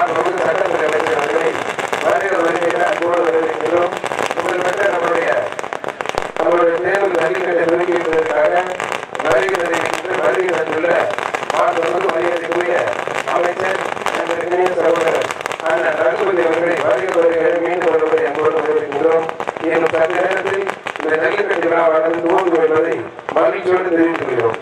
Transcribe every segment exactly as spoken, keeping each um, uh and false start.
மாண்புமிகு சட்டத்துறை அமைச்சர் அவர்களை வருகிற வருகிற அன்போடு வரவேற்கிறோம். முதல்வட்ட நம்முடைய நம்மளுடைய தேர்தல் அறிக்கைகளை துவக்கி வைப்பதற்காக வருகிறது வருகை தந்துள்ள மாண்புமிகு மரியாதைக்குரிய அமைச்சர் இணைய சகோதரர் அண்ணன் ரகுபதி அவர்களை வருகை வருகிற மீண்டும் வருவதை அன்போடு வரவேற்கிறோம். இன்னும் சற்று நேரத்தில் இந்த ஜல்லிக்கட்டு விழாவானது துவங்கும் என்பதை மகிழ்ச்சியோடு தெரிவித்துக் கொள்கிறோம்.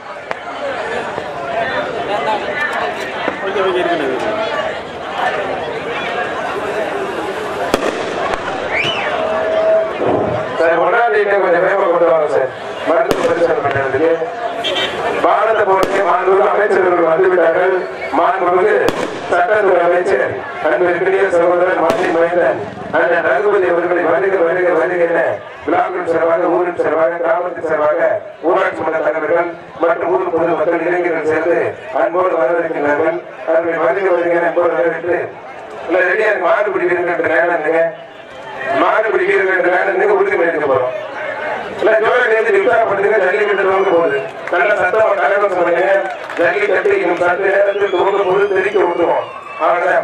சார் முன்னாடிட்டே கொஞ்சம் வேகமா கொண்டு வாங்க சார். மருத்துவ பரிசோதனை பண்றதுக்கு பாரத போட்டிய மாண்புமிகு அமைச்சர்கள் வந்துவிட்டார்கள். மாண்புமிகு சட்டத்துறை அமைச்சர் அன்பிற்குரிய சகோதரர் மாநில மைந்தன் அண்ணன் ரகுபதி அவர்களை வருக வருக வருக என விழாக்கள் சார்பாக ஊரின் சார்பாக கிராமத்தின் சார்பாக ஊராட்சி மன்ற தலைவர்கள் மற்றும் ஊர் பொது மக்கள் இளைஞர்கள் சேர்ந்து அன்போடு வரவேற்கின்றார்கள். அவர்களை வருக வருக என அன்போடு வரவேற்று இல்ல ரெடியா மாடுபிடி வீரர்கள் வேணுங்க மாடுபிடி வீரர்கள் வேணுங்க உறுதிமொழி எடுக்க போறோம். இல்ல ஜோர நேரத்தில் உற்சாகப்படுத்துங்க. ஜல்லிக்கட்டு துவங்க போகுது. நல்ல சத்தமா கலகம் சொல்லுங்க. ஜல்லிக்கட்டு இன்னும் சற்று நேரத்தில் துவங்க போது தெரிவிக்க விட்டுருவோம். அவ்வளவுதான்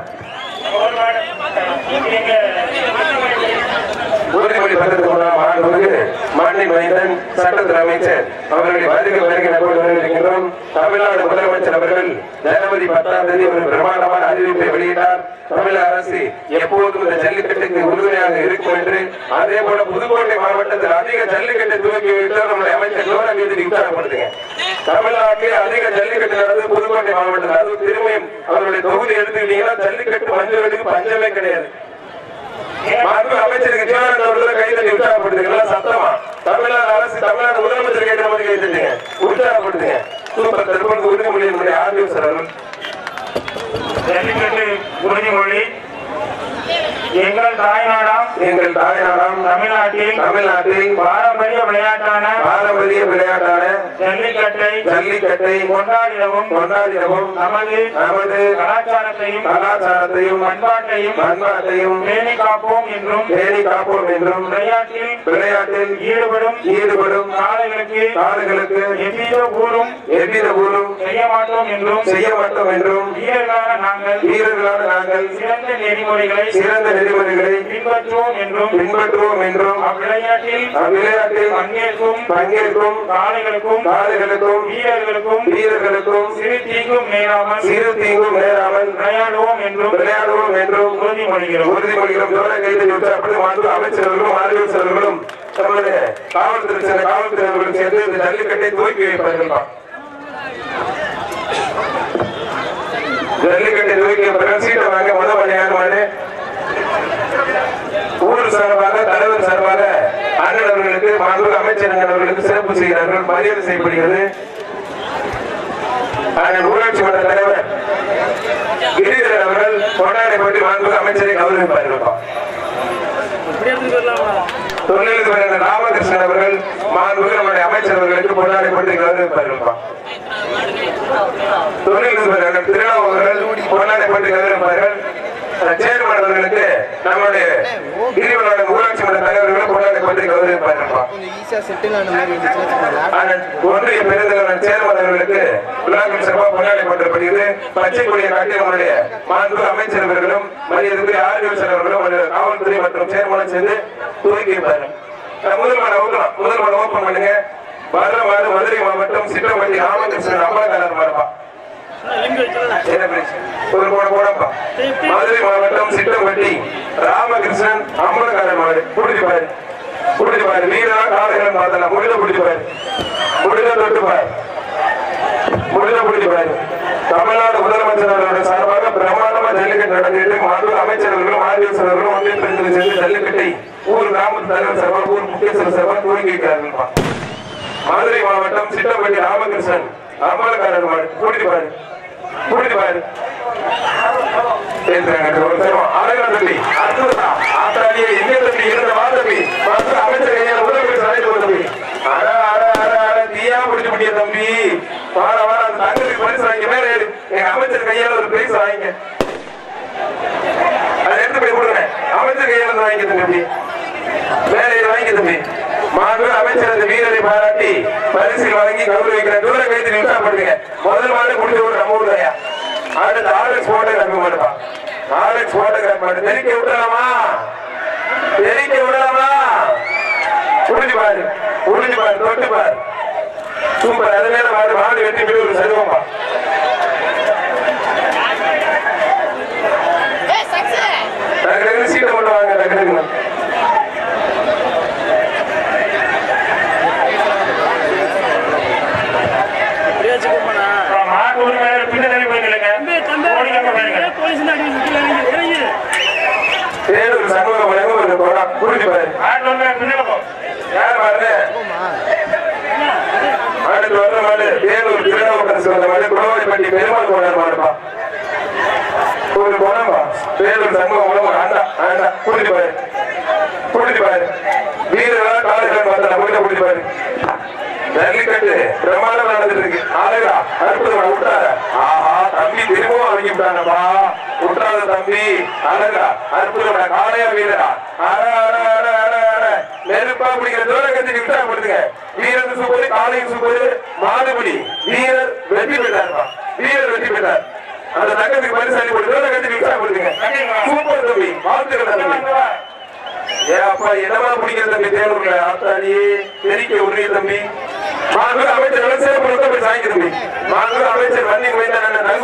உறுதிமொழி பத்திரத்துக்கு மாநில மைந்தன் சட்டத்துறை அமைச்சர் அவர்களை வருகை வருகை வரவேற்கின்றோம். தமிழ்நாடு முதலமைச்சர் அவர்கள் ஜனவரி பத்தாம் தேதி ஒரு பிரமாண்டமான அறிவிப்பை வெளியிட்டார். தமிழக அரசு எப்போதும் இந்த ஜல்லிக்கட்டுக்கு உறுதுணையாக இருக்கும் என்று, அதே போல புதுக்கோட்டை மாவட்டத்தில் அதிக ஜல்லிக்கட்டை துவக்கி வைத்தார் நம்முடைய அமைச்சர் ஜோர மீது உற்சாகப்படுத்துங்க. தமிழ்நாட்டில் அதிக ஜல்லிக்கட்டு நடந்து புதுக்கோட்டை மாவட்டத்தில் அது திரும்பியும் அவருடைய தொகுதி எடுத்துக்கிட்டீங்கன்னா ஜல்லிக்கட்டு மஞ்சளுக்கு பஞ்சமே கிடையாது. அமைச்சருக்கு கைதட்டி உற்சாகப்படுத்துங்க. சத்தமா தமிழ்நாடு அரசு தமிழ்நாடு முதலமைச்சர் கேட்ட மாதிரி கைதட்டுங்க, உற்சாகப்படுத்துங்க. சூப்பர் தற்போது உறுதிமொழி நம்முடைய ஆர்டிஓ சார் அவர்கள் ஜல்லிக்கட்டு உறுதிமொழி. எங்கள் தாய்நாடாம் எங்கள் தாய்நாடாம் தமிழ்நாட்டில் தமிழ்நாட்டில் பாரம்பரிய விளையாட்டான பாரம்பரிய விளையாட்டான ஜல்லிக்கட்டை ஜல்லிக்கட்டை கொண்டாடிடவும் கொண்டாடிடவும் நமது நமது கலாச்சாரத்தையும் கலாச்சாரத்தையும் பண்பாட்டையும் பண்பாட்டையும் பேணி காப்போம் என்றும் பேணி காப்போம் என்றும் விளையாட்டில் விளையாட்டில் ஈடுபடும் ஈடுபடும் காளைகளுக்கு காளைகளுக்கு எவ்வித ஊரும் எவ்வித ஊரும் செய்ய மாட்டோம் என்றும் செய்ய மாட்டோம் என்றும் வீரர்களான நாங்கள் வீரர்களான நாங்கள் சிறந்த நெறிமுறைகளை சிறந்த நெறிமுறைகளை பின்பற்றுவோம் என்றும் பின்பற்றுவோம் என்றும் அவ்விளையாட்டில் அவ்விளையாட்டில் பங்கேற்கும் பங்கேற்கும் காளைகளுக்கும் காளைகளுக்கும் வீரர்களுக்கும் வீரர்களுக்கும் சிறு தீங்கும் நேராமல் சிறு தீங்கும் நேராமல் விளையாடுவோம் என்றும் விளையாடுவோம் என்றும் உறுதிமொழிகிறோம் உறுதிமொழிகிறோம். ஜோர கைது உற்சாகப்படுத்தி மாண்பு அமைச்சர்களும் ஆர்வலர்களும் நம்முடைய காவல்துறை சேர்ந்த காவல்துறையினர்களும் சேர்ந்து இந்த ஜல்லிக்கட்டை துவக்கி வைப்பார்கள். ஜல்லிக்கட்டை துவக்கி வைப்பார்கள். சீட்டை வாங்க முதல் மணியாக ஊர் சார்பாக தலைவர் சார்பாக அண்ணன் அவர்களுக்கு மாண்பு அமைச்சர் அவர்களுக்கு சிறப்பு செய்கிறார்கள், மரியாதை செய்யப்படுகிறது. ஊராட்சி மன்ற தலைவர் கிரிதரன் அவர்கள் கொண்டாடை பற்றி மாண்பு அமைச்சரை கௌரவிப்பார்கள். தொழிலதிபர் ராமகிருஷ்ணன் அவர்கள் மாண்புமிகு நம்முடைய அமைச்சர் அவர்களுக்கு கொண்டாடை பற்றி கௌரவிப்பார்கள். தொழிலதிபர் திருநாவு அவர்கள் கொண்டாடை பற்றி கௌரவிப்பார்கள். சேர்மன் அவர்களுக்கு நம்முடைய கிரிவலோட ஊராட்சி மன்ற தலைவர்களும் கொண்டாடை பற்றி கௌரவிப்பார்கள். ஒன்றிய பெருந்தலைவர் சேர்மன் அவர்களுக்கு விழாக்கள் சிறப்பாக கொண்டாடை பற்றப்படுகிறது. பச்சை கொடியை காட்டி நம்முடைய மாண்பு அமைச்சர் அவர்களும் மரியாதைக்குரிய ஆர்டிஓ அவர்களும் காவல்துறை மற்றும் சேர்மனும் சேர்ந்து துவக்கி வைப்பார்கள். முதல் மன ஊக்கலாம் முதல் மன ஓப்பன் பண்ணுங்க. மதுரை மதுரை மாவட்டம் சிற்றம்பட்டி ராமகிருஷ்ணன் அம்பலக்காரர் மாறுப்பா ஒரு போட போடப்பா. மதுரை மாவட்டம் சிற்றம்பட்டி ராமகிருஷ்ணன் அம்பலக்காரர் மாடு புடிச்சுப்பாரு புடிச்சுப்பாரு. வீரா காலைகள் பார்த்தலாம் முடித புடிச்சுப்பாரு முடித தொட்டுப்பாரு முடித புடிச்சுப்பாரு. தமிழ்நாடு முதலமைச்சர் அவர்களுடைய சார்பாக பிரமாண்டமா ஜல்லிக்கட்டு நடந்துட்டு மாண்பு அமைச்சர்களும் ஆர்டிஓர்களும் ஒன்றிய பெருந்தலை சேர்ந்து ஜல்லிக்கட்டை ஊர் கிராமத்து தலைவர் சார்பாக ஊர் முக்கியஸ்தர் சார்பாக துவக்கி வைக்கிறார்கள். மதுரை மாவட்டம் சிற்றம்பட்டி ராமகிருஷ்ணன் அம்பலக்காரர் மாடு புடிச்சுப்பாரு புடிச்சுப்பாரு. தம்பி வார வாரம் தங்களுக்கு பரிசு வாங்கி மேல எங்க அமைச்சர் கையால ஒரு பிரைஸ் வாங்கிங்க. அதை எடுத்து போய் கொடுங்க. அமைச்சர் கையால வாங்கிக்க தம்பி, மேலே வாங்கி தம்பி. மாண்பு அமைச்சர் அந்த வீரரை பாராட்டி பரிசில் வாங்கி கௌரவிக்கிற தூர கைது உற்சாகப்படுத்துங்க. முதல் மாடு முடிஞ்ச ஒரு நம்ம ஊர் தாயா அடுத்த ஆர்எஸ் போட்டை நம்ப மாட்டா ஆர்எக்ஸ் போட்டோகிராஃப் மாடு தெரிக்க விடலாமா தெரிக்க விடலாமா புரிஞ்சு பாரு புரிஞ்சு பாரு தொட்டு பாரு சூப்பர் அது மேல மாடு மாடு வெட்டி போய் ஒரு சருவம்பா டக்கு சீட்டை கொண்டு வாங்க டக்கு மாட்டு உரிமையாளர் பின்னணி போயிருக்கீங்க தேர்தல் சமூகம் புரிஞ்சு பாரு மாட்டு உரிமையாளர் பின்னணி யார் மாறு அடுத்து வர்ற மாடு தேர்தல் திருநாவுக்கரசு வந்த மாடு குளவாடிப்பட்டி பெருமாள் கோடார் மாடுப்பா ஒரு குணம்பா தேர்தல் சமூகம் உலகம் ஆண்டா ஆண்டா புரிஞ்சு பாரு புரிஞ்சு பாரு வீரர்களா காலேஜ் பார்த்தா புரிஞ்ச புரிஞ்சு பாரு ஜல்லிக்கட்டு பிரமாணம் நடந்துட்டு இருக்கு ஆளுகா அற்புதம் விட்டார ஆஹா தம்பி திரும்பவும் வாங்கி விட்டானப்பா விட்டாத தம்பி அழகா அற்புதம் காளையா வீரரா அட அட அட அட அட நெருப்பா பிடிக்கிற தூரம் கத்தி விட்டா கொடுத்துங்க வீரர் சூப்பர் காளையும் சூப்பர் மாடுபடி வீரர் வெற்றி பெற்றார்ப்பா வீரர் வெற்றி பெற்றார் அந்த தங்கத்துக்கு பரிசாலி போட்டு தூரம் கத்தி விட்டா கொடுத்துங்க சூப்பர் தம்பி வாழ்த்துக்கள் தம்பி ஏன் அப்பா என்னமா பிடிக்கிற தம்பி தேவையில்ல ஆத்தாடி தெரிக்க உரிய தம்பி மாண்புமிகு அமைச்சர் சிறப்பு போய் சாய்க்கு தம்பி மாண்புமிகு அமைச்சர் வண்டி மைதான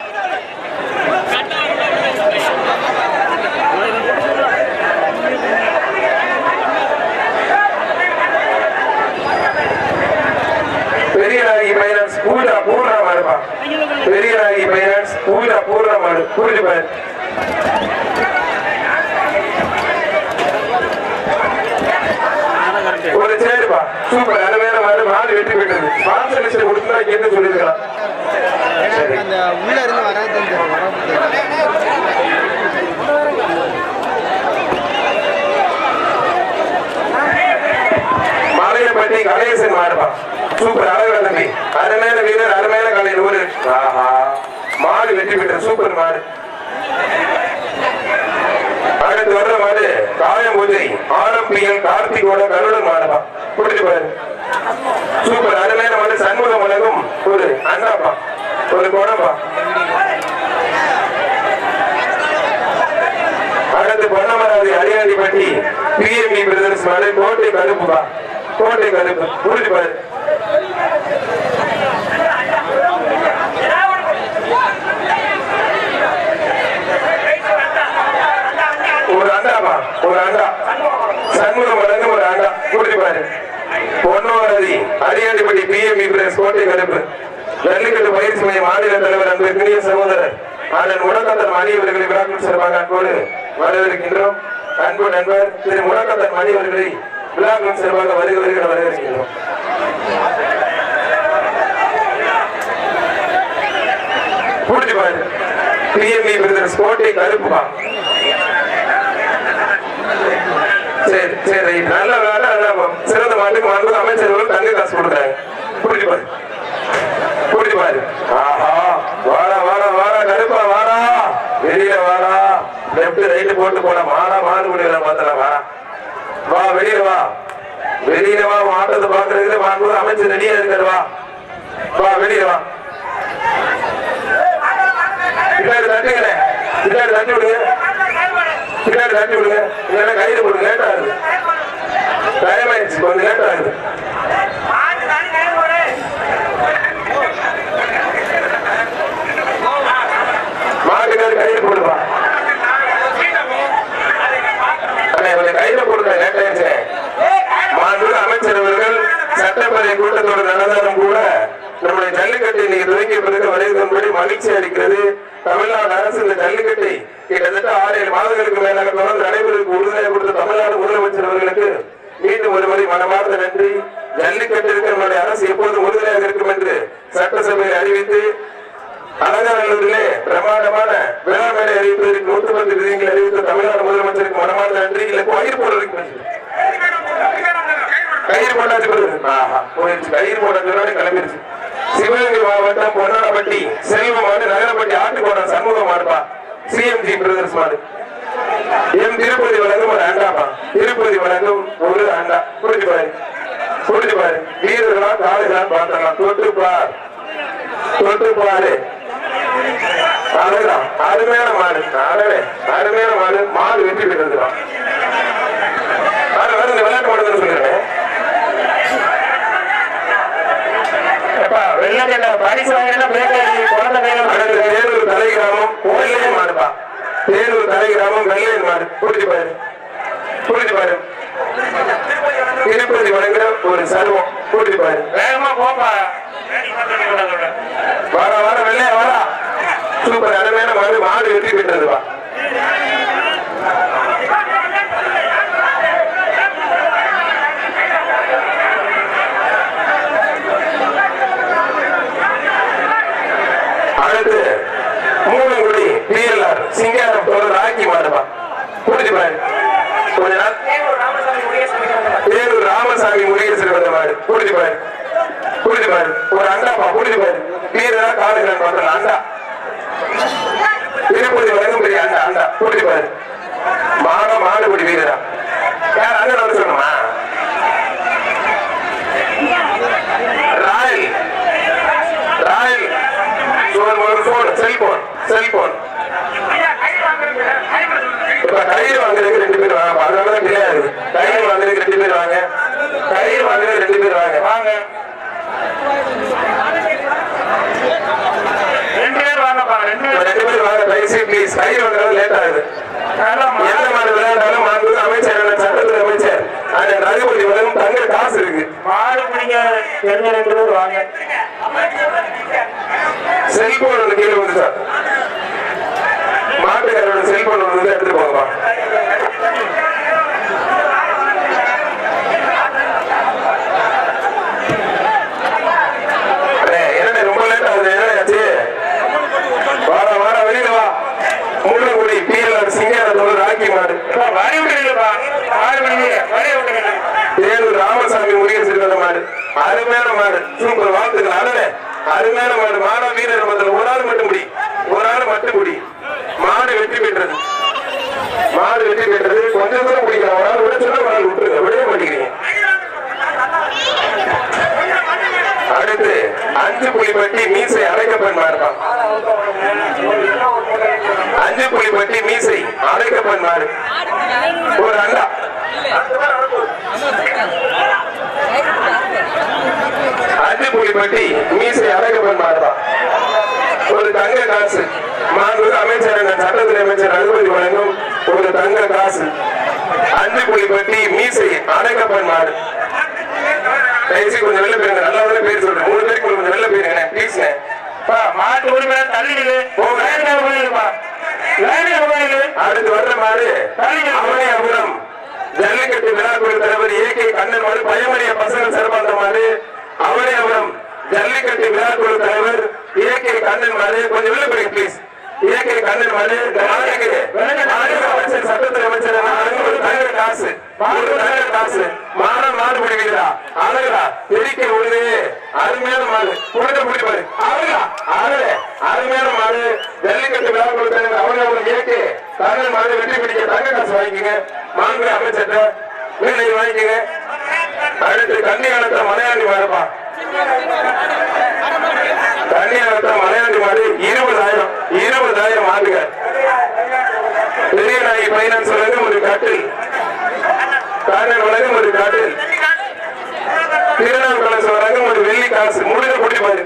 பெரியநாயகி பைனான்ஸ் பூஜா பூர்ணமா இருப்பா பெரியநாயகி பைனான்ஸ் பூஜா பூர்ணமா புரிஞ்சு பாரு ஒரு சேருப்பா சூப்பர் அருமையான மாடு மாடு வெற்றி பெற்றது ஸ்பான்சர் லிஸ்ட் கொடுத்தா கேட்டு சொல்லிருக்கலாம் உள்ள இருந்து வராது மாலையப்பட்டி கணேசன் மாடுப்பா சூப்பர் அழகு தம்பி அருமையான வீரர் அருமையான கலைஞர் ஒரு ஆஹா மாடு வெற்றி பெற்றது சூப்பர் மாடு அடுத்து வர்ற மாடு காயம் பூஜை ஆரம்பியல் கார்த்திகோட கருடன் மாடுப்பா புரிஞ்சு பாரு சூப்பர் அருமையான மாடு சண்முகம் உலகம் ஒரு அண்ணாப்பா ஒரு குடம்பா அடுத்து பொன்னமராவதி அரியாண்டிப்பட்டி பிஎம்இ பிரதர்ஸ் மாடு கோட்டை கருப்புப்பா கோட்டை கருப்பு புரிஞ்சு பாரு ஒரு அண்டாப்பா ஒரு அண்டா சண்முகம் வழங்க ஒரு அண்டா புரிஞ்சு பாரு பொன்னமராவதி அரியாண்டிப்பட்டி பிஎம்இ பிரதர்ஸ் கோட்டை கருப்பு ஜல்லிக்கட்டு பயிற்சி மைய மாநில தலைவர் அன்பிற்குரிய சகோதரர் அதன் முடக்கத்தன் மணி அவர்களை விழாக்கள் சிறப்பாக அன்போடு வரவேற்கின்றோம் அன்பு நண்பர் திரு முடக்கத்தன் மணி அவர்களை விழாக்கள் சிறப்பாக வருக வருகிற வரவேற்கின்றோம் புரிஞ்சு பாரு பிஎம்இ பிரதர்ஸ் கோட்டை கருப்புப்பா சரி சரி நல்ல வேலை சிறந்த மாட்டுக்கு மாண்பு அமைச்சர்கள் தங்க காசு கொடுக்குறாங்க புரிஞ்சு பாரு புரிஞ்சு பாரு ஆஹா வாடா வாடா வாடா கருப்பா வாடா வெளியில வாடா லெப்ட் ரைட்டு போட்டு போட மாடா மாடு முடியல மாத்தலாம் வாடா வா வெளியில வா வெளியில வா ஆட்டத்தை பாக்குறதுக்கு மாண்பு அமைச்சர் ரெடியா இருக்காரு வா வா வெளியில வா பின்னாடி தட்டுங்களே பின்னாடி தட்டி விடுங்க பின்னாடி தட்டி விடுங்க இல்லைன்னா கையில போடுங்க லேட் ஆகுது டைம் ஆயிடுச்சு கொஞ்சம் லேட் ஆகுது மாட்டுக்காரு கையில போடுவா கொஞ்சம் கையில போடுங்க லேட் ஆயிடுச்சு மாண்புமிகு அமைச்சர் அவர்கள் சட்டப்பேரவை கூட்டத்தோடு நடந்தாலும் கூட நம்முடைய ஜல்லிக்கட்டை இன்னைக்கு துவக்கிய பிறகு வருவதன்படி மகிழ்ச்சி அளிக்கிறது. தமிழ்நாடு அரசு இந்த ஜல்லிக்கட்டை கிட்டத்தட்ட ஆறு ஏழு மாதங்களுக்கு மேலாக தொடர்ந்து நடைபெறுவதற்கு உறுதியாக கொடுத்த தமிழ்நாடு முதலமைச்சர் அவர்களுக்கு மீண்டும் ஒரு முறை மனமார்ந்த நன்றி. ஜல்லிக்கட்டிற்கு நம்முடைய அரசு எப்போதும் உறுதியாக இருக்கும் என்று சட்டசபையில் அறிவித்து அலங்காநல்லூரிலே பிரமாண்டமான விழா மேடை அறிவிப்பதற்கு நூற்று பத்து விதிகள் அறிவித்த தமிழ்நாடு முதலமைச்சருக்கு மனமார்ந்த நன்றி. இல்லை கயிறு போடுறதுக்கு கயிறு போட்டாச்சு போயிடுச்சு கயிறு போட்டதுனால கிளம்பிடுச்சு. சிவகங்கை மாவட்டம் பொன்னாடப்பட்டி செல்வமாடு நகரப்பட்டி ஆட்டுக்கோணம் சண்முகம் மாடுப்பா சிஎம்ஜி பிரதர்ஸ் மாடு. எம் திருப்பதி வழங்கும் ஒரு ஆண்டாப்பா திருப்பதி வழங்கும் ஒரு ஆண்டா. புரிஞ்சு பாரு புரிஞ்சு பாரு வீரர்களா காலைதான் பார்த்தலாம் தொட்டு பார் தொட்டு பாரு அதுதான் அருமையான மாடு. அறவே அருமையான மாடு. மாடு வெற்றி பெற்றதுதான். வேற இந்த விளையாட்டு மாடுன்னு சொல்லிடுறேன். தேனூர் தலை கிராமம் வெள்ளையன் மாடுப்பா. தேனூர் தலை கிராமம் வெள்ளையன் மாடு. புரிஞ்சு பாரு புரிஞ்சு பாரு திருப்பதி வழங்குற ஒரு சர்வம். புரிஞ்சு பாரு. வேகமா போப்பா. வர வர வெள்ளைய வரா. சூப்பர் அருமையான மாடு. மாடு வெற்றி பெற்றதுப்பா. அடுத்து மூலங்குடி பிஎல்ஆர் சிங்காரம் தொடர் ஆக்கி மாடுப்பா. புரிஞ்சு பாரு. கொஞ்ச நாள் தேனூர் ராமசாமி முருகேசன் வந்த மாடு. புரிஞ்சு பாரு புரிஞ்சு பாரு. ஒரு அண்டாப்பா. புரிஞ்சு பாரு. வீரரா காடுகிறான் பார்த்தல அண்டா. திருப்பதி வழங்கும்படி அண்டா அண்டா. புரிஞ்சு பாரு. மாட மாடுபடி வீரரா. யார் அண்ணன் வந்து சொன்னமா? ராயல் ராயல் செல்போன் செல்போன் இப்ப கயிறு வாங்குறதுக்கு ரெண்டு பேர் வாங்க. அதனாலதான் கிடையாது. கயிறு வாங்குறதுக்கு ரெண்டு பேர் வாங்க. கயிறு வாங்குறதுக்கு ரெண்டு பேர் வாங்க. வாங்க ரெண்டு பேர் வாங்கப்பா. ரெண்டு ரெண்டு பேர் வாங்க. தயவுசு பிளீஸ். கயிறு வாங்குறது லேட் ஆகுது. எந்த மாதிரி விளையாண்டாலும் மாண்பு அமைச்சர் சட்டத்துறை அமைச்சர் அந்த ரகுபதி வழங்கும் தங்க காசு இருக்கு. மாடு பிடிங்க. ரெண்டு ரெண்டு பேர் வாங்க. செல்போன் ஒன்று கீழே வந்து சார். மாட்டுக்காரோட செல்போன் ஒன்று வந்து எடுத்துட்டு போங்கப்பா. என்ன ரொம்ப லேட் ஆகுது? என்ன வார வார வெளியில வா. மூலங்குடி பிஎல்ஆர் சிங்காரத்தோட ராக்கி மாடு. வரி விடுங்கப்பா. மாடு பிடிங்க. வரி விடுங்க. தேனூர் ராமசாமி முருகேசன் மாடு. அருமையான மாடு. சூப்பர். வாழ்த்துக்கள். அண்ணே அருமையான மாடு. மாட வீரர் மத்தியில் ஒரு ஆள் மட்டும் முடி. ஒரு ஆள் மட்டும் முடி. மாடு வெற்றி பெற்றது. மாடு வெற்றி பெற்றது. கொஞ்சம் தூரம் பிடிக்கலாம். ஒரு ஆள் விட சொன்னா ஒரு ஆள் விட்டுருங்க. விடவே மாட்டேங்கிறீங்க. அடுத்து அஞ்சு புலிப்பட்டி மீசை அடைக்கப்பன் மாடுதான். அஞ்சு புலிப்பட்டி மீசை அடைக்கப்பன் மாடு. ஒரு அண்டா. அஞ்சு புலிப்பட்டி மீசை அடைக்கப்பன் மாடுதான். ஒரு தங்க காசு. மாண்பு அமைச்சர் சட்டத்துறை அமைச்சர் ரகுபதி வழங்கும் ஒரு தங்க காசு. அஞ்சு புலிப்பட்டி மீசை அடைக்கப்பன் மாடு. தயவுசு கொஞ்சம் வெளில போயிருங்க. நல்லா தானே பேர் சொல்றேன். மூணு பேருக்கு கொஞ்சம் வெளில போயிருங்க ப்ளீஸ். மாட்டு உரிமையை தள்ளிடுது. அடுத்து வர்ற மாடு அவனியாபுரம் ஜல்லிக்கட்டு விழாக்குழு தலைவர் ஏ கே கண்ணன் மாடு. பயமறிய பசங்க சிறப்பாந்த மாடு. அவனியாபுரம் ஜல்லிக்கட்டு விழாக்குழு தலைவர் ஏ கே கண்ணன் மாடு. கொஞ்சம் வெளில போயிருங்க ப்ளீஸ். ஏ கே கண்ணன் மாடு. அமைச்சர் சட்டத்துறை அமைச்சர் ஒரு தங்க காசு. ஒரு தங்க காசு. மாட மாடு பிடிக்கிறா. அழகா தெரிக்க விடுது. அருமையான மாடு. புடிக்க பிடிப்பாரு. அழகா அழகு அருமையான மாடு. ஜல்லிக்கட்டு விழா கொடுத்தாங்க. அவனவங்க ஏற்கே கண்ணன் மாடு வெற்றி பிடிக்க தங்க காசு வாங்கிக்கங்க. மாண்பு அமைச்சர்கிட்ட வீடு வாங்கிக்கங்க. அடுத்து கன்னியானத்தை மலையாண்டி மாடுப்பா. கன்னியானத்தை மலையாண்டி மாடு இருபதாயிரம் இருபதாயிரம் மாடுங்க. பெரிய நாயகி பைனான்ஸ் வழங்கும் ஒரு கட்டில். காரணம் வழங்கும் ஒரு கட்டில். திருநாள் கலசம் வழங்கும் ஒரு வெள்ளி காசு. முடிஞ்ச குடி பாரு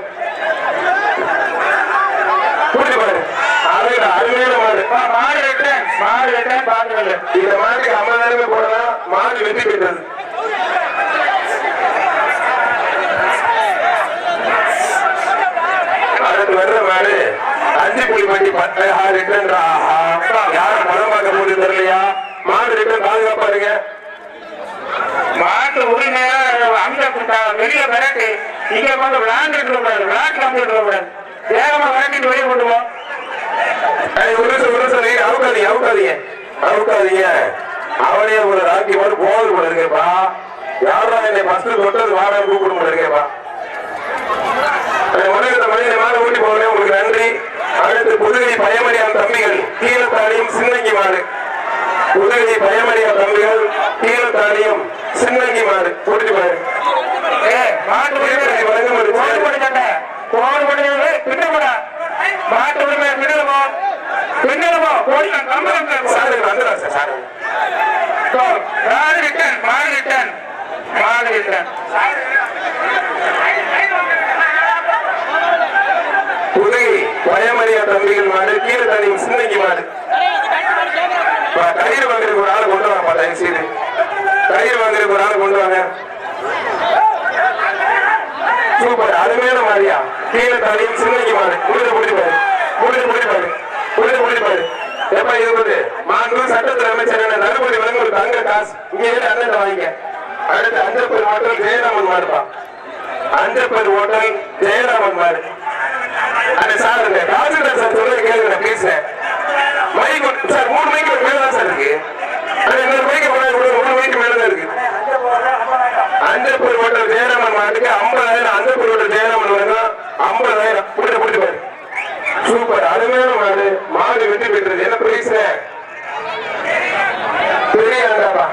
குடி பாரு. அழகா அருமையான மாடு. மாடு வெட்டேன். மாடு வெட்டேன். பாருங்க. இந்த மாட்டுக்கு ஐம்பதாயிரமே போடலாம். மாடு வெற்றி பெற்றது. அடுத்து வர்ற மாடு அஞ்சு புலிப்பட்டி பத்து ரிட்டன். யாரும் பணம் பார்க்க போது தெரியலையா? மாடு ரிட்டன் பாதுகாப்பா இருங்க. மாட்டு உரிமையா அங்க வெளியில விரட்டு. இங்க வந்து விளையாண்டுட்டு கூடாது. விளையாட்டு வந்துட்டு கூடாது. வேகமா விரட்டிட்டு வெளியே கொண்டு போ. ஒரு நிமிஷம் ஒரு நிமிஷம் அவுக்காதீங்க அவுக்காதீங்க அவுக்காதீங்க. அவனே ஒரு ராக்கி மாதிரி போகுது போல இருக்கேப்பா. யாரா என்னை பஸ்ட் தொட்டது வாடகை கூப்பிடும் போல இருக்கேப்பா. உலகத்தை மனித மாடு ஊட்டி போகிறேன். உங்களுக்கு நன்றி. அடுத்து புதுகை பயமறியான் தம்பிகள் கீழத்தாடியும் சின்னங்கி மாடு. புதுகை பயமறியான் தம்பிகள் கீழத்தாடியும் சின்னங்கி மாடு. புரிஞ்சு பாரு. மாட்டு வழங்கும் ஒரு பின்னப்படா. மாட்டு உரிமை பின்னலமோ பின்னலமோ போடலாம் கம்பளம் சாரு வந்துடும் சார் சாரு மாடு ரிட்டன் மாடு ரிட்டன் மாடு ரிட்டன் புதுகை பயமறியா தம்பிகள் மாடு கீழே தனி சிந்தங்கி மாடு கயிறு வாங்குறதுக்கு ஒரு ஆள் கொண்டு வாங்க தயவு செய்து கயிறு வாங்குறதுக்கு ஒரு ஆள் கொண்டு வாங்க சூப்பர் அருமையான மாடியா கீழே தனியும் சிந்தங்கி மாடு முடிஞ்ச முடிப்பாரு முடிஞ்ச முடிப்பாரு முடிஞ்ச முடிப்பாரு எப்ப இது வந்து மாண்பு சட்டத்தில் அமைச்சர் நடுபடி வழங்க ஒரு தங்க காசு இங்க அண்ணன் வாங்கிக்க அடுத்து அஞ்சப்பர் ஹோட்டல் ஜெயராமன் மாடுப்பா அஞ்சப்பர் ஹோட்டல் ஜெயராமன் மாடு அந்த சார் ராஜேந்திரன் சார் சொல்ல கேளுங்க பேசுறேன் மைக் சார் மூணு மைக்கு மேலதான் சார் இருக்கு இன்னொரு மைக்கு மூணு மைக்கு மேலதான் இருக்கு அஞ்சப்பூர் ஹோட்டல் ஜெயராமன் மாட்டுக்கு ஐம்பதாயிரம் அஞ்சப்பூர் ஹோட்டல் ஜெயராமன் வருங்க ஐம்பதாயிரம் புடிச்சு புடிச்சு பாரு சூப்பர் அருமையான மாடு மாடு வெற்றி பெற்றது என்ன பிரைஸ் பெரிய ஆண்டாப்பா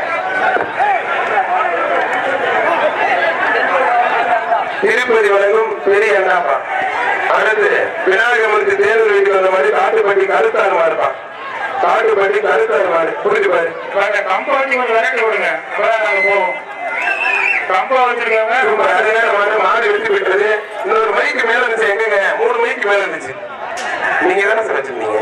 திருப்பதி வழங்கும் பெரிய அண்ணாப்பா அடுத்து விநாயகமூர்த்தி தேர்தல் வீட்டுக்கு வந்த மாதிரி காட்டுப்பட்டி கருத்தாறு மாடுப்பான் காட்டுப்பட்டி கருத்தாறு மாடு புரிஞ்சு பாரு கம்பா வச்சு கொஞ்சம் விரட்டி விடுங்க போவோம் கம்பா வச்சிருக்காங்க அதனால மாடு மாடு வெற்றி பெற்றது இன்னொரு மைக்கு மேல இருந்துச்சு எங்கங்க மூணு மைக்கு மேல இருந்துச்சு நீங்க தானே சார் வச்சிருந்தீங்க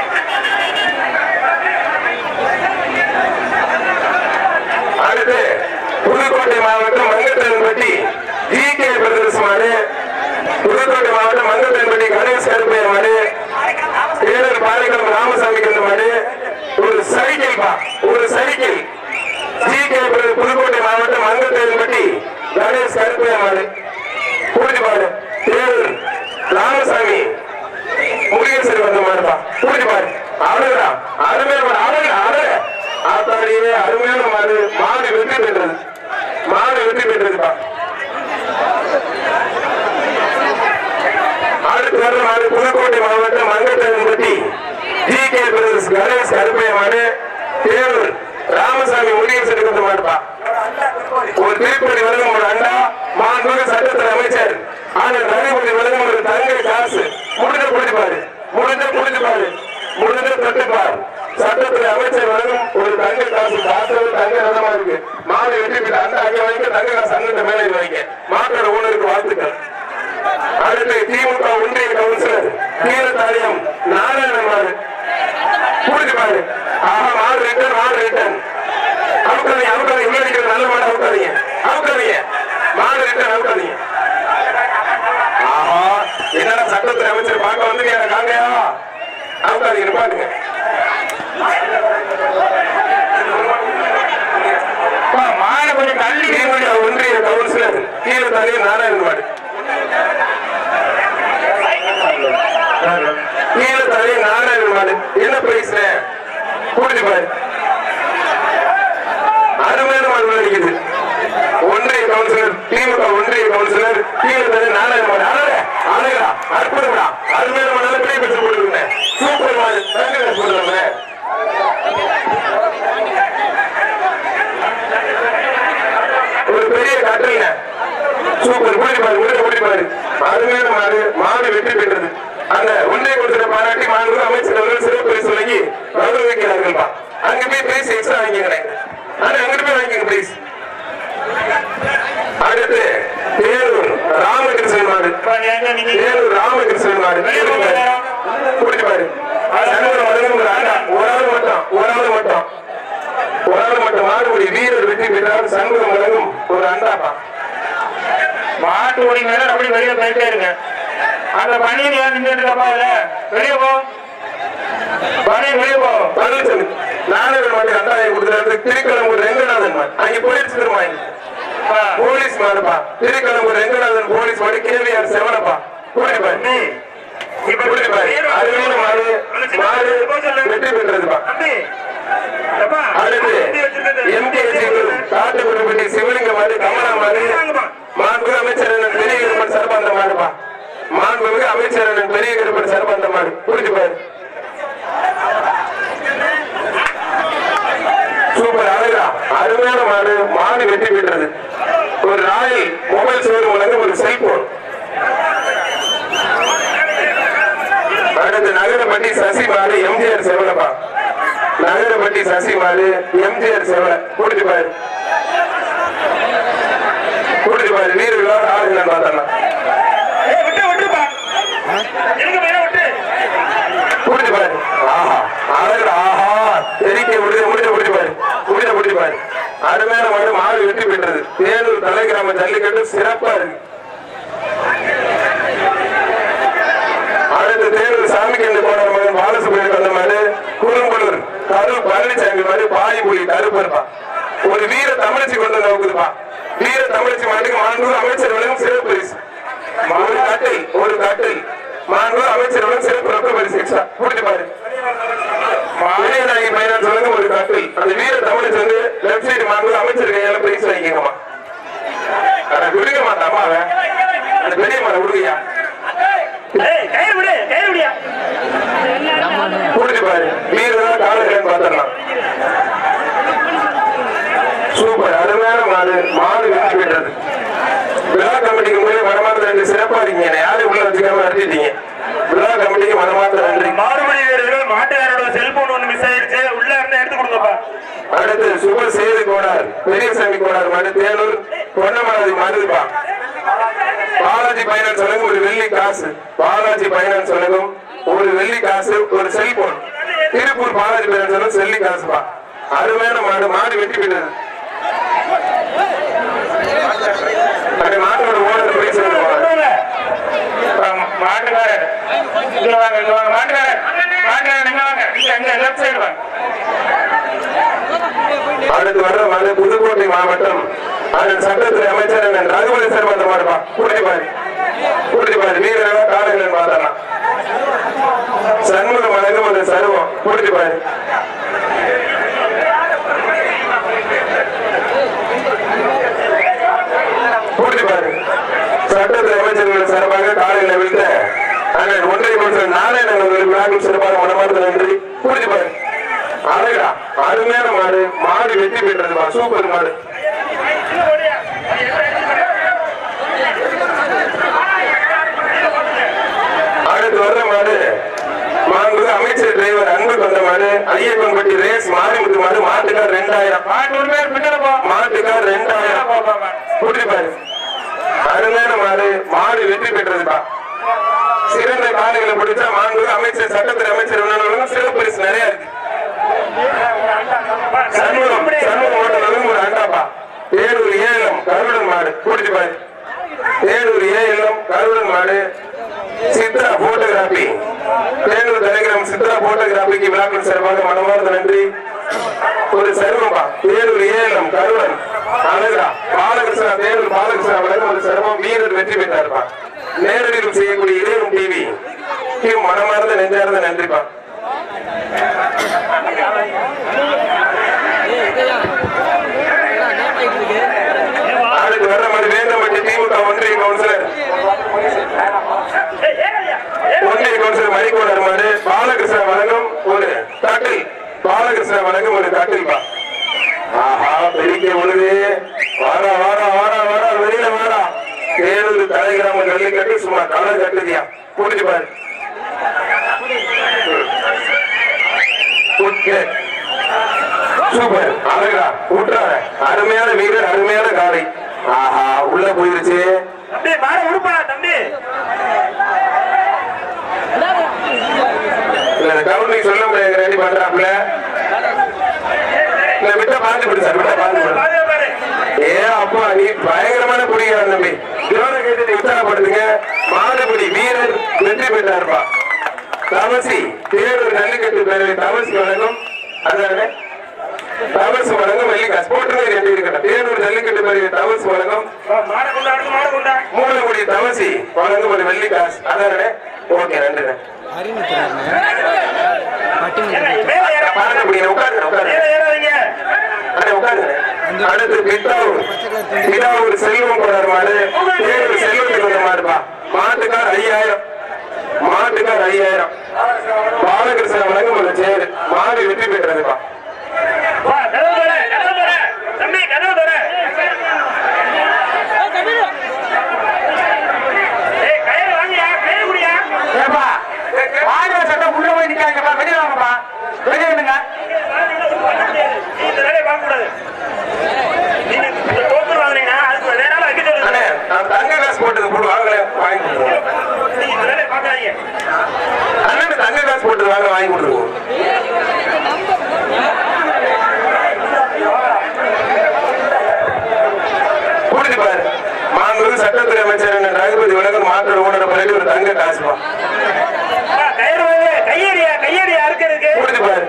அடுத்து புதுக்கோட்டை மாவட்டம் மங்கத்தன்பட்டி ஜி கே பிரதர்ஸ் மாடு புதுக்கோட்டை மாவட்டம் மங்கத்தன்பட்டி கணேஷ் கருப்பையர் மாடு தேர்தல் பாலைக்குளம் ராமசாமி கந்த மாடு ஒரு சைக்கிள் பா ஒரு சைக்கிள் ஜி கே புதுக்கோட்டை மாவட்டம் மங்கத்தன்பட்டி கணேஷ் கருப்பையர் மாடு புரிஞ்சு பாரு தேர்தல் ராமசாமி முருகேசர் வந்த மாடுப்பா புரிஞ்சு பாரு அவ்வளவுதான் அருமையான மாடு அழகு அழகு ஆத்தாடியே அருமையான மாடு மாடு வெற்றி பெற்றது மாடு வெற்றி பெற்றதுப்பா அடுத்து வர மாடு புதுக்கோட்டை மாவட்டம் Mangathanpatti G K brothers Ganesh Karuppaiya மாடு தேவர் ராமசாமி முருகேசன் வந்த மாடுப்பா ஒரு திருப்பதி வழங்கும் ஒரு அண்டா மாண்புமிகு சட்டத்துறை அமைச்சர் ஆனால் தனிப்படி வழங்கும் ஒரு தங்க காசு முடிஞ்ச புடிப்பாரு முடிஞ்ச புடிச்சுப்பாரு முடிஞ்ச தட்டுப்பார் சட்டத்துறை அமைச்சர் வழங்கும் ஒரு தங்க காசு காசு தங்க ரதமா இருக்கு மாடு வெற்றி பெற்ற அந்த அங்கே வைக்க தங்க காசு அண்ணன் மேலே வைக்க மாட்டோட ஊழலுக்கு வாழ்த்துக்கள் அடுத்து திமுக ஒன்றிய கவுன்சிலர் கீழத்தாரியம் நாராயணன் மாடு புரிஞ்சு பாரு ஆஹா மாடு ரிட்டன் மாடு ரிட்டன் அவுக்காதீங்க அவுக்காதீங்க முன்னாடி நல்ல மாடு அவுக்காதீங்க அவுக்காதீங்க மாடு ரிட்டன் அவுக்காதீங்க ஆஹா என்னடா சட்டத்துறை அமைச்சர் பார்க்க வந்து காங்கயா அவுக்காதீங்க பாருங்க மாடு கொஞ்சம் தள்ளி ஒன்றிய கவுன்சிலர் கீழத்தாரியம் நாராயணன் மாடு கீழே நாராயணன் மாடு என்ன பிரைஸ் புரிஞ்சு பாரு அருமையான மாடு அடிக்குது ஒன்றிய கவுன்சிலர் திமுக ஒன்றிய கவுன்சிலர் கீழே தலை நாராயணன் மாடு அழக அழகா அற்புதமா அருமையான மாடு பிள்ளை பெற்று போட்டுருங்க சூப்பர் மாடு தங்க சொல்றாங்க ஒரு பெரிய கட்டல சூப்பர் புரிப்பாரு உள்ள புரிப்பாரு அருமையான மாடு மாடு வெற்றி பெற்றது அந்த ஒன்றிய கொடுத்த பாராட்டி மாண்பு அமைச்சர் அவர்கள் சிறப்பு பரிசு வழங்கி கௌரவிக்கிறார்கள் அங்க போய் பிரைஸ் எக்ஸ்ட்ரா வாங்கிக்கிறேன் ஆனா அங்கிட்டு போய் வாங்கிக்க பிரைஸ் அடுத்து தேரூர் ராமகிருஷ்ணன் மாடு தேரூர் ராமகிருஷ்ணன் மாடு புரிப்பாரு ஒரு ஆள் மட்டும் ஒரு ஆள் மட்டும் ஒரு ஆள் மட்டும் மாடுபடி வீரர் வெற்றி பெற்றால் சண்முகம் வழங்கும் ஒரு அண்டாப்பா மாட்டு ஓடி மேல அப்படி வெளியே போயிட்டே இருங்க அந்த பணியில் ஏன் நின்றுப்பா வெளியே போ பணியில் வெளியே போ பழனிசாமி நானூறு மாட்டு அண்டாயம் கொடுத்துட்டு திருக்கலம்பூர் ரெங்கநாதன் மாடு அங்கே போயிடுச்சு திரும்ப போலீஸ் மாடுப்பா திருக்கலம்பூர் ரெங்கநாதன் போலீஸ் மாடு கேவிஆர் செவனப்பா புரியுது அருமையான மாடு மாடு வெற்றி பெற்றதுப்பா அடுத்து எம்கேஜி காட்டுக்குடிப்பட்டி சிவலிங்க மாடு கமலா மாடு மாண்புமிகு அமைச்சர் பெரிய கருப்பன் சர்பாந்த மாடுப்பா மாண்புமிகு அமைச்சர் பெரிய கருப்பன் சர்பாந்த மாடு புரிஞ்சு பாரு சூப்பர் அழகா அருமையான மாடு மாடு வெற்றி பெற்றது ஒரு ராயல் மொபைல் ஷோரூம் வழங்க ஒரு செல்போன் பட்டி சசிமாறு எம்ஜிஆர் செவலை கூட்டிட்டு பாரு கூட்டிட்டு பாரு வீரர்களா ஆளுங்கன்னு பார்த்தலாம் கூட்டிட்டு பாரு ஆஹா அழகு ஆஹா தெரிக்க முடிஞ்ச முடிஞ்ச முடிச்சு பாரு முடிஞ்ச முடிச்சு பாரு அருமையான மாடு மாடு வெற்றி பெற்றது தேனூர் தலை கிராம ஜல்லிக்கட்டு சிறப்பா இருக்கு அடுத்து தேனூர் சாமிக்கண்டு போன மகன் பாலசுப்ரமணியன் வந்த மாதிரி குறும்பலூர் கரு பழனிசாமி மாதிரி பாய் புலி கருப்பு இருப்பான் ஒரு வீர தமிழச்சி கொண்டு நோக்குதுப்பா வீர தமிழச்சி மாட்டுக்கு மாண்புமிகு அமைச்சர் வழங்கும் சிறப்பு பரிசு ஒரு கட்டில் ஒரு கட்டில் மாண்புமிகு அமைச்சர் வழங்கும் சிறப்பு ரொக்க பரிசு எக்ஸ்ட்ரா கூட்டிட்டு பாரு மாநிலநாயகி பையன் சொல்லுங்க ஒரு கட்டில் அந்த வீர தமிழச்சி வந்து லெப்ட் சைடு மாண்புமிகு அமைச்சர் கையால பரிசு வாங்கிக்கோமா அதை விடுங்க மாட்டாமா அவன் அந்த பெரிய மலை விடுங்கயா கூட்டிட்டு பாரு வீரதான் காலகன் பாத்திரலாம் சூப்பர் அருமையான மாடு மாடு வெற்றி பெற்றது விழா கமிட்டிக்கு முன்னாடி மனமார்ந்த நன்றி சிறப்பா இருக்கீங்க யாரும் உள்ள வச்சுக்காம நடத்திட்டீங்க விழா கமிட்டிக்கு மனமார்ந்த நன்றி மாடுபடி வீரர்கள் மாட்டுக்காரோட செல்போன் ஒண்ணு மிஸ் ஆயிடுச்சு உள்ள இருந்து எடுத்து கொடுங்கப்பா அடுத்து சுப சேது கோடார் பெரியசாமி கோடார் மாடு தேனூர் பொன்னமராதி மருதுப்பா பாலாஜி பைனான்ஸ் வழங்கும் ஒரு வெள்ளி காசு பாலாஜி பைனான்ஸ் வழங்கும் ஒரு வெள்ளி காசு ஒரு செல்போன் திருப்பூர் பாலாஜி பைனான்ஸ் வழங்கும் வெள்ளி காசுப்பா அருமையான மாடு மாடு வெற்றி பெற்றது மாட்டோட ஓனர் பேச மாட்டுக்காரர் மாட்டுக்காரர் மாட்டுக்காரர் நீங்க வாங்க இங்க லெஃப்ட் சைடு வாங்க அடுத்து வர்ற மாடு புதுக்கோட்டை மாவட்டம் அதன் சட்டத்துறை அமைச்சர் ரகுபதி சார் வந்த மாடுப்பா கூட்டி பாரு கூட்டி பாரு வீரர்களா காலங்கள் பார்த்தலாம் சண்முகம் வழங்கும் ஒரு சருவம் கூட்டி பாரு கூட்டி பாரு சட்டத்துறை அமைச்சர்கள் சார்பாக காலையில் விழுந்த அண்ணன் ஒன்றிய அமைச்சர் நாராயணன் விழாக்கள் சிறப்பாக மனமார்ந்த நன்றி கூட்டி பாரு அழகா அருமையான மாடு மாடு வெற்றி பெற்றதுப்பா சூப்பர் மாடு அடுத்து வர்ற மாடு மாண்புமிகு அமைச்சர் டிரைவர் அன்பு வந்த மாடு ஐயப்பன்பட்டி ரேஸ் மாரிமுத்து மாடு மாட்டுக்கார் ரெண்டாயிரம் மாட்டுக்கார் ரெண்டாயிரம் கூட்டிட்டு பாரு அருமையான மாடு மாடு வெற்றி பெற்றதுப்பா சிறந்த காலைகளை பிடிச்சா மாண்புமிகு அமைச்சர் சட்டத்துறை அமைச்சர் சிறப்பு பரிசு நிறைய இருக்கு சண்முகம் சண்முகம் ஓட்டலும் ஒரு அண்டாப்பா தேனூர் ஏலம் கருடன் மாடு கூட்டிட்டு பாரு தேனூர் ஏலம் கருடன் மாடு சித்ரா போட்டோகிராபி தேனூர் டெலிகிராம் சித்ரா போட்டோகிராபிக்கு விழாக்கள் சிறப்பாக மனமார்ந்த நன்றி ஒரு சர்வம்பா தேனூர் ஏலம் கருடன் அழகா பாலகிருஷ்ணா தேனூர் பாலகிருஷ்ணா வழங்கும் ஒரு சர்வம் வீரர் வெற்றி பெற்றார்ப்பா நேரடியில் செய்யக்கூடிய இளையம் டிவி மனமார்ந்த நெஞ்சார்ந்த நன்றிப்பா அடுத்து வர்ற மாதிரி வேந்தம்பட்டி திமுக ஒன்றிய கவுன்சிலர் ஒன்றிய கவுன்சிலர் மணிக்கோடர் மாடு பாலகிருஷ்ணா வழங்கும் ஒரு கட்டில் பாலகிருஷ்ணா வழங்கும் ஒரு கட்டில்பா ஆஹா பெரிய உழுது வாரா வாரா வாரா வாரா வெளியில வாரா தேனூர் தலைகிராம ஜல்லிக்கட்டு சும்மா கலர் கட்டுதியா கூட்டிட்டு பாரு சூப்பர் அழகா விட்டுறாங்க அருமையான வீரர் அருமையான காலை ஆஹா உள்ள போயிருச்சு கவுண்டிங் சொல்ல முடியாது ரெடி பண்றாப்ல விட்ட பாத்து விடு சார் விட்ட பாத்து ஏ அப்பா நீ பயங்கரமான குடிக்கிற தம்பி இவன கேட்டு உற்சாகப்படுத்துங்க மாடுபடி வீரர் வெற்றி பெற்றாருப்பா தவசி தேரூர் ஜல்லிக்கட்டு பேரவை தவசி வழங்கும் அதானே தவசு வழங்கும் வெள்ளிக்காசு போட்டு ரெண்டு இருக்கட்டும் தேனூர் ஜல்லிக்கட்டு பேரவை தவசு வழங்கும் மூலகுடி தவசி வழங்கும் ஒரு வெள்ளிக்காசு அதானே ஓகே நன்றி அடுத்து பிட்டாவூர் பிட்டாவூர் செல்வம் போறாரு மாடு தேனூர் செல்வத்துக்கு வந்த மாடுப்பா மாட்டுக்கார் ஐயாயிரம் மாட்டுக்கார் ஐயாயிரம் பாலகிருஷ்ணன் வழங்கும் ஒரு சேரு மாடு வெற்றி பெற்றதுப்பா சட்டம் உள்ள போய் நிக்காங்கப்பா வெளியே வாங்கப்பா வெளியே மாட்டுத்துறை அமைச்சர் ரகுபதி உலகம் மாற்றோட ஊழல் பண்ணிட்டு ஒரு தங்க காசுமா கையடியா கையடியா இருக்கிறதுக்கு புரிஞ்சு பாரு.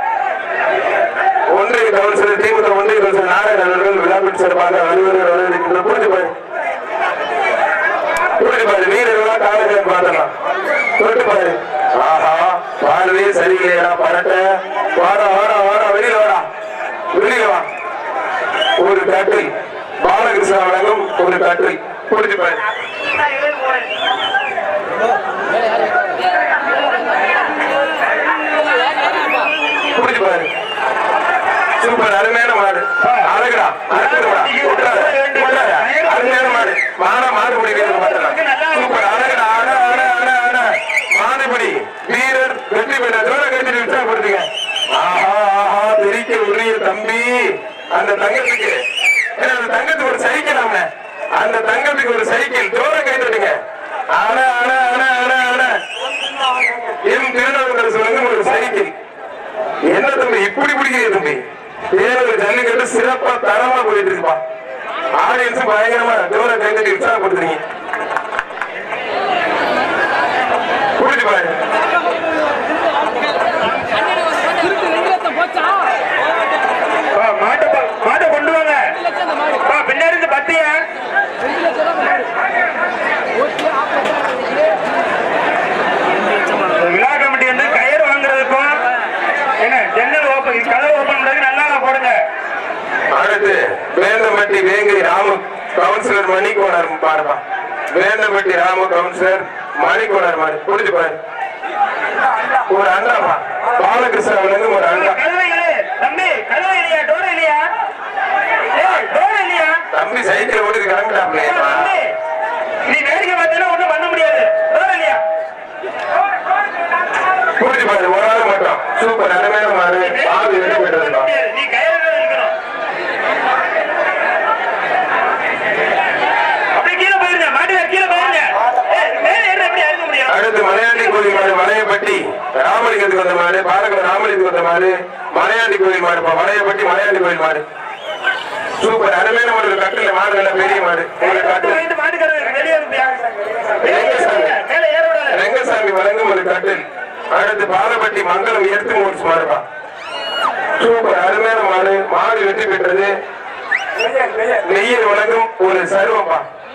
ஒன்றிய கவுன்சிலர் திமுக ஒன்றிய கவுன்சிலர் நாராயண அவர்கள் விழாவில் சிறப்பாக அலுவலர் வரவேற்கின்ற புரிஞ்சு பாரு. புரிஞ்சு பாரு. வீரர்களா காலேஜ் பார்த்தலாம் தொட்டு பாரு. ஆஹா வாழ்வே சரியில்லையா பரட்ட வாடா வாடா வாடா வெளியில வாடா வெளியில வா. ஒரு கட்டில் பாலகிருஷ்ணா வழங்கும் ஒரு கட்டில் புரிஞ்சு பாரு. புரிஞ்சு பாரு. சூப்பர் அருமையான மாடு அழகுடா அழகுடா அருமையான மாடு மாட மாடு முடிவு பார்த்தலாம். சூப்பர் அழகுடா அட அட அட அட மாடுபடி வீரர் வெற்றி பெற்ற ஜோர கட்டி உற்சாகப்படுத்துங்க. ஆஹா ஆஹா பிரிக்க உரிய தம்பி அந்த தங்கத்துக்கு அந்த தங்கத்துக்கு ஒரு சைக்கிள் அவங்க அந்த தங்கத்துக்கு ஒரு சைக்கிள் ஜோர கைதுங்க. அட அட அட அட அட எம் திருநாவுக்கரசு சொல்லுங்க ஒரு சைக்கிள். என்ன தம்பி இப்படி பிடிக்கிறீங்க தம்பி? தேர்தல் ஜல்லிக்கட்டு சிறப்பா தரமா போயிட்டு இருக்குப்பா. ஆடியன்ஸ் பயங்கரமா ஜோர கைதட்டி உற்சாகப்படுத்துறீங்க. புரிஞ்சு பாரு. மாட்டை கொண்டு வாங்க பின்னாடி இருந்து பத்திய விழா கமிட்டி வந்து கயிறு வாங்குறதுக்கும் என்ன ஜன்னல் ஓப்பன் கதவு ஓப்பன் பண்றதுக்கு நல்லா போடுங்க. அடுத்து வேந்தம்பட்டி வேங்கை ராமு கவுன்சிலர் மணிக்கோணர் பாருப்பா. வேந்தம்பட்டி ராமு கவுன்சிலர் மணிக்கோணர் மாதிரி புரிஞ்சு பாரு. ஒரு அண்டாப்பா பாலகிருஷ்ணா அவனுக்கு ஒரு அண்டா. தம்பி கதவு இல்லையா டோர் இல்லையா டோர் இல்லையா தம்பி சைக்கிள் ஓடி கிளம்பிட்டாப்ல. நீ வேடிக்கை பார்த்தா ஒண்ணும் பண்ண முடியாது. டோர் இல்லையா புரிஞ்சு பாரு. ஒரு ஆள் மட்டும் சூப்பர் அருமையான மாறு ஆள் வெற்றி பெற்றதுப்பா. நீ கயிறு இருக்கணும் அப்படி கீழே போயிருங்க மாட்டுல கீழே போயிருங்க. அடுத்து மலையாண்டி கோயில் மாடு வளையப்பட்டி ராமலிங்கத்துக்கு வந்த மாடு பாலக்குளம் ராமலிங்கத்துக்கு வந்த மாடு மலையாண்டி கோயில் மாடு வளையப்பட்டி மலையாண்டி கோயில் மாடு சூப்பர் அருமையான ஒரு கட்டில மாடு நல்ல பெரிய மாடு. ரெங்கசாமி வழங்கும் ஒரு கட்டில். அடுத்து பாலப்பட்டி மங்கலம் எடுத்து மூச்சு மாடுப்பா. சூப்பர் அருமையான மாடு மாடு வெற்றி பெற்றது. நெய்யர் வழங்கும் ஒரு சருவப்பா.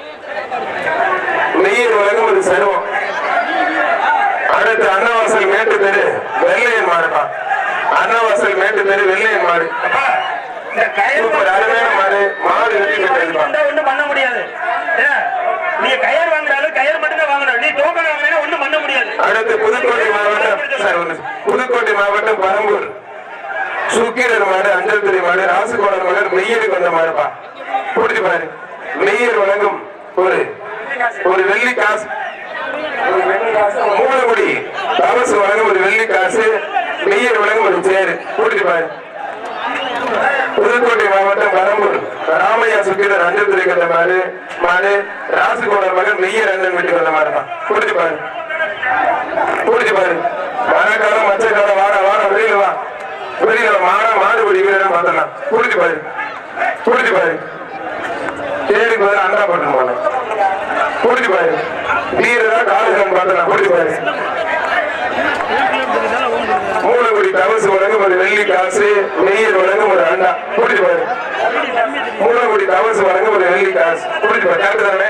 நெய்யர் வழங்கும் ஒரு சருவம். அடுத்து அன்னவாசல் மேட்டு தெரு வெள்ளையன் மாடுப்பா. அன்னவாசல் மேட்டு தெரு வெள்ளையன் மாடு சூப்பர் அருமையான மாடு மாடு வெற்றி பெற்றதுப்பா. ஒண்ணும் பண்ண முடியாது. நீங்க கயிறு வாங்குறாலும் கயிறு மட்டும் தான் வாங்கணும். நீ டோக்கன் வாங்கினா ஒண்ணும் பண்ண முடியாது. அடுத்து புதுக்கோட்டை மாவட்டம் புதுக்கோட்டை மாவட்டம் பரம்பூர் சுக்கீரர் மாடு அஞ்சல் துறை மாடு ராசுகோளர் மாடு மெய்யருக்கு வந்த மாடுப்பா. புரிஞ்சு பாரு. மெய்யர் வழங்கும் ஒரு ஒரு வெள்ளி காசு. மூலகுடி தவசு வழங்கும் ஒரு வெள்ளி காசு. மெய்யர் வழங்கும் ஒரு சேரு. புரிஞ்சு பாரு. புதுக்கோட்டை மாவட்டம் பரம்பூர் ராமையா சுக்கீரர் அஞ்சல் துறை கந்த மாடு மாடு ராசுகோளர் மகன் மெய்யர் அண்ணன் வீட்டுக்கு வந்த மாடுதான். புரிஞ்சு பாரு. புரிஞ்சு பாரு. மரக்காலம் மச்சக்காலம் வாடா வாடா வெளியில வா வெளியில மாடா மாடுபடி வீரன் பார்த்தலாம். புரிஞ்சு பாரு. புரிஞ்சு பாரு. தேடி பதில் அண்டா போட்டு போன புரிஞ்சு பாரு. வீரரா காலேஜ் பார்த்தலாம். புரிஞ்சு பாரு. மூலகுடி தவசு வழங்கும் ஒரு வெள்ளி காசு. நெய்யர் வழங்கும் ஒரு அண்டா. புரிஞ்சு பாரு. மூலகுடி தவசு வழங்கும் ஒரு வெள்ளி காசு. புரிஞ்சு பாரு. கரெக்ட் தானே?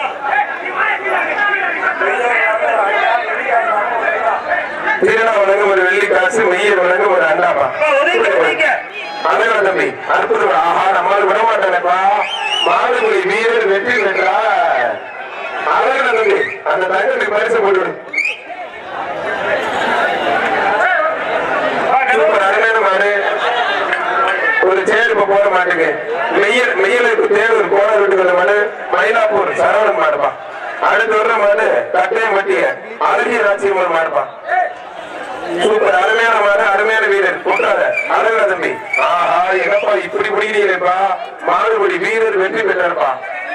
வீரனா வழங்கும் ஒரு வெள்ளி காசு. மெய்யர் வழங்கும் ஒரு அண்டாப்பா. அழகா தம்பி அற்புதம். ஆஹா நம்மளால விட மாட்டானப்பா. மாடுபுலி வீரர் வெற்றி பெற்றா அழகா தம்பி அந்த தங்கத்துக்கு பரிசு போட்டு அருமையான மாடு. ஒரு சேர் இப்ப போட மாட்டுங்க. மெய்யல் மெய்யலுக்கு தேவை போன வீட்டுக்கு வந்த மாடு மயிலாப்பூர் சரவணன் மாடுப்பா. அடுத்து வர்ற மாடு கட்டையம்பட்டிய அழகிய ராட்சியம்மன் மாடுப்பா. சூப்பர் அருமையான மாடு அருமையான வீரர் போட்டாத அழகா தம்பி. ஆஹா எங்கப்பா இப்படி பிடிக்கிறீங்கப்பா. மாடுபடி வீரர் வெற்றி பெற்றார்ப்பா.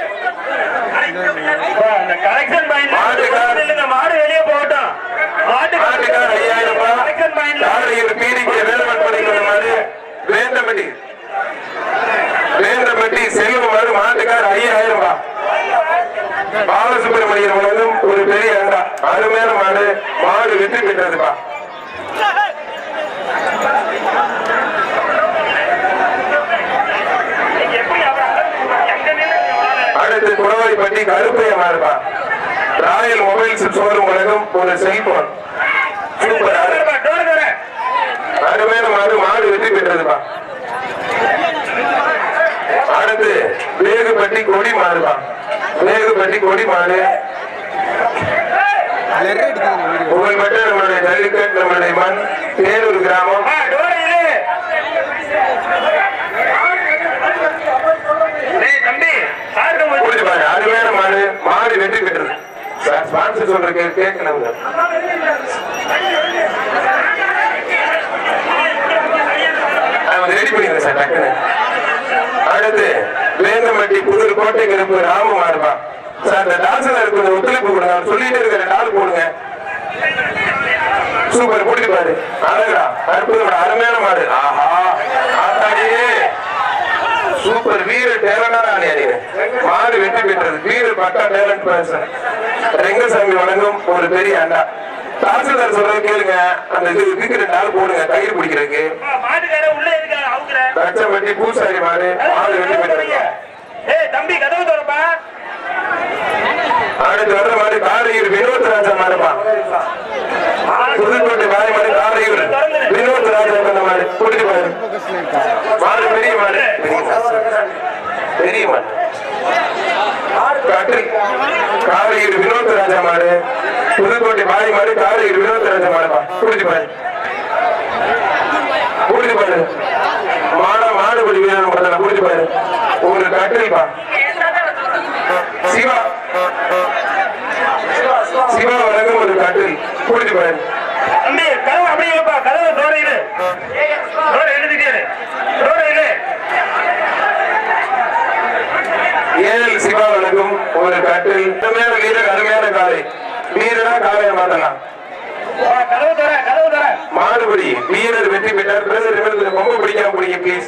மாடு வெளியே போகட்டும். மாட்டுக்கார் ஐயாயிரம் ரூபாய் பீடிக்கு வேலவன் பண்ணிக்கிற மாடு வேந்தம்பட்டி வேந்தம்பட்டி செல்வம் மாடு மாட்டுக்கார் ஐயாயிரம் ரூபாய் அருள் சோறும் உலகம் ஒரு செல்போன் சூப்பர் அருமையான மாடு மாடு வெற்றி பெற்றதுப்பா. அடுத்து வேகுபட்டி கொடி மாடுப்பா. வேகுபட்டி கொடி மாடு புகழ்பெற்ற நம்மளுடைய ஜல்லிக்கட்டு நம்மளுடைய மண் தேனூர் கிராமம். அருமையான மாடு மாடு வெற்றி பெற்றது. ஸ்பான்சர் சொல்ற கேட்கணும். ரெடி பண்ணிடுங்க சார் டக்குன்னு. அடுத்து வேந்தம்பட்டி புதூர் கோட்டை கருப்பு ராம மாடுப்பா. சார் இந்த டான்சர் கொஞ்சம் ஒத்துழைப்பு கொடுங்க. சொல்லிட்டே இருக்கிற டால் போடுங்க. சூப்பர் போட்டு பாரு. அழகா அற்புதம் அருமையான மாடு. ஆஹா ஆத்தாடியே சூப்பர் வீர டேலண்டான ஆணையாடிங்க. மாடு வெற்றி பெற்றது. வீரர் பக்கா டேலண்ட் பர்சன். ரெங்கசாமி வழங்கும் ஒரு பெரிய அண்டா. தாசில்தார் சொல்றது கேளுங்க. அந்த இதுக்கு ரெண்டு ஆள் போடுங்க கயிறு பிடிக்கிறதுக்கு. தச்சம்பட்டி பூசாரி மாடு மாடு வெற்றி பெற்றது. அடுத்து வர்ற மாதிரி காரையூர் வினோத் ராஜா மாடுப்பா. புதுக்கோட்டை வாய் மாடு காரையூர் வினோத் ராஜா பண்ண மாடு கூட்டிட்டு பாரு. மாடு பெரிய மாடு பெரிய மாடு காற்றில் காரையூர் வினோத் ராஜா மாடு. புதுக்கோட்டை வாய் மாடு காரையூர் வினோத் ராஜா மாடுப்பா. கூட்டிட்டு பாரு கூட்டிட்டு பாரு. மாடா மாடுபடி வீரர் முதல்ல கூட்டிட்டு பாரு. ஒரு கட்டில்பா. சிவா சிவா வழங்கும் ஒரு கட்டில் கூட்டிட்டு பாரு. ஏழு சிவா வழங்கும் ஒரு கட்டில். அருமையான வீரர் அருமையான காலை வீரனா காலையை மாத்தலாம். மாடுபடி வீரர் வெற்றி பெற்றார். ரொம்ப பிடிக்காம பிடிக்க பிளீஸ்.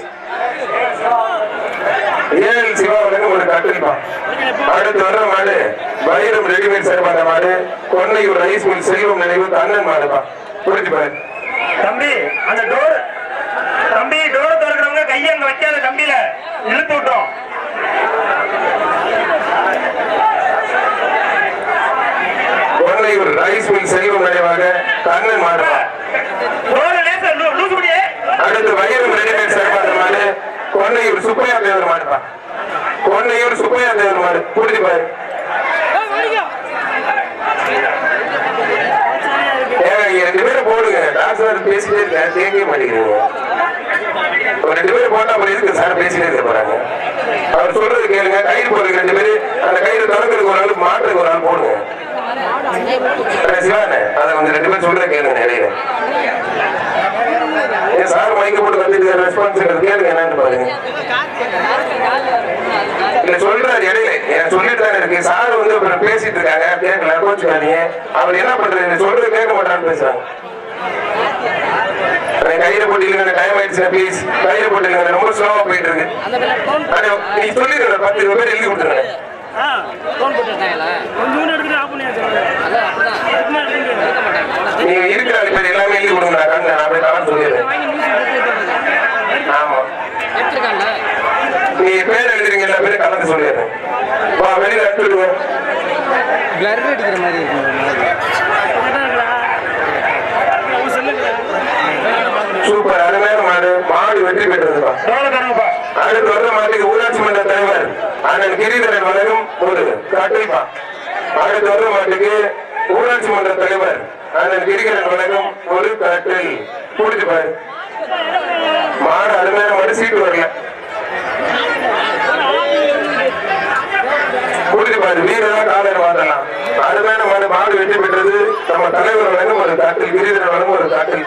ஏழு சிவா வழங்கும் ஒரு கட்டில்பா. அடுத்து வர்ற மாடு வைரம் ரெடிமேட் செயல்பாடு மாடு கொன்னையூர் ரைஸ் மில் செல்வம் நினைவு கண்ணன் மாடுப்பா. புரிஞ்சு பாரு தம்பி. அந்த டோர் தம்பி டோர் திறக்கிறவங்க கையை அங்க வைக்காத கம்பியில இழுத்து விட்டோம். கொன்னையூர் ரைஸ் மில் செல்வம் நினைவாக கண்ணன் மாடுப்பா. அடுத்து வைரம் ரெடிமேட் செயல்பாடு மாடு கொன்னையூர் சுப்பையா தேவர் மாடுப்பா. கொன்னையூர் சுப்பையா தேவர் மாடு புரிஞ்சு பாரு. ரெண்டு பேரும் போடுங்க. டாக்டர் பேசிட்டே இருக்க கேட்க மாட்டேங்கிறீங்க. ஒரு ரெண்டு பேரும் போட்டா அப்புறம் இருக்கு சார் பேசிட்டே இருக்க போறாங்க. அவர் சொல்றது கேளுங்க. கயிறு போடுங்க ரெண்டு பேரு. அந்த கயிறு திறக்கிறதுக்கு ஒரு ஆள் மாட்டுறதுக்கு ஒரு ஆள் போடுங்க. சிவானே அதை வந்து ரெண்டு பேரும் சொல்றத கேளுங்க. இடையில ஏன் சார் மைக்க போட்டு கத்திட்டு ரெஸ்பான்ஸ் கேளுங்க என்னன்னு பாருங்க. இல்ல சொல்றாரு இடையில எனக்கு சொல்லிட்டு தானே இருக்கு. சார் வந்து பேசிட்டு இருக்காங்க கேட்கல கோச்சுக்காதீங்க. அவர் என்ன பண்றது சொல்றது கேட்க மாட்டான்னு பேசுறாங்க. கயிறு போட்டியில டைம் ஆயிடுச்சு ப்ளீஸ். கயிறு போட்டியில ரொம்ப ஸ்லோவா போயிட்டு இருக்கு. நீ சொல்லிடுற பத்து இருபது பேர் எழுதி கொடுத்துருங்க. நீங்க இருக்கிற பேர் எல்லாமே எழுதி கொடுங்க. நான் போய் தவறு சொல்லிடுறேன். ஆமா நீ பேர் எழுதுறீங்க எல்லா பேரும் கலந்து சொல்லிடுறேன். வெளியில எடுத்துடுவோம். சூப்பர் அருமையான மாடு மாடு வெற்றி பெற்றதுப்பா. அடுத்து வர்ற மாட்டுக்கு ஊராட்சி மன்ற தலைவர் அண்ணன் கிரிதரன் வழங்கும் ஒரு கட்டில்பா. அடுத்து வர்ற மாட்டுக்கு ஊராட்சி மன்ற தலைவர் அண்ணன் கிரிதரன் வழங்கும் ஒரு கட்டில் கூட்டிட்டு பாரு. மாடு அருமையான மாடு சீட்டு வரல கூட்டிட்டு பாரு. வீரதான் காலையில மாற்றலாம். அருமையான மாடு மாடு வெற்றி பெற்றது. நம்ம தலைவர் வழங்கும் ஒரு கட்டில் கிரிதரன் வழங்கும் ஒரு கட்டில்.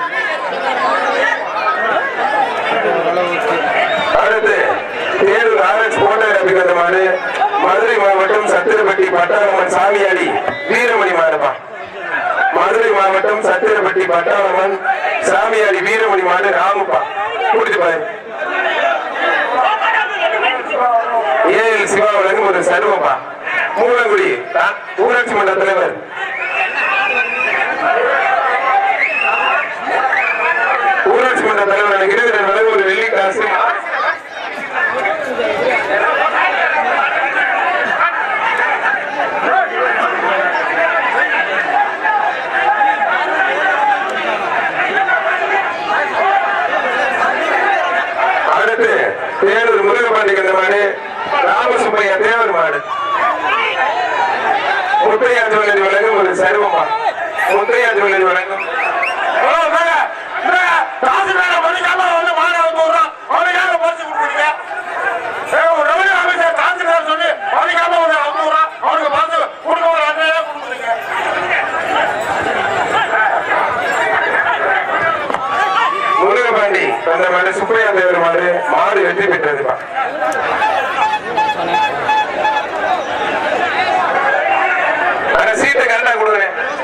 அடுத்து தேரூர் ஆர்எஸ் போட்டோகிராபி வந்த மாடு மதுரை மாவட்டம் சத்திரப்பட்டி பட்டாளமன் சாமியாடி வீரமணி மாடுப்பா. மதுரை மாவட்டம் சத்திரப்பட்டி பட்டாளமன் சாமியாடி வீரமணி மாடு ராமுப்பா. கூட்டிட்டு பாரு. ஏழு சிவா வழங்கும் ஒரு சர்வப்பா. மூலங்குடி ஊராட்சி மன்ற தலைவர் ஊராட்சி மன்ற தலைவர் கிரிதரன் வழங்கும் ஒரு வெள்ளி காசு. பாண்டிக்கு அந்த மாடு ராமசுப்பையா தேவர் மாடு முத்தையா ஜுவல்லரி வழங்கும் ஒரு சர்வமா முத்தையா ஜுவல்லரி வழங்கும் முருகபாண்டி அந்த மாடு சுப்பையா தேவர் மாடு மாடு வெற்றி பெற்றதுப்பா. சீட்டை கரெக்டா கொடுங்க.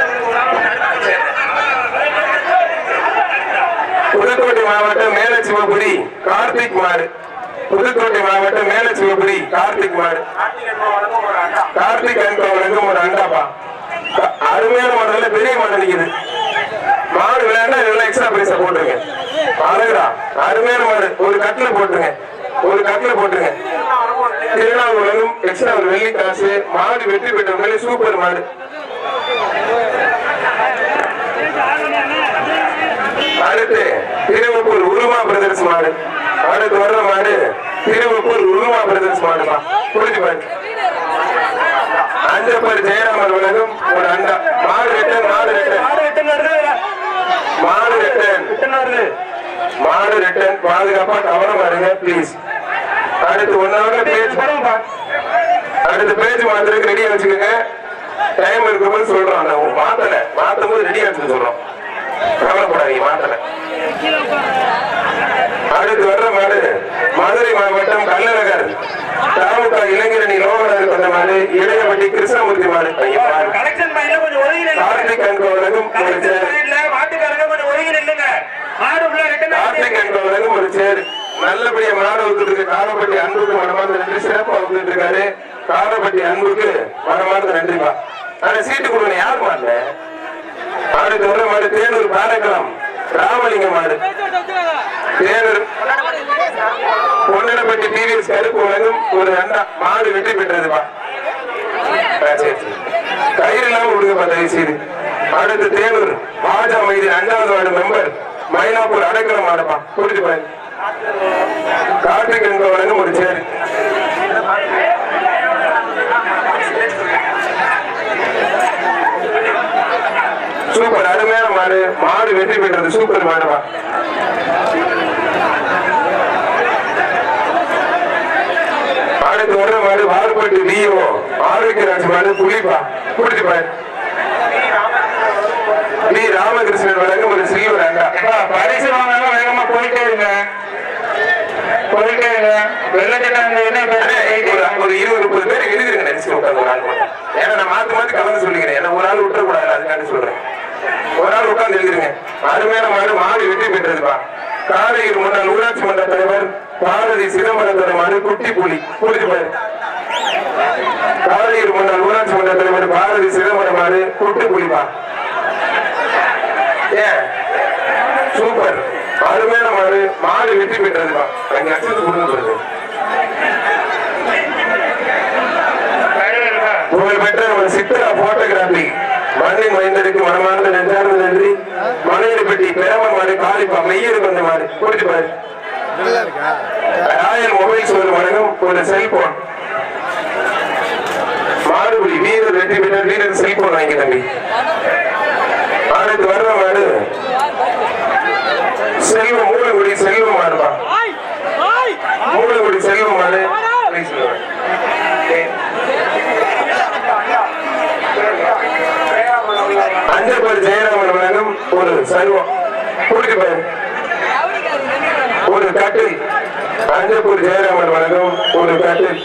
புதுக்கோட்டை மாவட்டம் மேல சிவபுரி கார்த்திக் மாடு புதுக்கோட்டை மாவட்டம் மேல சிவபுரி கார்த்திக் மாடு கார்த்திக் அன்பா வழங்கும் ஒரு அண்டாப்பா. அருமையான மாடல பெரிய மாடு நிக்குது. மாடு விளையாண்டா இதெல்லாம் எக்ஸ்ட்ரா பைசா போட்டுருங்க. அழகுடா அருமையான மாடு. ஒரு கட்டில போட்டுருங்க ஒரு கட்டில போட்டுருங்க. திருநாள் வழங்கும் எக்ஸ்ட்ரா ஒரு வெள்ளி காசு. மாடு வெற்றி பெற்றவங்களே சூப்பர் மாடு. அடுத்து திருவப்பூர் உருமா பிரதர்ஸ் மாடு. அடுத்து வர்ற மாடு திருவப்பூர் உருமா பிரதர்ஸ் மாடுப்பா. புரிஞ்சு பாரு. அஞ்சப்பர் ஜெயராமன் வழங்கும் ஒரு அண்டா. மாடு ரெட்டன் மாடு ரெட்டன் மாடு ரெட்டன் மாடு ரெட்டன். பாதுகாப்பா கவனம் பாருங்க பிளீஸ். அடுத்து ஒன்னாவது பேஜ் அடுத்த பேஜ் மாத்திரக்கு ரெடியா வச்சுக்கோங்க. டைம் இருக்கும்போது சொல்றோம். மாத்தல மாத்தும் போது ரெடியா வச்சுக்க சொல்றோம். கவலைப்படாதீங்க மாத்தல. அடுத்து வர்ற மாடு மதுரை மாவட்டம் கள்ளழகர் தாமுக இளைஞரணி லோகநாதர் கொண்ட மாடு இளையவட்டி கிருஷ்ணமூர்த்தி மாடு. கார்த்திக் அன்பவர்களும் கார்த்திக் அன்பவர்களும் ஒரு சேர். நல்லபடியா மாடு ஊத்துட்டு காரப்பட்டி அன்புக்கு மனமார்ந்த நன்றி. சிறப்பா ஊத்துட்டு இருக்காரு. காரப்பட்டி அன்புக்கு மனமார்ந்த நன்றிப்பா. ஆனா சீட்டு கொடுங்க யாரு மாடல. அடுத்து வர மாடு தேனூர் பாலக்கலாம் ராமலிங்க மாடு. தேனூர் பொன்னடப்பட்டி டிவிஎஸ் கருப்பு வழங்கும் ஒரு அண்டா. மாடு வெற்றி பெற்றதுப்பா. கயிறு இல்லாம கொடுங்கப்பா தயவு செய்து. அடுத்து தேனூர் பாஜா மைதி அஞ்சாவது வார்டு மெம்பர் மயிலாப்பூர் அடைக்கல மாடுப்பா. புரிஞ்சு பாரு. கார்த்திக் என்பவர் வழங்கும் ஒரு சேர். சூப்பர் அருமையான மாடு. மாடு வெற்றி பெற்றது. சூப்பர் மாடுப்பா. அடுத்து வர்ற மாடு வார்பட்டு டிஓ ஆரோக்கியராஜ் மாடு புலிப்பா. புடிச்சு பாரு. டி ராமகிருஷ்ணன் வழங்கும் ஒரு சில்வர் அண்டா. பரிசு வாங்க வேகமா போயிட்டே இருங்க போயிட்டே இருங்க. ஒரு இருபது முப்பது பேர் எழுதுங்க. நடிச்சு உட்காந்து ஒரு ஆள் மட்டும். ஏன்னா நான் மாத்தி மாத்தி கலந்து சொல்லிக்கிறேன். ஏன்னா ஒரு ஆள் விட்டுறக்கூடாது. அதுக்காண்டி சொல்றேன். ஒரு ஆள் உட்கார்ந்து எழுதிருங்க. அருமையான மாடு. மாடு வெற்றி பெற்றதுப்பா. காரையூர் முன்னாள் ஊராட்சி மன்ற தலைவர் பாரதி சிதம்பரத்தோட மாடு குட்டி புலி. புரிஞ்சு பாரு. காரையூர் முன்னாள் ஊராட்சி மன்ற தலைவர் பாரதி சிதம்பரம் மாடு குட்டி புலிப்பா. ஏன் சூப்பர் அருமையான மாடு. மாடு வெற்றி பெற்றதுப்பா. அங்க அச்சத்து கொடுங்க. புகழ் பெற்ற ஒரு சித்திரா போட்டோகிராபி மண்ணின் மைந்தருக்கு மனமார்ந்த நெஞ்சார்ந்த நன்றி. மலையடிப்பட்டி பெரமன் மாடு காலிப்பா. மெய்யரு கொண்ட மாடு. புரிஞ்சு பாரு. ராயல் மொபைல் சோறு வழங்கும் ஒரு செல்போன். மாடுபுலி வீரர் வெற்றி பெற்ற வீரர் செல்போன் வாங்கி தம்பி. அடுத்து வர்ற மாடு செல்வம் மூலங்குடி செல்வம் மாடுப்பா. மூலங்குடி செல்வம் மாடு. அஞ்சப்பர் ஜெயராமன் வழங்கும் ஒரு சர்வம். புரிஞ்சு பாரு. ஒரு கட்டில். அஞ்சப்பூர் ஜெயராமன் வழங்கும் ஒரு கட்டில்.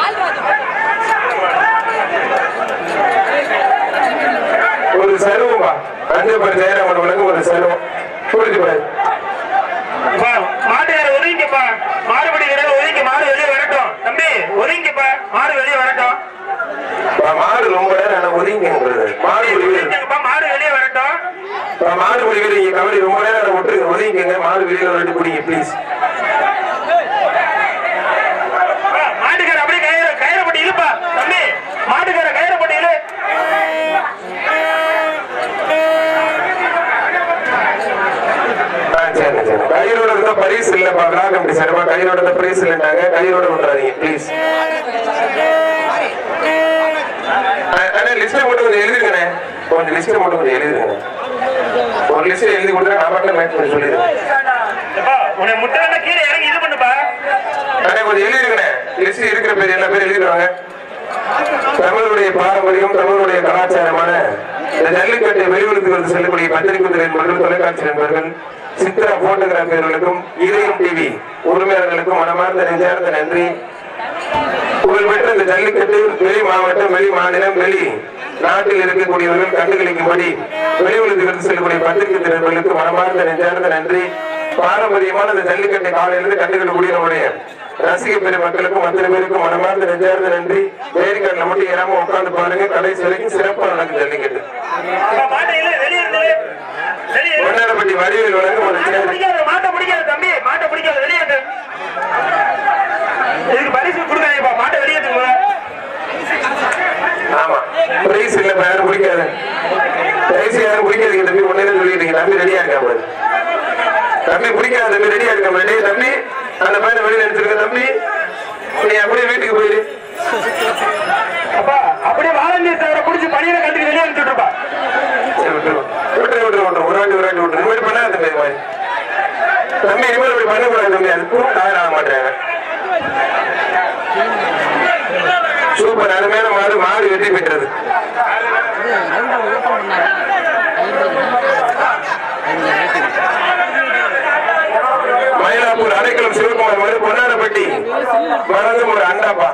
ஒரு சர்வம்பா. அஞ்சப்பர் ஜெயராமன் வழங்கும் ஒரு சர்வம். புரிஞ்சு பாரு. மாட்டுக்கார ஒதுங்கிப்பா. மாடுபடி ஒதுங்கி மாடு வெளியே வரட்டும் தம்பி. ஒதுங்கிப்பா. மாடு வெளியே வரட்டும். மாடு ரொம்ப நேரம் ஒதுங்கி மாடு மாடு வெளியே வரட்டும். மாடு வெளியே கபடி ரொம்ப நேரம் விட்டுருங்க. ஒதுங்கிங்க. மாடு வெளியே வரட்டு பிடிங்க பிளீஸ். மாட்டுக்கார அப்படியே கயிறு கயிறை போட்டு இழுப்பா தம்பி. மாட்டுக்கார கயிறை போட்டு இழு. சரி சரி கயிறோட இருந்தா பறி பிரைஸ் இல்லப்பா விளாக அப்படி சார்பா கையோட பிரைஸ் இல்லைன்னாங்க கையோட விட்டுறாதீங்க ப்ளீஸ். லிஸ்ட் மட்டும் கொஞ்சம் எழுதிருக்கேன் கொஞ்சம் லிஸ்ட் மட்டும் கொஞ்சம் எழுதிருக்கேன் ஒரு லிஸ்ட் எழுதி கொடுத்தா நான் மட்டும் மேட்ச் பண்ணி சொல்லிடுறேன். கொஞ்சம் எழுதிருக்கேன் லிஸ்ட் இருக்கிற பேர் எல்லா பேரும் எழுதிடுவாங்க. தமிழுடைய பாரம்பரியம் தமிழுடைய கலாச்சாரமான இந்த ஜல்லிக்கட்டை வெளியுறவுக்கு செல்லக்கூடிய பத்திரிகை நண்பர்கள் தொலைக்காட்சி நண்பர்கள் சித்திரா போட்டோகிராஃபர்களுக்கும் இதயம் டிவி உரிமையாளர்களுக்கும் மனமார்ந்த நெஞ்சார்ந்த நன்றி. புகழ்பெற்ற இந்த ஜல்லிக்கட்டு வெளி மாவட்டம் வெளி மாநிலம் வெளி நாட்டில் இருக்கக்கூடியவர்கள் கண்டுகளிக்கும்படி வெளியுறவுக்கு செல்லக்கூடிய பத்திரிகை நண்பர்களுக்கு மனமார்ந்த நெஞ்சார்ந்த நன்றி. பாரம்பரியமான இந்த ஜல்லிக்கட்டை காலையிலிருந்து கண்டுகளிக்கூடிய நம்முடைய ரசிக பெருமக்களுக்கும் அத்தனை பேருக்கும் மனமார்ந்த நெஞ்சார்ந்த நன்றி. வேடிக்கைல மட்டும் ஏறாம உட்கார்ந்து பாருங்க கடைசி வரைக்கும் சிறப்பாக நடக்கும் ஜல்லிக்கட்டு. பொன்னாரப்பட்டி வடிவில் வழங்கும் ஒரு மாட்ட பிடிக்காது தம்பி மாட்ட பிடிக்காது வெளியேற்று இதுக்கு பரிசு கொடுக்காதீப்பா மாட்ட வெளியேற்றுங்க. ஆமா பிரைஸ் இல்ல யாரும் பிடிக்காது பிரைஸ் யாரும் பிடிக்காதீங்க தம்பி ஒன்னே சொல்லிட்டீங்க தம்பி ரெடியா இருக்காம தம்பி பிடிக்காத தம்பி ரெடியா இருக்காம ரெடி தம்பி அந்த பையனை வெளியில எடுத்துருக்க தம்பி நீ அப்படியே வீட்டுக்கு போயிரு. அப்பா அப்படியே வாலண்டியர் பிடிச்சி பணியில கட்டி வெளியே அனுப்பிச்சுட்டுப்பா விட்டுரு விட்டுரு விட்டுரு ஒரு வாட்டி ஒரு வாட்டி விட்டுரு இனிமேல் பண்ணாத தம்பி இது மாதிரி தம்பி இனிமேல் இப்படி பண்ணக்கூடாது தம்பி அது கூட தயார் ஆக மாட்டேங்க. சூப்பர் அருமையான மாடு மாடு வெற்றி பெற்றது. மயிலாப்பூர் அடைக்கலம் சிவகுமார் மாதிரி பொன்னாரப்பட்டி வழங்கும் ஒரு அண்டாப்பா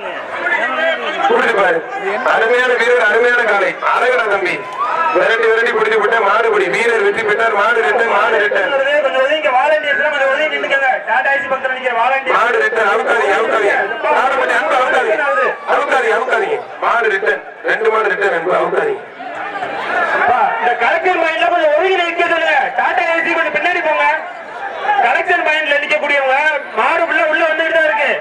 பாரு அருமையான வீரர் அருமையான காலை அழகா தம்பி விரட்டி விரட்டி பிடிச்சு விட்ட மாடுபடி வீரர் வெற்றி பெற்றார். மாடு ரிட்டன் மாடு ரிட்டன் மாடு ரிட்டன் அவுக்காதீங்க அவுக்காதீங்க மாடுபடி அன்பு அவுக்காதீங்க அவுக்காதீங்க அவுக்காதீங்க மாடு ரிட்டன் ரெண்டு மாடு ரிட்டன் அன்பு அவுக்காதீங்க. இந்த கலெக்டர் மைண்ட்ல கொஞ்சம் ஒதுங்கி நிக்க சொல்லுங்க. டாடா ஏசி கொஞ்சம் பின்னாடி போங்க. கலெக்டர் மைண்ட்ல நிக்கக்கூடியவங்க மாடு உள்ள உள்ள வந்துட்டு தான் இருக்கு.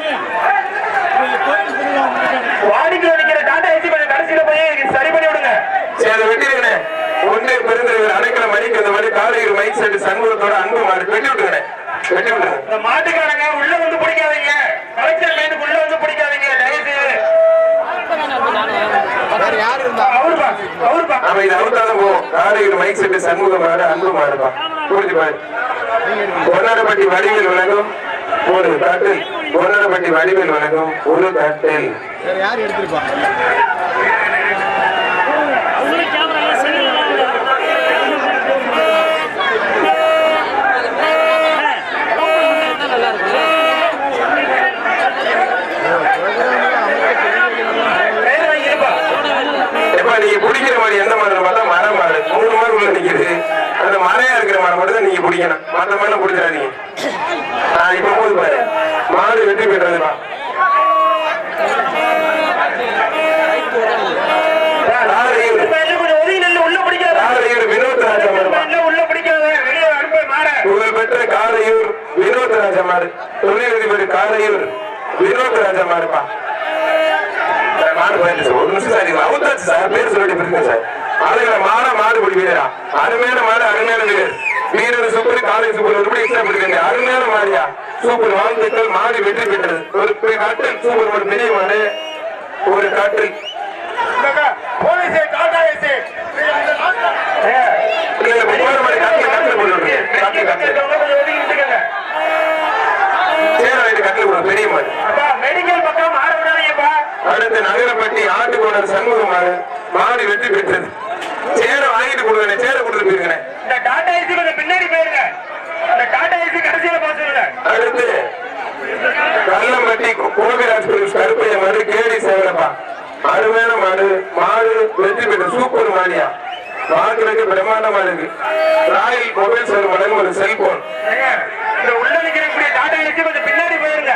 வாடிக்கையில் நிக்கிற டாடா ஏசி கொஞ்சம் கடைசியில போய் சரி பண்ணி விடுங்க. சரி அதை வெட்டிடுங்க. ஒன்றே பெருந்தலைவர் அடைக்கல மணிக்கு அந்த மாதிரி காலையில் மைக் செட்டு சண்முகத்தோட அன்பு மாடு வெட்டி விட்டுங்க வெட்டி விட்டுங்க. இந்த மாட்டுக்காரங்க உள்ள வந்து பிடிக்காதீங்க. கலெக்டர் மைண்டுக்கு உள்ள வந்து பிடிக்காதீங்க தயவுசெய்து. ஆமா இது அவுத்தாதான் போவோம். காலையில் மைக் செட்டு சண்முக மாடு அன்பு மாடுப்பா புரிஞ்சு பாரு. பொன்னாரப்பட்டி வடிவில் வழங்கும் ஒரு தட்டில் பொன்னாரப்பட்டி வடிவில் வழங்கும் ஒரு தட்டில் யார் எடுத்திருப்பா நீங்க பிடிக்கிற மாதிரி எந்த மாதிரி பார்த்தா மரம் மாடு மூணு மாடு உள்ள நிக்குது. அந்த மரையா இருக்கிற மரம் மட்டும் தான் நீங்க பிடிக்கணும். மற்ற மாதிரி பிடிச்சாதீங்க. ஆஹ் இப்ப போது பாரு மாடு வெற்றி பெற்றதுப்பா. புகழ்பெற்ற காரையூர் வினோத் ராஜமாறு தொழிலதிபர் காரையூர் வினோத் ராஜமாறுப்பா மாடு போயிட்டு ஒரு நிமிஷம் சார் அவுத்தாச்சு சார் பேர் சொல்லிட்டு இருக்கேன் சார். அதுல மாட மாடுபடி வீரரா அருமையான மாடு அருமையான வீரர் வீரர் சூப்பர் காலை சூப்பர் ஒருபடி எக்ஸ்ட்ரா பண்ணிருக்காங்க. அருமையான மாடியா சூப்பர் வாழ்த்துக்கள் மாடு வெற்றி பெற்றது. ஒரு கட்டில் சூப்பர் ஒரு பெரிய மாடு ஒரு கட்டில் பெரிய மாடு. அடுத்து நகரப்பட்டி ஆட்டுக்கோடர் சண்முகமாறு மாடு வெற்றி பெற்றது. சேர வாங்கிட்டு கொடுங்க சேர கொடுத்து போயிருங்க. பின்னாடி போயிருங்க. அடுத்து கல்லம்பட்டி கோவிராஜ் கருப்பைய மாடு கேடி சேவலப்பா அருமையான மாடு மாடு வெற்றி பெற்ற சூப்பர் மாடியா மாடுகளுக்கு பிரமாண்டமா இருக்கு. ராயல் மொபைல் சேர் வழங்கும் ஒரு செல்போன் உள்ள நிற்கக்கூடிய டாடா ஏசி கொஞ்சம் பின்னாடி போயிருங்க.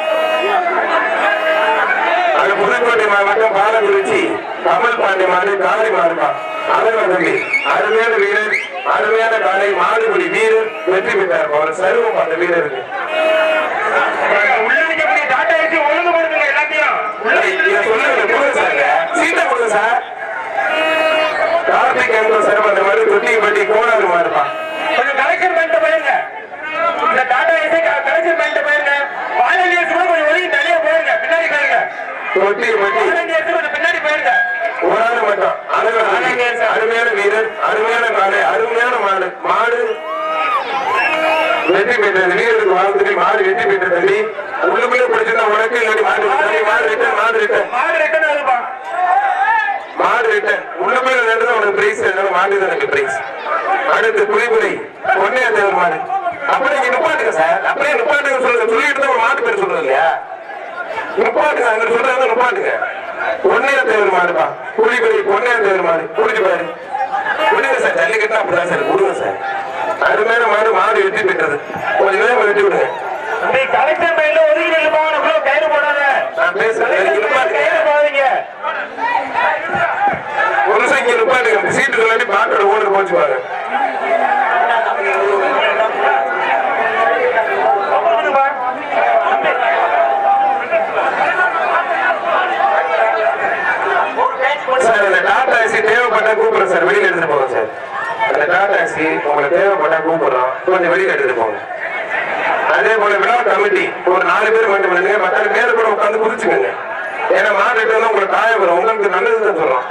அது புதுக்கோட்டை மாவட்டம் பாலக்குறிச்சி கமல் பாண்டி மாடு காலை மாடுப்பா அழகி அருமையான வீரர் அருமையான காலை மாடுபடி வீரர் வெற்றி பெற்றார். அவர் சருவம் அந்த வீரருக்கு உள்ள நிற்கக்கூடிய டாடா ஏசி ஒழுங்கு கொடுங்க. எல்லாத்தையும் சொல்லுங்க சார் சீட்டை கொடுங்க சார். கார்த்திக் என்ற சர்வ அந்த மாதிரி தொட்டிப்பட்டி கோணாது மாடுப்பா கொஞ்சம் கலெக்ஷன் பண்ணிட்டு போயிருங்க. இந்த தொட்டி பட்டி பின்னாடி போயிருங்க. ஒரு ஆள் மட்டும் அருமையான வீரர், அருமையான காலை, அருமையான மாடு. மாடு வெற்றி பெற்றது. வீரருக்கு வாழ்த்துக்கள். மாடு வெற்றி பெற்ற தம்பி. உள்ளுக்குள்ளே பிடிச்சிருந்தா உனக்கு இல்லாட்டி மாடு மாடு ரிட்டன் மாடு ரிட்டன் மாடு ரிட்டன் ஆகுப்பா. மாடு ரிட்டன் உள்ளுக்குள்ள நடந்தது உனக்கு பிரைஸ். மாடு தான் எனக்கு பிரைஸ். அடுத்து புலிபுலி பொன்னையா தேவர் மாடு. அப்படியே நீங்க நிப்பாட்டுங்க சார். அப்படியே நிப்பாட்டுங்க சொல்லுங்க. சொல்லிட்டு தான் மாட்டு பேர் சொல்றது இல்லையா? நிப்பாட்டுங்க. அங்க சொல்றது நிப்பாட்டுங்க. பொன்னையா தேவர் மாடுப்பா. புலிபுலி பொன்னையா தேவர் மாடு. புரிஞ்சு பாரு. புரியுங்க சார். ஜல்லிக்கட்டா அப்படிதான் சார். கொடுங்க சார். அருமையான மாடு. மாடு வெற்றி பெற்றது. கொஞ்சம் நேரம் வெட்டி விடுங்க. கலெக்டர் பையில ஒதுக்கி நில்லுப்பா. கயிறு போடாத. நான் பேசுறேன். கயிறு போடாதீங்க. ஒரு நிமிஷம் இங்க நிப்பாட்டுங்க. சீட்டு சொல்லாட்டி பாட்டோட ஓனர் போச்சுப்பாங்க. சார் அந்த டாடா ஏசி தேவைப்பட்டா கூப்பிடுறோம் சார். வெளியில எடுத்துட்டு போங்க சார். அந்த டாடா ஏசி உங்களுக்கு தேவைப்பட்டா கூப்பிடுறோம். கொஞ்சம் வெளியில எடுத்துட்டு போங்க. அதே போல விழா கமிட்டி ஒரு நாலு பேர் மட்டும் பண்ணுங்க. மற்ற மேல கூட உட்காந்து குதிச்சுக்கோங்க. ஏன்னா மாடு வந்து உங்களுக்கு காயம் வரும். உங்களுக்கு நல்லதுதான் சொல்றோம்.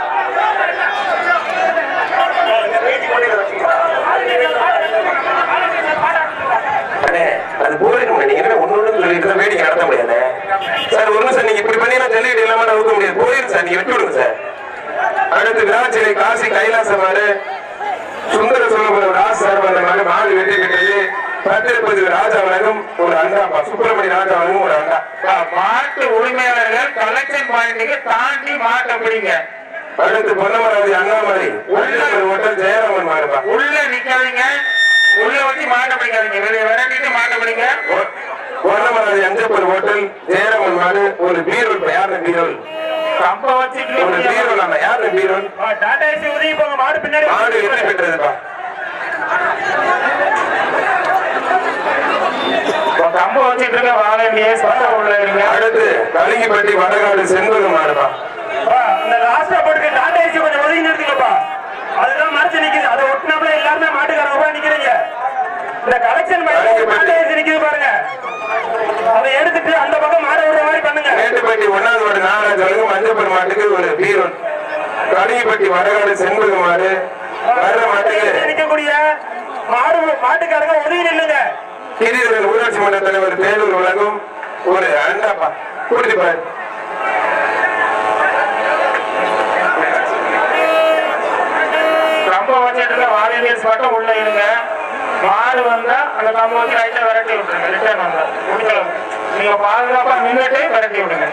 அது போயிடும். நீங்க என்ன ஒண்ணு ஒண்ணு சொல்லிட்டு வேடிக்கை நடத்த முடியாது சார். ஒரு நிமிஷம் நீங்க இப்படி பண்ணி ஜல்லிக்கட்டு இல்லாம அவுக்க முடியாது. போயிடும் சார். நீங்க வெட்டி விடுங்க சார். அடுத்து விராச்சிலை காசி கைலாச மாடு சுந்தர சோழபுரம் ராஜ் சார் வந்த மாடு. மாடு வெற்றி பெற்றது. பத்திரப்பதி ராஜா வழங்கும் ஒரு அண்டாப்பா. சுப்பிரமணிய ராஜா வழங்கும் ஒரு அண்டா. மாட்டு உரிமையாளர்கள் கலெக்ஷன் பாயிண்ட்டுக்கு தாண்டி மாட்டை பிடிங்க. அடுத்து பொன்னமராவதி அண்ணாமலை ஹோட்டல் ஜெயராமன் மாடுப்பா. உள்ள நிக்காதீங்க. உள்ள வச்சு மாட்டை பிடிக்காதீங்க. வெளியே விரட்டிட்டு மாட்டை பிடிங்க. பொன்னமராவதி அஞ்சப்பர் ஹோட்டல் ஜெயராமன் மாடு. ஒரு பீரோல். யாரு பீரோல்? கம்ப வச்சுட்டு ஒரு பீரோல். ஆமா யாரு பீரோல்? டாடா ஏசி உதவி போங்க. மாடு பின்னாடி. மாடு வெற்றி பெற்றதுப்பா. கம்ப வச்சுட்டு இருக்க வாழலையே சட்டம் உள்ள இருங்க. அடுத்து கலிங்கிப்பட்டி வடகாடு செண்பகம் மாடுப்பா. இந்த லாஸ்டா போட்டு டாடா ஏசி கொஞ்சம் ஒதுங்கி நிறுத்துங்கப்பா. அதுதான் மறைச்சு நிக்குது. அதை ஒட்டினாப்புல எல்லாருமே மாட்டுக்காரங்க நிக்கிறீங்க. இந்த கலெக்ஷன் டாடா ஏசி நிக்குது பாருங்க. அதை எடுத்துட்டு அந்த பக்கம் மாட விடுற மாதிரி பண்ணுங்க. மேட்டுப்பட்டி ஒன்னாவது மாடு நாகராஜ் வழங்கும் மஞ்சப்பர் மாட்டுக்கு ஒரு பீரோல். கலிங்கிப்பட்டி வடகாடு செண்பகம் மாடு. வர்ற மாட்டுக்கு நிக்கக்கூடிய மாடு மாட்டுக்காரங்க ஒதுங்கி நில்லுங்க. கிரிதரன் ஊராட்சி மன்ற தலைவர் தேலூர் வழங்கும் ஒரு அண்டாப்பா. குடிப்பாரு. கம்ப வச்சுட்டு வாலியர்ஸ் மட்டும் உள்ள இருங்க. மாடு வந்தா அந்த கம்ப வச்சு ரைட்டா விரட்டி விட்டுருங்க. ரிட்டர்ன் வந்தா முடிக்கலாம். நீங்க பாதுகாப்பா நின்றுட்டு விரட்டி விடுங்க.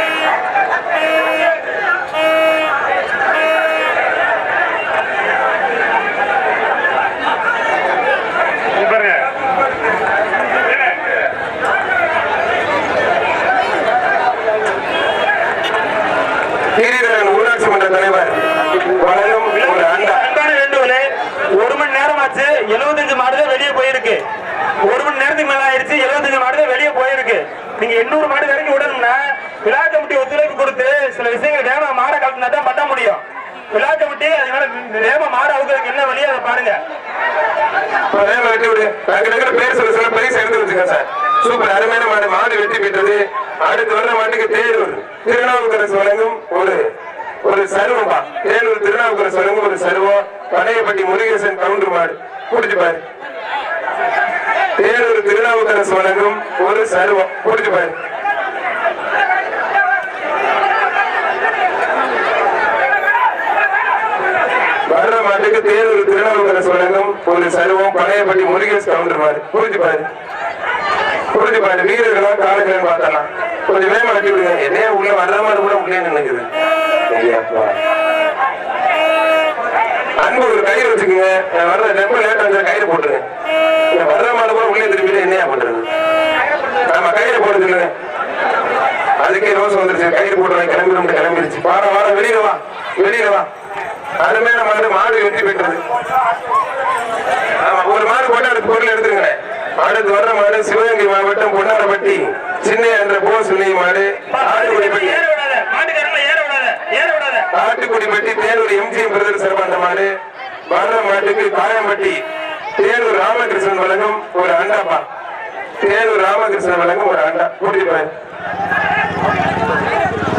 கிரிதரன் ஊராட்சி மன்ற தலைவர் வழங்கும் ஒரு அண்டா. ஒரு மணி நேரம் ஆச்சு. எழுபத்தஞ்சு மாடுதான் வெளியே போயிருக்கு. ஒரு மணி நேரத்துக்கு மேல ஆயிடுச்சு. எழுபத்தஞ்சு மாடுதான் வெளியே போயிருக்கு. நீங்க எண்ணூறு மாடு வரைக்கும் விடணும்னா விழா கமிட்டி ஒத்துழைப்பு கொடுத்து சில விஷயங்கள் வேகமா மாட கலத்தினா தான் பண்ண முடியும். விழா கமிட்டி அதனால வேகமா மாடு அவுக்கிறதுக்கு என்ன வழியா அதை பாருங்க. பேர் சொல்ல சொல்ல பரிசு எடுத்து வச்சுக்க சார். சூப்பர். அருமையான மாடு. மாடு வெற்றி பெற்றது. அடுத்து வர்ற மாட்டுக்கு தேரூர் திருநாவுக்கரசு வழங்கும் ஒரு ஒரு சருவம்பா. தேனூர் திருநாவுக்கரசு வழங்கும் ஒரு சருவம். பனையப்பட்டி முருகேசன் கவுண்டர் மாடு. குடிச்சு பாரு. தேனூர் திருநாவுக்கரசு வழங்கும் ஒரு சருவம். குடிச்சு பாரு. வர்ற மாட்டுக்கு தேனூர் திருநாவுக்கரசு வழங்கும் ஒரு சருவம். பனையப்பட்டி முருகேசன் கவுண்டர் மாடு. குடிச்சு பாரு. குடிச்சு பாரு. வீரர்களா காலக்கிழமை பார்த்தலாம். கொஞ்சம் வேகமா கட்டி விடுங்க. என்னையா உள்ள வர்ற மாதிரி கூட உள்ளே நினைக்குது. அன்பு ஒரு கயிறு வச்சுக்கோங்க. வர்ற ரொம்ப லேட்டா இருந்தா கயிறு போட்டுருங்க. வர்ற மாதிரி கூட உள்ளே திருப்பி என்னையா பண்றது? ஆமா கயிறு போட்டு சொல்லுங்க. அதுக்கே ரோசம் வந்துருச்சு. கயிறு போட்டு கிளம்பி கிளம்பிடுச்சு. வார வாரம் வெளியில வா. வெளியில வா. அருமையான மாடு. மாடு வெற்றி பெற்றது. ஆமா ஒரு மாடு போட்டு அடுத்த பொருள் எடுத்துருங்க. அடுத்து வர்ற மாடு சிவகங்கை மாவட்டம் பொன்னாரப்பட்டி சின்ன என்ற போஸ் மாடு. ஆட்டுக்குடிப்பட்டி ஆட்டுக்குடிப்பட்டி தேனூர் எம்ஜிஎம் பிரதர் சிறப்பான மாடு. வர்ற மாட்டுக்கு காயம்பட்டி தேனூர் ராமகிருஷ்ணன் வழங்கும் ஒரு அண்டாப்பா. தேனூர் ராமகிருஷ்ணன் வழங்கும் ஒரு அண்டா. குடிப்பாரு.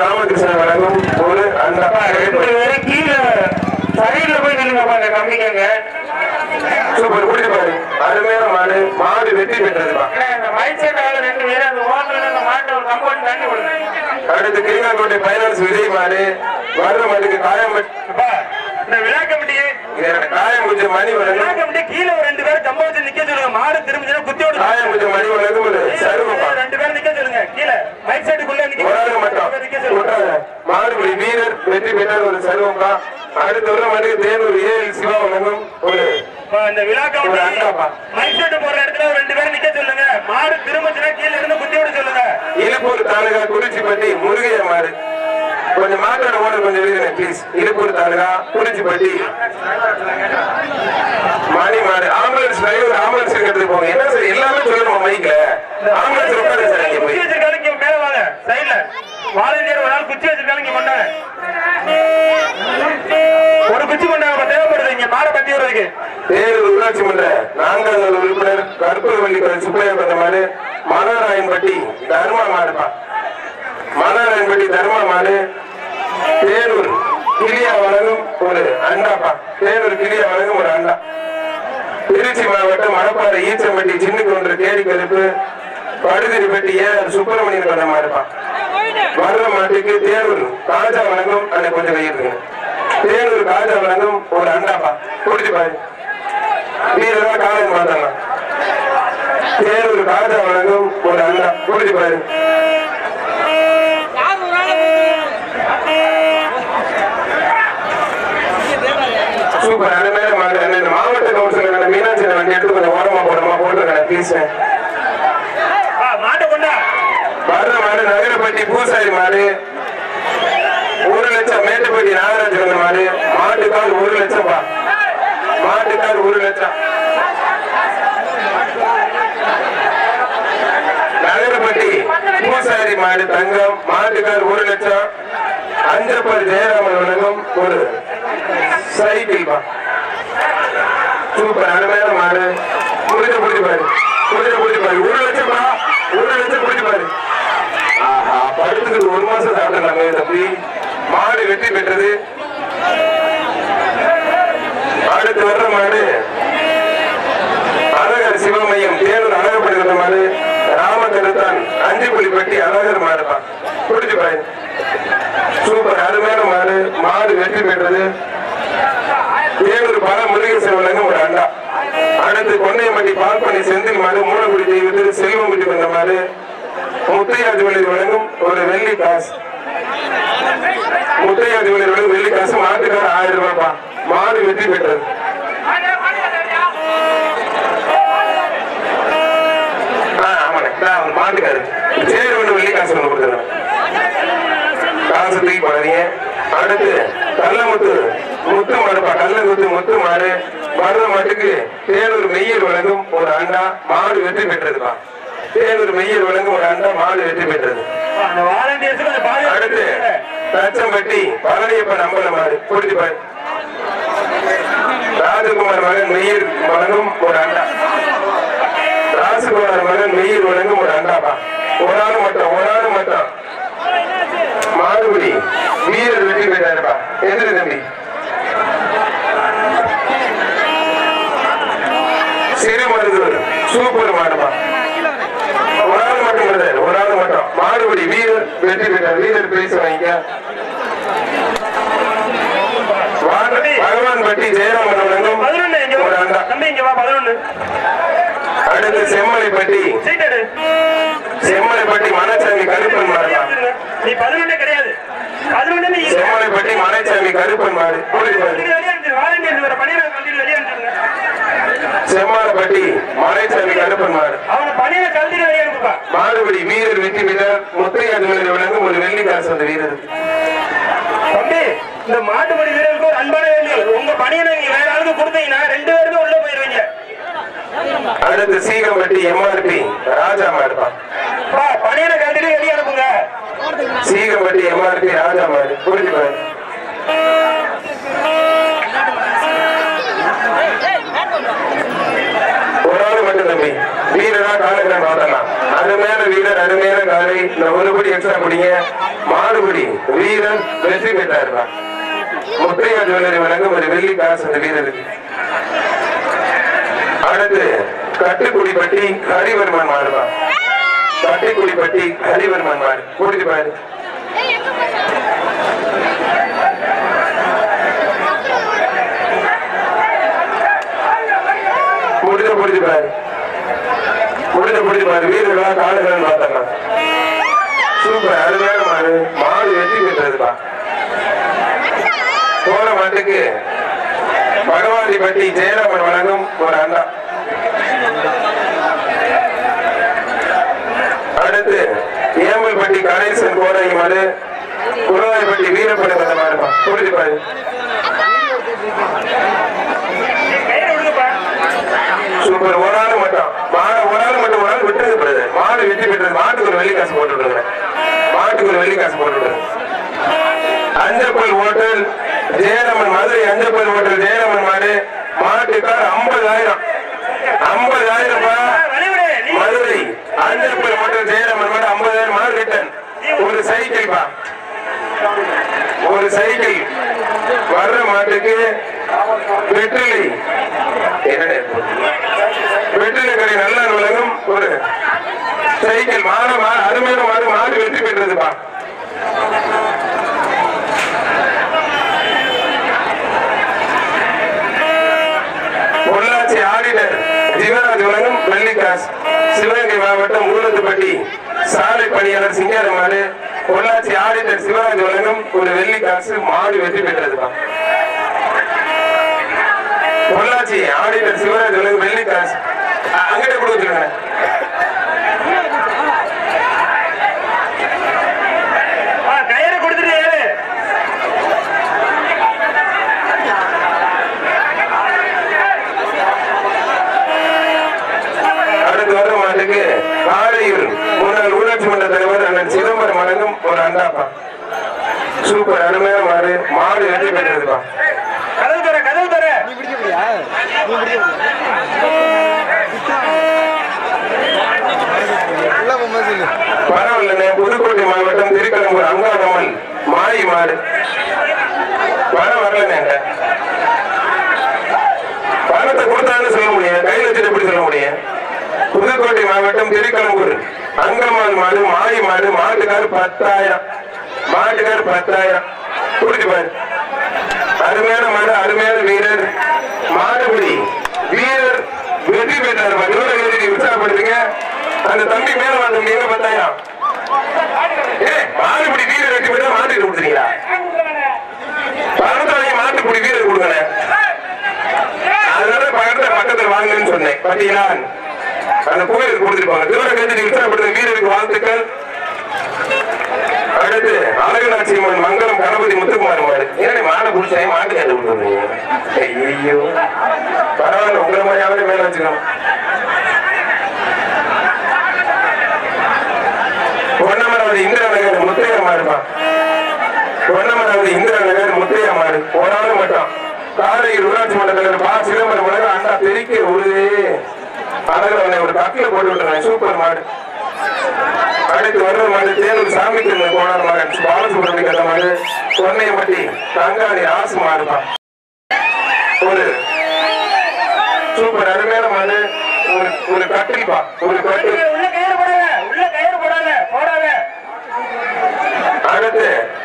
ராமகிருஷ்ணன் வழங்கும் ஒரு அந்த ரெண்டு பேரும் கீழே சைடுல போய் நில்லுங்கப்பா இந்த கம்பிக்காங்க. சூப்பர் குடிச்சு பாரு. அருமையான மாடு. மாடு வெற்றி பெற்றதுப்பா. இந்த மைக் செட்டால ரெண்டு பேரும் அந்த ஓரத்துல அந்த மாட்டை ஒரு கம்பெனி தண்ணி கொடுங்க. அடுத்து கிரிகாக்கோட்டை பைனான்ஸ் விஜய் மாடு. வர்ற மாட்டுக்கு காயம் இந்த விழா கமிட்டி காயம் கொஞ்சம் மணி விழா வழங்கும். கமிட்டி கீழே ஒரு ரெண்டு பேரும் கம்ப வச்சு நிக்க சொல்லுங்க. மாடு திரும்பிச்சுன்னா குத்தியோட காயம் கொஞ்சம் மணி வழங்கும். ஒரு சருவப்பா. ரெண்டு பேரும் நிக்க சொல்லுங்க. கீழே மைக் செட்டுக்குள்ள நிக்க ஒரு ஆள் மட்டும் நிக்க சொல்லுங்க. மாடுபடி வீரர் வெற்றி பெற்றார் ஒரு சருவப்பா. அடுத்த வர மாட்டுக்கு தேனூர் ஏஎல் சிவா வழங்கும் ஒரு இந்த விழா கமிட்டி மைக் செட்டு போற இடத்துல ஒரு ரெண்டு பேரும் நிக்க சொல்லுங்க. மாடு திரும்பிச்சுன்னா கீழே இருந்து குத்தியோட சொல்லுங்க. இழுப்பூர் தாலுகா குறிச்சிப்பட்டி முருகைய மாடு. கொஞ்சம் மாட்டோட ஓனர் கொஞ்சம் எழுதுங்க ப்ளீஸ். இழுப்பூர் தாலுகா குறிச்சிப்பட்டி மணி மாடு. ஆம்புலன்ஸ் டிரைவர் ஆம்புலன்ஸ் இருக்கிறதுக்கு போங்க. என்ன சார் எல்லாமே சொல்லணும் மைக்ல. ஆம்புலன்ஸ் உட்காரு சார். இங்க போய் குச்சி வச்சிருக்காங்க மேல வாங்க. சைடுல வாலண்டியர் ஒரு ஆள் குச்சி வச்சிருக்காங்க. இங்க கொண்டாங்க. ஒரு குச்சி கொண்டாங்க. தேவைப்படுது இங்க மாடை பத்தி வருதுக்கு. தேர்வு ஊராட்சி மன்ற நான்காவது உறுப்பினர் கற்பூரவள்ளி சுப்பையா பண்ண மாடு. மனோராயன்பட்டி தர்மா மாடுப்பா. மனோராயன்பட்டி தர்மா மாடு. தேனூர் கிளியா வழங்கும் ஒரு அண்டாப்பா. தேனூர் கிளியா வழங்கும் ஒரு அண்டா. திருச்சி மாவட்டம் மணப்பாறை ஈச்சம்பட்டி சின்னக்கொன்று கேடி கருப்பு படுதிரிப்பட்டி ஏ சுப்பிரமணியன் பண்ண மாடுப்பா. வர்ற மாட்டுக்கு தேனூர் காஜா வழங்கும் அதை கொஞ்சம் கையிருக்குங்க. தேனூர் காஜா வழங்கும் ஒரு அண்டாப்பா. குடிச்சு பாரு. வீரதான் காலேஜ் மாத்தாங்க. தேனூர் காஜா வழங்கும் ஒரு அண்டா. குடிச்சு பாரு. சூப்பர். அருமையான மாடு. மாவட்ட கவுன்சிலர் மீனாட்சி வண்டி எடுத்து கொஞ்சம் ஓரமா போடமா போட்டுருக்கேன் ப்ளீஸ். மாட்டை கொண்டா வர்ற மாடு நகரப்பட்டி பூசாரி மாடு. ஒரு லட்சம் மேட்டுப்பட்டி நாகராஜ் வந்த மாடு. மாட்டுக்கால் ஒரு லட்சம் பா. மாட்டுக்கால் ஒரு லட்சம். நகரப்பட்டி பூசாரி மாடு தங்கம். மாட்டுக்கால் ஒரு லட்சம். அஞ்சப்பர் ஜெயராமன் வழங்கும் ஒரு சைக்கிள் பா. சூப்பர். அருமையான மாடு. புடிச்ச புடிச்சு பாரு. புடிச்ச புடிச்சு பாரு. ஒரு லட்சம் பா. ஒரு லட்சம் புடிச்சு பாரு. ஆஹா படுத்துக்கு ஒரு மாசம் சாப்பிடலாமே தம்பி. மாடு வெற்றி பெற்றது. அடுத்து வர்ற மாடு அழகர் சிவமையம் தேனூர் அழகப்படுகிற மாடு. ராமகருத்தான் அஞ்சு புலிப்பட்டி அழகர் மாடுப்பா. புடிச்சு பாரு. சூப்பர். அருமையான மாடு. மாடு வெற்றி பெற்றது. தேனூர் பல முருகேசன் வழங்கும் ஒரு அண்டா. அடுத்து கொன்னையம்பட்டி பால்பண்ணி செந்தில் மாடு. மூலக்குடி தெய்வத்தில் செல்வம் விட்டு வந்த மாடு. முத்தையா ஜுவல்லரி வழங்கும் ஒரு வெள்ளி காசு. முத்தையா ஜுவல்லரி வழங்கும் வெள்ளி காசு. மாட்டுக்கார ஆயிரம் ரூபாய்ப்பா. மாடு வெற்றி பெற்றது. மாட்டுக்காரு சேர் ஒன்று வெள்ளி காசு ஒன்று கொடுத்துருங்க. காசு தூக்கி போடாதீங்க. அடுத்து கள்ளமுத்து முத்து மாடுப்பா. கள்ளமுத்து முத்து மாடு. வர்ற மாட்டுக்கு தேனூர் மெய்யர் வழங்கும் ஒரு அண்டா. மாடு வெற்றி பெற்றதுப்பா. தேனூர் மெய்யர் வழங்கும் ஒரு அண்டா. மாடு வெற்றி பெற்றது. அடுத்து தச்சம்பட்டி பழனியப்பன் அம்பல மாடு. குடிச்சு பாரு. ராஜகுமார் மகன் மெய்யர் வழங்கும் ஒரு அண்டா. ராஜகுமார் மகன் மெய்யர் வழங்கும் ஒரு அண்டாப்பா. ஒரு ஆள் மட்டும் ஒரு ஆள் மட்டும் மாடுபடி வீரர் வெற்றி பெற்றாருப்பா. எதிரி தம்பி சிறு மருதூர் சூப்பர் மாடுப்பா. ஒரு ஆள் மட்டும் கிடையாது. ஒரு ஆள் மட்டும் மாடுபடி வீரர் வெற்றி பெற்றார். வீரர் பேச வைங்க. பகவான் பட்டி ஜெயராமன் வழங்கும் ஒரு அண்டா. அடுத்து செம்மலைப்பட்டி செம்மலைப்பட்டி மனசாமி கருப்பன் மாடு. செம்மலைப்பட்டி மனசாமி கருப்பன் மாடு. செம்மாலப்பட்டி மலைசாமி கருப்பன் மாடு. மாடுபடி வீரர் வெற்றி பெற்றார். முத்தையா ஜுவல்லரி வழங்கும் ஒரு வெள்ளி காசு அந்த வீரர். இந்த மாட்டுப்படி வீரருக்கு ஒரு அன்பான வேண்டுகோள். உங்க பணியை நீங்க வேற ஆளுக்கு கொடுத்தீங்கன்னா ரெண்டு பேருமே உள்ள போயிருவீங்க. அடுத்து சீகம்பட்டி எம்ஆர்பி ராஜா மாடுப்பா. பணியில கண்டிப்பா வெளியே அனுப்புங்க. சீகம்பட்டி எம்ஆர்பி ராஜா மாடு. புரிஞ்சு பாரு. ஒரு ஆள் மட்டும் தம்பி வீரரா காலக்கிழமை பார்த்தலாம். அருமையான வீரர் அருமையான காலை. இந்த ஒருபடி உற்சாகப்படிங்க. மாடுபடி வீரன் வெற்றி பெற்றாருப்பா. முத்தையா ஜுவல்லரி வழங்கும் ஒரு வெள்ளி காசு அந்த வீரருக்கு. அடுத்து கட்டுக்குடிப்பட்டி ஹரிவர்மன் மாடுப்பா. கட்டுக்குடிப்பட்டி ஹரிவர்மன் மாடு கூட்டிட்டு பாரு. முடிஞ்ச முடிஞ்சு பாரு முடிஞ்ச முடிஞ்சு பாரு வீரர்களா காடுகள் பார்த்தா சூப்பர் அருமையான மாடு. மாடு வெற்றி பெற்றதுப்பா. போன மாட்டுக்கு பகவானிப்பட்டி ஜெயராமன் வழங்கும் ஒரு அண்ணா. அடுத்து ஏம்பல்பட்டி கணேசன் கோடகை மாடு. குருவாய்பட்டி வீரப்பட வந்த மாடுப்பா. புரிஞ்சு பாரு. சூப்பர். ஒரு ஆள் மட்டும் மாடு ஒரு ஆள் மட்டும் ஒரு ஆள் விட்டுறது போடுது. மாடு வெற்றி பெற்றது. மாட்டுக்கு ஒரு வெள்ளி காசு போட்டு விடுங்க. மாட்டுக்கு ஒரு வெள்ளி காசு போட்டு விடுங்க. அஞ்சப்பல் ஹோட்டல் ஜெயராமன் மதுரை அஞ்சப்பல் ஹோட்டல் ஜெயராமன் மாடு. மாட்டுக்கார் ஐம்பதாயிரம் ஐம்பதாயிரம் மதுரை அஞ்சப்பல் ஹோட்டல் ஜெயராமன் மாடு ஐம்பதாயிரம் மாடு ரிட்டன். ஒரு சைக்கிள் பா ஒரு சைக்கிள் வர்ற மாட்டுக்கு வெற்றிலை வெற்றிலை கடை நல்லா வழங்கும் ஒரு சைக்கிள். மாடு அருமையான மாடு. மாடு வெற்றி பெற்றதுப்பா. பொள்ளாச்சி ஆடிட்டர் ஜீவராஜ் வழங்கும் வெள்ளிக்காசு. சிவகங்கை மாவட்டம் ஊரத்துப்பட்டி சாலை பணியாளர் சிங்காரமாடு. பொள்ளாச்சி ஆடிட்டர் சிவராஜ் வழங்கும் ஒரு வெள்ளிக்காசு. மாடு வெற்றி பெற்றதுப்பா. பொள்ளாச்சி ஆடிட்டர் சிவராஜ் வழங்கும் வெள்ளிக்காசு. அங்கிட்ட கூட வச்சிருக்காங்க. கயிறு கொடுத்துட்டு அடுத்து வர மாட்டுக்கு காரையூர் முன்னாள் ஊராட்சி மன்ற தலைவர் அண்ணன் சிதம்பரம் வழங்கும் ஒரு அண்டாப்பா. சூப்பர் அருமையான மாடு. மாடு வெற்றி பெற்றதுப்பா. கதவு தர கதவு தர நீ பிடிக்க முடியா நீ பிடிக்க பரவாயில்ல. புதுக்கோட்டை மாவட்டம் திருக்கலம்பூர் அங்காளம்மன் மாயி மாடு வர வரல. பணத்தை கொடுத்தான்னு சொல்ல முடியும். கையில் வச்சுட்டு எப்படி சொல்ல முடியும்? புதுக்கோட்டை மாவட்டம் திருக்கலம்பூர் அங்கம்மாள் மாடு மாயி மாடு. மாட்டுக்காரு பத்தாயிரம் மாட்டுக்காரு பத்தாயிரம் கூட்டிட்டு பாரு. அருமையான மாடு. அருமையான வீரர். மாடுபடி வீரர் வெற்றி பெற்றார். உற்சாகப்படுத்துங்க. அந்த தம்பி மேல தம்பி எங்க பத்தாயிரம். ஏ மாடுபடி வீரர் வெற்றி பெற்றா மாட்டுக்கு கொடுத்துறீங்களா? பணத்தை மாட்டுப்படி வீரர் கொடுங்க. அதனால பக்கத்துல பக்கத்துல வாங்கன்னு சொன்னேன். பாத்தீங்களா? அந்த கோயிலுக்கு கொடுத்துருப்பாங்க. திருவிழா கட்சி உற்சாகப்படுத்த வீரருக்கு வாழ்த்துக்கள். அடுத்து அழகநாட்சி மங்கலம் கணபதி முத்துக்குமார் மாடு. ஏன்னா மாடை குடிச்சா மாட்டு கேட்டு கொடுத்துருந்தீங்க. ஐயோ பரவாயில்ல. உங்களை மாதிரியாவே மேல வச்சுக்கணும். பொன்னமராவதி இந்திரா நகர் முத்தையா மாடுப்பா. பொன்னமராவதி இந்திரா நகர் முத்தையா மாடு. ஒரு ஆள் மட்டும் காரையூர் ஊராட்சி மன்ற தலைவர் பா சிதம்பரம் உலக அண்டா பெருக்கி ஒரு அழகவனை ஒரு கட்டில போட்டு விட்டுறேன். சூப்பர் மாடு. அடுத்து வர்ற மாடு தேனூர் சாமிக்கு கோணார் மகன் பாலசுப்ரமணிய கட்ட மாடு. பொன்னையம்பட்டி தங்காணி ஆசு மாடுப்பா. ஒரு சூப்பர் அருமையான மாடு. ஒரு கட்டில்பா. ஒரு கட்டில். அடுத்து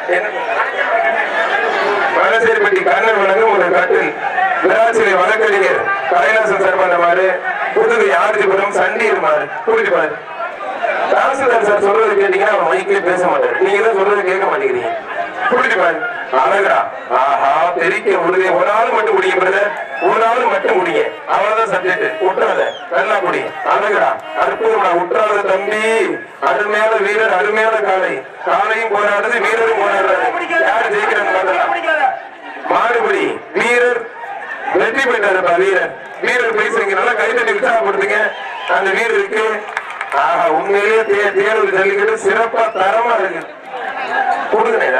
வடசேரிப்பட்டி கண்ணன் வழங்கும் ஒரு கட்டில். விராசிலை வழக்கறிஞர் கைலாசம் சார்பான மாடு. புதுகை ஆர்ஜிபுரம் சண்டீர் மாடு. கூட்டிட்டு பாரு. தாசில்தார் சார் சொல்றது கேட்டீங்கன்னா அவர் மைக்கிலே பேச மாட்டாரு. நீங்க தான் சொல்றது கேட்க மாட்டேங்கிறீங்க. கூட்டிட்டு பாரு. அழகா ஆஹா தெரிக்க உறுதியை ஒரு ஆள் மட்டும் குடிங்க பிரதர். ஒரு ஆள் மட்டும் குடிங்க. அவ்வளவுதான் சப்ஜெக்ட். விட்டுறாத. நல்லா குடி. அழகா அற்புதமா விட்டுறாத தம்பி. அருமையான வீரர். அருமையான காலை. காலையும் போராடுறது வீரரும் போராடுறாரு. யாரு ஜெயிக்கிறாங்க? மாடுபடி வீரர் வெற்றி பெற்றாருப்பா. வீரர் வீரர் பேசுறீங்க. நல்லா கைத்தட்டி உற்சாகப்படுத்துங்க அந்த வீரருக்கு. ஆஹா உண்மையிலேயே தேர்வு ஜல்லிக்கட்டு சிறப்பா தரமா இருக்கு. கொடுங்க.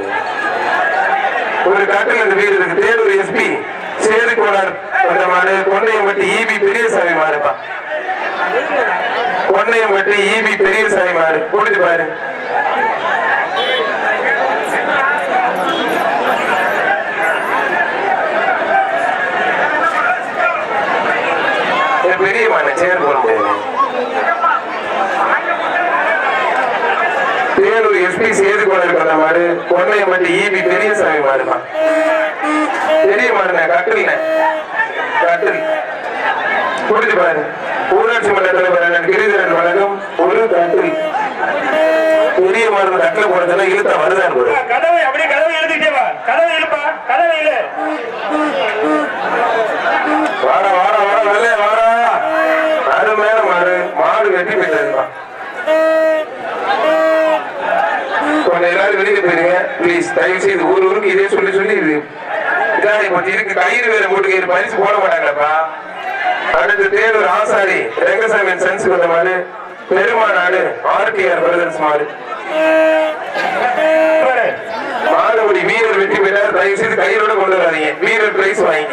ஒரு காட்டில் அந்த வீரருக்கு தேர்வு எஸ்பி சேது கோடார் அந்த மாடு. கொண்டையம்பட்டி ஈபி பெரியசாமி மாடுப்பா. கொண்டையம்பட்டி ஈபி பெரியசாமி மாடு. கூட்டிட்டு பாரு. எஸ்பி சேது கோயிலுக்கு வந்த மாடு பொன்னையம்பட்டி ஈபி பெரியசாமி மாடுமா பெரிய மாடுண்ணே கட்டில்ண்ணே கட்டில் புரிஞ்சு பாரு ஊராட்சி மன்ற தலைவர் கிரிதரன் வழங்கும் ஒரு கட்டில் பெரிய மாடு கட்டில போனதுல இழுத்தா வருதான் கதவை அப்படியே கதவை எழுதிட்டே வா கதவை இழுப்பா கதவை இல்ல வாடா வாடா வாடா நல்ல வாடா அருமையான மாடு மாடு வெட்டி போயிட்டாருப்பா கொஞ்சம் எல்லாரும் வெளியில போயிருங்க பிளீஸ் தயவு செய்து ஒரு ஊருக்கு இதே சொல்லி சொல்லி இது இதான் இப்ப இருக்கு கயிறு வேற போட்டு பரிசு போட மாட்டாங்களப்பா அடுத்து தேனூர் ஆசாரி ரெங்கசாமி சன்ஸ் வந்த மாடு பெருமாநாடு ஆர்டிஆர் பிரதர்ஸ் மாடு மாடுபடி வீரர் வெற்றி பெற்றார் தயவு செய்து கையோட கொண்டு வராதீங்க வீரர் பிரைஸ் வாங்கிக்க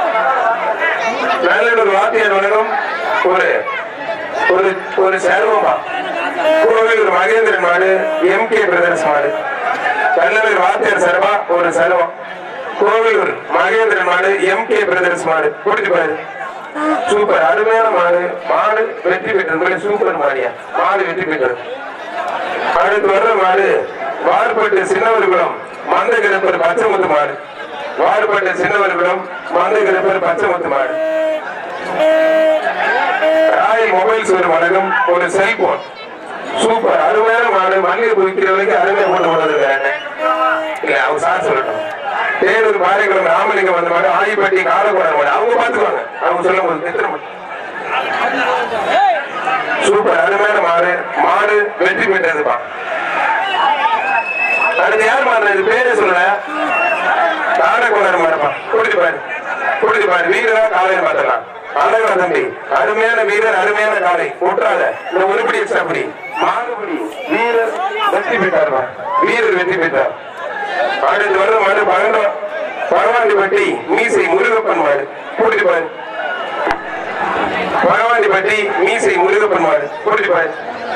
நல்லூர் வாத்தியார் வழங்கும் ஒரு ஒரு ஒரு சர்வமா கோவிலூர் மகேந்திரன் மாடு எம் கே பிரதர்ஸ் மாடு நல்லூர் வாத்தியார் சர்வா ஒரு சர்வம் கோவிலூர் மகேந்திரன் மாடு எம் கே பிரதர்ஸ் மாடு குடிச்சு பாரு சூப்பர் அருமையான மாடு மாடு வெற்றி பெற்றது சூப்பர் மாடியா மாடு வெற்றி பெற்றது அடுத்து வர்ற மாடு வார்பட்டு சின்னவர்குளம் மந்த கிடப்பர் பச்சைமுத்து மாடு வார்பட்டு சின்னவர்குளம் மந்த கிடப்பர் பச்சைமுத்து மாடு ராயல் மொபைல்ஸ் ஒரு வழங்கும் ஒரு செல்போன் சூப்பர் அருமையான மாடு மல்லிகை குவிக்கிறவங்களுக்கு அருமையா போட்டு போடுறது இல்ல அவங்க சார் சொல்லட்டும் தேனூர் பாறைக்குளம் ராமலிங்கம் வந்த மாடு ஆயிப்பட்டி காலக்கூட மாடு அவங்க பாத்துக்குவாங்க அவங்க சொல்லும் போது எத்தனை மாடு சூப்பர் அருமையான மாடு மாடு வெற்றி பெற்றதுப்பா அடுத்து யார் மாடு இது பேரே சொல்ல காலக்கூட மாடுப்பா குடிச்சு பாரு குடிச்சு பாரு வீரரா காலையில் பார்த்துக்கலாம் அழகா தம்பி அருமையான வீரர் அருமையான காலை ஒற்றாத இந்த ஒருபடி எக்ஸ்ட்ராபடி மாறுபடி வீரர் வெற்றி பெற்றார் வீரர் வெற்றி பெற்றார் அடுத்து வர மாடு பகண்டோ பகவாண்டிப்பட்டி மீசை முருகப்பன் மாடு கூட்டிட்டு பாரு பகவாண்டிப்பட்டி மீசை முருகப்பன் மாடு கூட்டிட்டு பாரு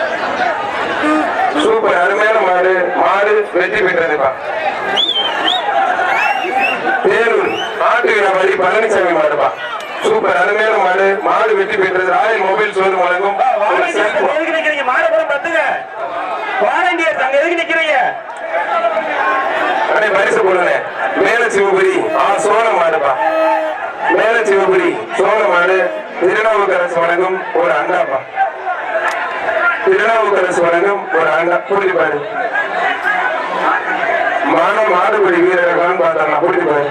சூப்பர் அருமையான மாடு மாடு வெற்றி பெற்றதுப்பா தேனூர் ஆட்டு வியாபாரி பழனிசாமி மாடுப்பா சூப்பர் அருமையான மாடு மாடு வெற்றி பெற்றது ராயல் மொபைல் சோறு வழங்கும் பரிசு போடுங்க மேல சிவபுரி ஆ சோழ மாடுப்பா மேல சிவபுரி சோழ மாடு திருநாவுக்கரசு வழங்கும் ஒரு அண்டாப்பா திருநாவுக்கரசு வழங்கும் ஒரு அண்டா புரிஞ்சு பாரு மானம் மாடுபடி வீரர்கள் பார்த்தா புரிஞ்சு பாரு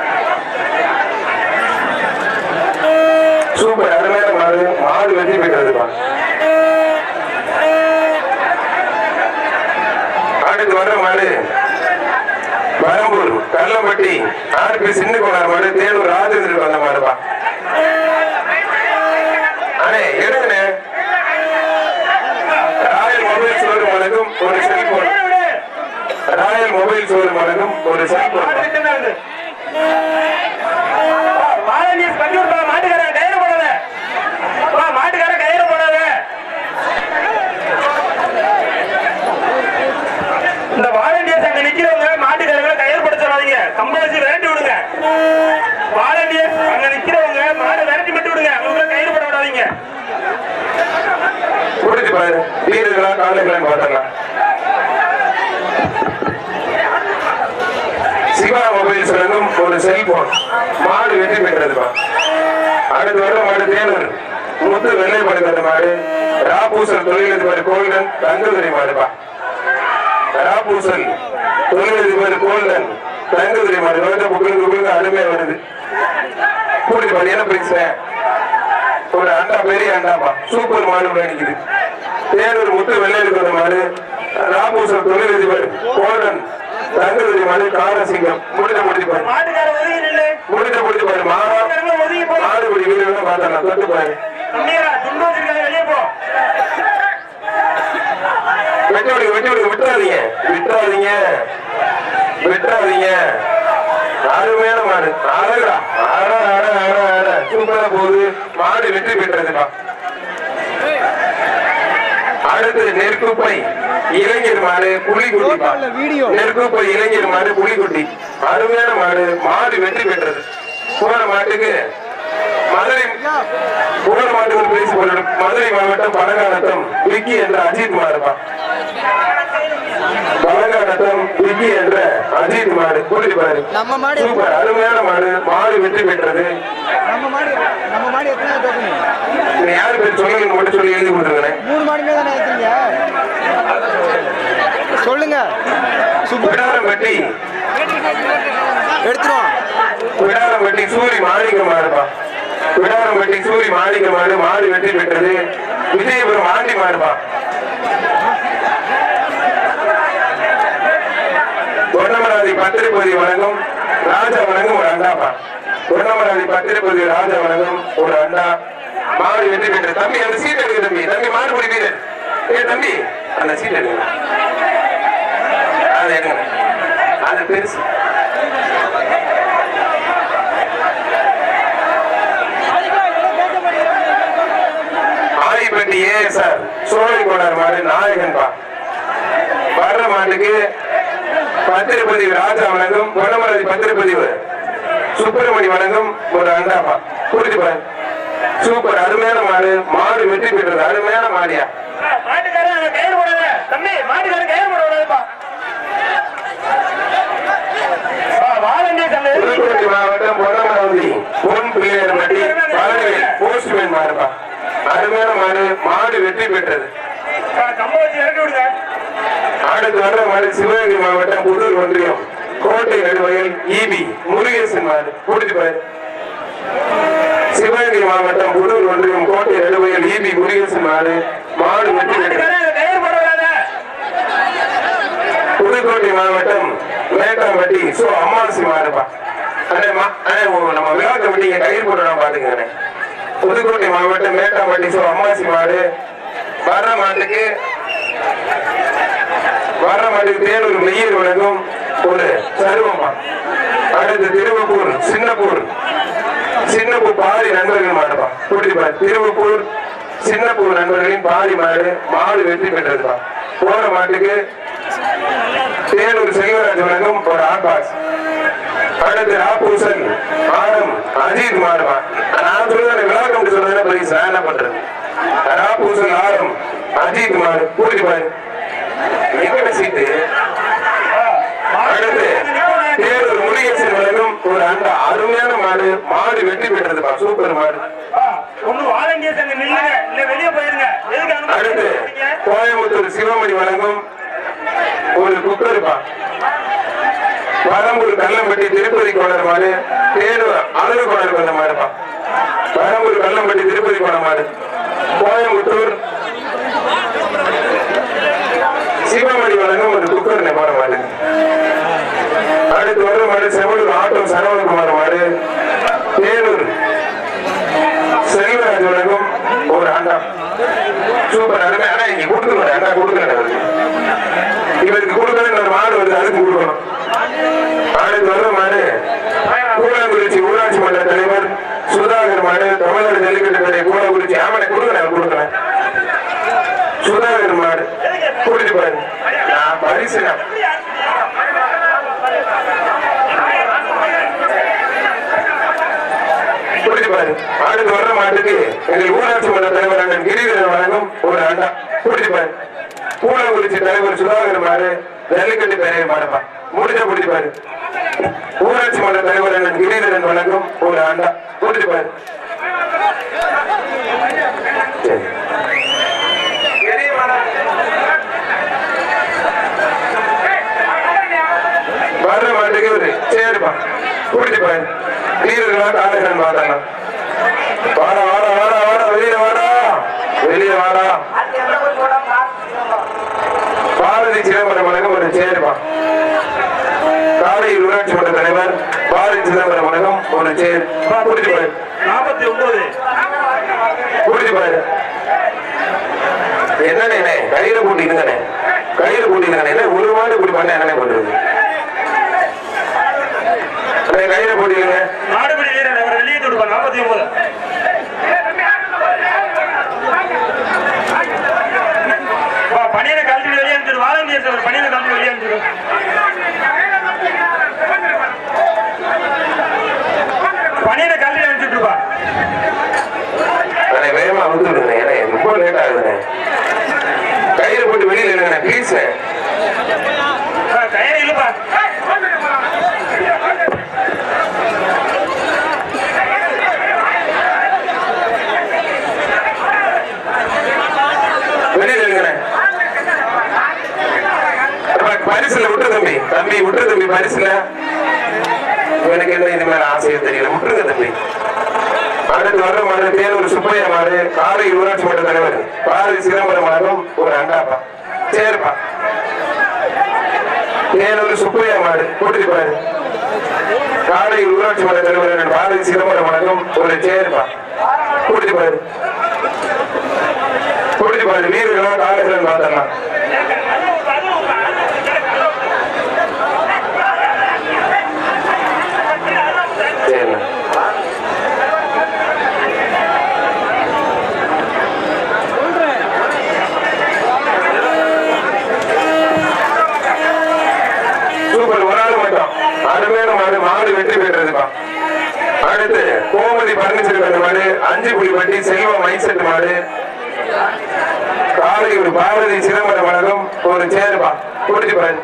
சூப்பர் அருமையான மாடு மாடு வெற்றி பெற்றதுப்பா அடுத்து வர்ற மாடு பரம்பூர் கல்லம்பட்டி ஆர்பி சின்ன கோனார் மாடு தேனூர் ராஜேந்திரன் வந்த மாடுப்பா அண்ணே எடுங்கண்ணே ராயல் மொபைல் சோறு வழங்கும் ஒரு செல்போன் ராயல் மொபைல் சோறு வழங்கும் ஒரு செல்போன் மாட்டுக்காரன் கயிறு போடாத மாட்டுக்காரன் கயிறு போடாத இந்த வாலண்டியர்ஸ் அங்க நிக்கிறவங்க மாட்டுக்காரங்களை கயிறு படுத்துறாதீங்க கம்பல்சரி விரட்டி விடுங்க வாலண்டியர்ஸ் அங்க நிக்கிறவங்க மாடு விரட்டி விட்டு விடுங்க அவங்க கயிறு போட விடாதீங்க குடிச்சு பாரு வீரர்களா காலைகளான்னு பார்த்தலாம் சிவா மொபைல்ஸ் வழங்கும் ஒரு செல்போன் மாடு வெற்றி பெற்றதுப்பா அடுத்து வர மாடு தேனூர் முத்து வெள்ளை படுக்கிற மாடு ராபூசல் தொழிலதிபர் கோல்டன் தங்கதுரை மாடுப்பா ராபூசல் தொழிலதிபர் கோல்டன் தங்கதுரை மாடு ரோஜா புக்களுக்கு புக்களுக்கு அருமையா வருது கூடி பாரு என்ன பிரச்சனை ஒரு அண்டா பெரிய அண்டாப்பா சூப்பர் மாடு நினைக்குது தேனூர் முத்து வெள்ளை இருக்கிற மாடு ராபூசல் தொழிலதிபர் கோல்டன் தங்கதுரை மாடு காரசிங்கம் முடிஞ்ச முடிச்சு பாரு முடிஞ்ச முடிச்சு பாரு மாடுபடி வீரர்கள் பார்த்தா தொட்டு பாரு வெட்டி விடுங்க வெட்டி விடுங்க விட்டுறாதீங்க விட்டுறாதீங்க விட்டுறாதீங்க அருமையான மாடு அழகா அட அட அட அட சூப்பரா போகுது மாடு வெற்றி பெற்றதுப்பா அடுத்து நெற்குப்பை இளைஞர் மாடு புலிக்குட்டி நெற்குப்பை இளைஞர் மாடு புலிக்குட்டி அருமையான மாடு மாடு வெற்றி பெற்றது போன மாட்டுக்கு மதுரை போன மாட்டுக்கு ஒரு பிரைஸ் போட்டு மதுரை மாவட்டம் பழங்காலத்தம் விக்கி என்ற அஜித் மாடுப்பா பழங்காட்டம் விக்கி என்ற அஜித் மாடு கூட்டிப்பாரு. நம்ம மாடு சூப்பர் அருமையான மாடு. மாடு வெற்றி பெற்றது. நம்ம மாடு நம்ம மாடு எத்தனை டோக்கன்? நீ யாரு பேர் சொல்லுங்க மட்டும் சொல்லி எழுதி கொடுத்துருங்க. மூணு மாடுமே தானே இருக்கீங்க, சொல்லுங்க. விடாரம்பட்டி எடுத்துருவோம். விடாரம்பட்டி சூரி மாளிகை மாடுப்பா. விடாரம்பட்டி சூரி மாளிகை மாடு. மாடு வெற்றி பெற்றது. விஜயபுரம் ஆண்டி மாடுப்பா. பொன்னமராதி பத்திரப்பதி வழங்கும் ராஜா வழங்கும் ஒரு அண்டாப்பா. பொன்னமராதி பத்திரப்பதி ராஜா வழங்கும் ஒரு அண்டா. மாடு வெற்றி பெற்ற தம்பி அந்த சீட் எடுக்க தம்பி. தம்பி மாடு பிடி வீரர். ஏ தம்பி அந்த சீட் எடுங்க. அது எடுங்க. அது பெருசு. ஆயிப்பட்டி ஏ சார் சோழி கோடார் மாடு நாயகன்பா. வர்ற மாட்டுக்கு பத்திரப்பதிவு ராஜா வழங்கும் பொன்னமராதி பத்திரப்பதிவு சுப்பிரமணி வழங்கும் ஒரு அண்டாப்பா. புரிஞ்சுப்பா. சூப்பர் அருமையான மாடு. மாடு வெற்றி பெற்றது. அருமையான மாடியா. புதுக்கோட்டை மாவட்டம் பொன்னமராவதி பொன் பிள்ளையர்பட்டி பழனிவேல் போஸ்ட்மேன் மாடுப்பா. அருமையான மாடு. மாடு வெற்றி பெற்றது. அடுத்து வர்ற மாடு சிவகங்கை மாவட்டம் புதூர் ஒன்றியம் கோட்டை நடுவயல் ஈபி முருகேசன் மாடு. புரிஞ்சுப்பாரு. சிவகங்கை மாவட்டம் புதூர் ஒன்றியம் கோட்டை நடுவயல் ஈபி முருகேசன் மாடு. மாடு வெற்றி பெற்றது. புதுக்கோட்டை மாவட்டம் மேட்டாம்பட்டி சோ அம்மாசி மாடுப்பா. நம்ம விழா கமிட்டி கயிறு போட்டு பாத்துக்கிறேன். புதுக்கோட்டை மாவட்டம் மேட்டாம்பட்டி சோ அம்மாசி மாடு. வர்ற மாட்டுக்கு வர்ற மாட்டுக்கு தேனூர் மெய்யர் வழங்கும் ஒரு சருவமா. அடுத்து திருவப்பூர் சின்னப்பூர் சின்னப்பூர் பாரி நண்பர்கள் மாடுப்பா. கூட்டிப்பா. திருவப்பூர் சின்னப்பூர் நண்பர்களின் பாரி மாடு. மாடு வெற்றி பெற்றதுப்பா. போற மாட்டுக்கு தேனூர் செல்வராஜ் வழங்கும் ஒரு ஆட்பாஸ். அடுத்து ராப்பூசல் ஆடம் அஜித் மாடுப்பா. நான் சொல்லுவேன் விளாக்கம் சொல்றதுன்னா பரிசு நான் என்ன பண்றது. ராப்பூசல் ஆடம் அஜித் மாடு. கூட்டிப்பாரு. எங்கட சீட்டு. அடுத்து தேனூர் முருகேசன் வழங்கும் ஒரு அண்டா. அருமையான மாடு. மாடு வெற்றி பெற்றதுப்பா. சூப்பர் மாடு. அடுத்து கோயம்புத்தூர் சிவமணி வழங்கும் ஒரு குக்கருப்பா. வரம்பூர் கல்லம்பட்டி திருப்பதி கோணர் மாடு. தேனூர் அழகு கோணர் வந்த மாடுப்பா. வரம்பூர் கல்லம்பட்டி திருப்பதி கோணர் மாடு. கோயம்புத்தூர் சிவமணி வழங்கும் ஒரு குக்கர் போற மாடு. அடுத்து வர்ற மாடு செவலூர் ஆட்டம் சரவணகுமார் மாடு. தேனூர் செல்வராஜ் வழங்கும் ஒரு அண்டா. சூப்பர் அருமை. ஆனா இங்க கொடுக்கணும் அண்டா கொடுக்கணும். இவருக்கு கொடுக்கணும் ஒரு மாடு வருது அதுக்கு கொடுக்கணும். அடுத்து வர்ற மாடு கூடங்குறிச்சி ஊராட்சி மன்ற தலைவர் சுதாகர் மாடு. தமிழ்நாடு ஜல்லிக்கட்டு கடை கூடங்குறிச்சி. ஆமனை கொடுக்கணும் கொடுக்கணும். சுதாகர் மாடு. கூட்டிட்டு பாரு. நான் பரிசு கூட்டிட்டு பாரு. அடுத்து வர்ற மாட்டுக்கு எங்கள் ஊராட்சி மன்ற தலைவர் அண்ணன் கிரிதரன் வழங்கும் ஒரு அண்டா. கூட்டிட்டு பாரு. கூடங்குறிச்சி தலைவர் சுதாகர் மாடு. ஜல்லிக்கட்டு பேரை மாடுப்பா. முடிஞ்சா கூட்டிட்டு பாரு. ஊராட்சி மன்ற தலைவர் அண்ணன் கிரிதரன் வழங்கும் ஒரு அண்டா. கூட்டிட்டு பாரு. வர்ற மாட்டுக்கு ஒரு சேருப்பா. கூட்டிட்டு பாரு. வீரர்களா காலைகள் மாட்டாங்க. வாடா வாடா வாடா வாடா வெளியே வாடா வெளியே வாடா. பாரதி சிதம்பரம் வழங்கும் ஒரு சேருப்பா. காலையில் ஊராட்சி மன்ற தலைவர் பாரதி சிதம்பரம் வழங்கும் ஒரு சேர். கூட்டிட்டு பாரு. நாற்பத்தி ஒன்பது கூட்டிட்டு பாரு. என்னண்ணே கையில கூட்டிருந்தானே கையில கூட்டிருந்தானே ஒரு மாடு இப்படி பண்ண என்னண்ணே பண்றது. கையில போட்டிருங்க. நாடுபடி வீரர் அவர் வெளியே கொடுப்பா. நாற்பத்தி ஒன்பது பணியில கல்வி வெளியே அனுப்பிச்சு. வாலண்டியர்ஸ் பணியில கல்வி வெளியே அனுப்பிச்சு. பணியில கல்வி அனுப்பிச்சுட்டுப்பா. வேகமா அனுப்பிச்சு ரொம்ப லேட் ஆகுதுண்ணே. கையில போட்டு வெளியில இல்லைண்ணே ப்ளீஸ். பரிசுல விட்டு தம்பி தம்பி விட்டு தம்பி பரிசுல எனக்கு என்ன இது மேல ஆசையை தெரியல விட்டுருங்க தம்பி. அடுத்து வர்ற மாடு தேனூர் சுப்பையா மாடு காரை ஊராட்சி மன்ற தலைவர் பாரதி சிதம்பரம் மாடும் ஒரு அண்டாப்பா சேருப்பா. தேனூர் சுப்பையா மாடு கூட்டிட்டு பாரு. காரை ஊராட்சி மன்ற தலைவர் பாரதி சிதம்பரம் மாடும் ஒரு சேருப்பா கூட்டிட்டு பாரு. கூட்டிட்டு பாரு வீரர்களா காலேஜ் பார்த்தலாம். மாடு வெற்றி பெற்றதுப்பா. அடுத்து கோமதி பர்னிச்சர் மாடு அஞ்சு புலிப்பட்டி செல்வ மைசெட் மாடு காலை ஒரு பாரதி சிதம்பரம் வழங்கும் ஒரு சேருப்பா கூட்டிட்டு பாரு.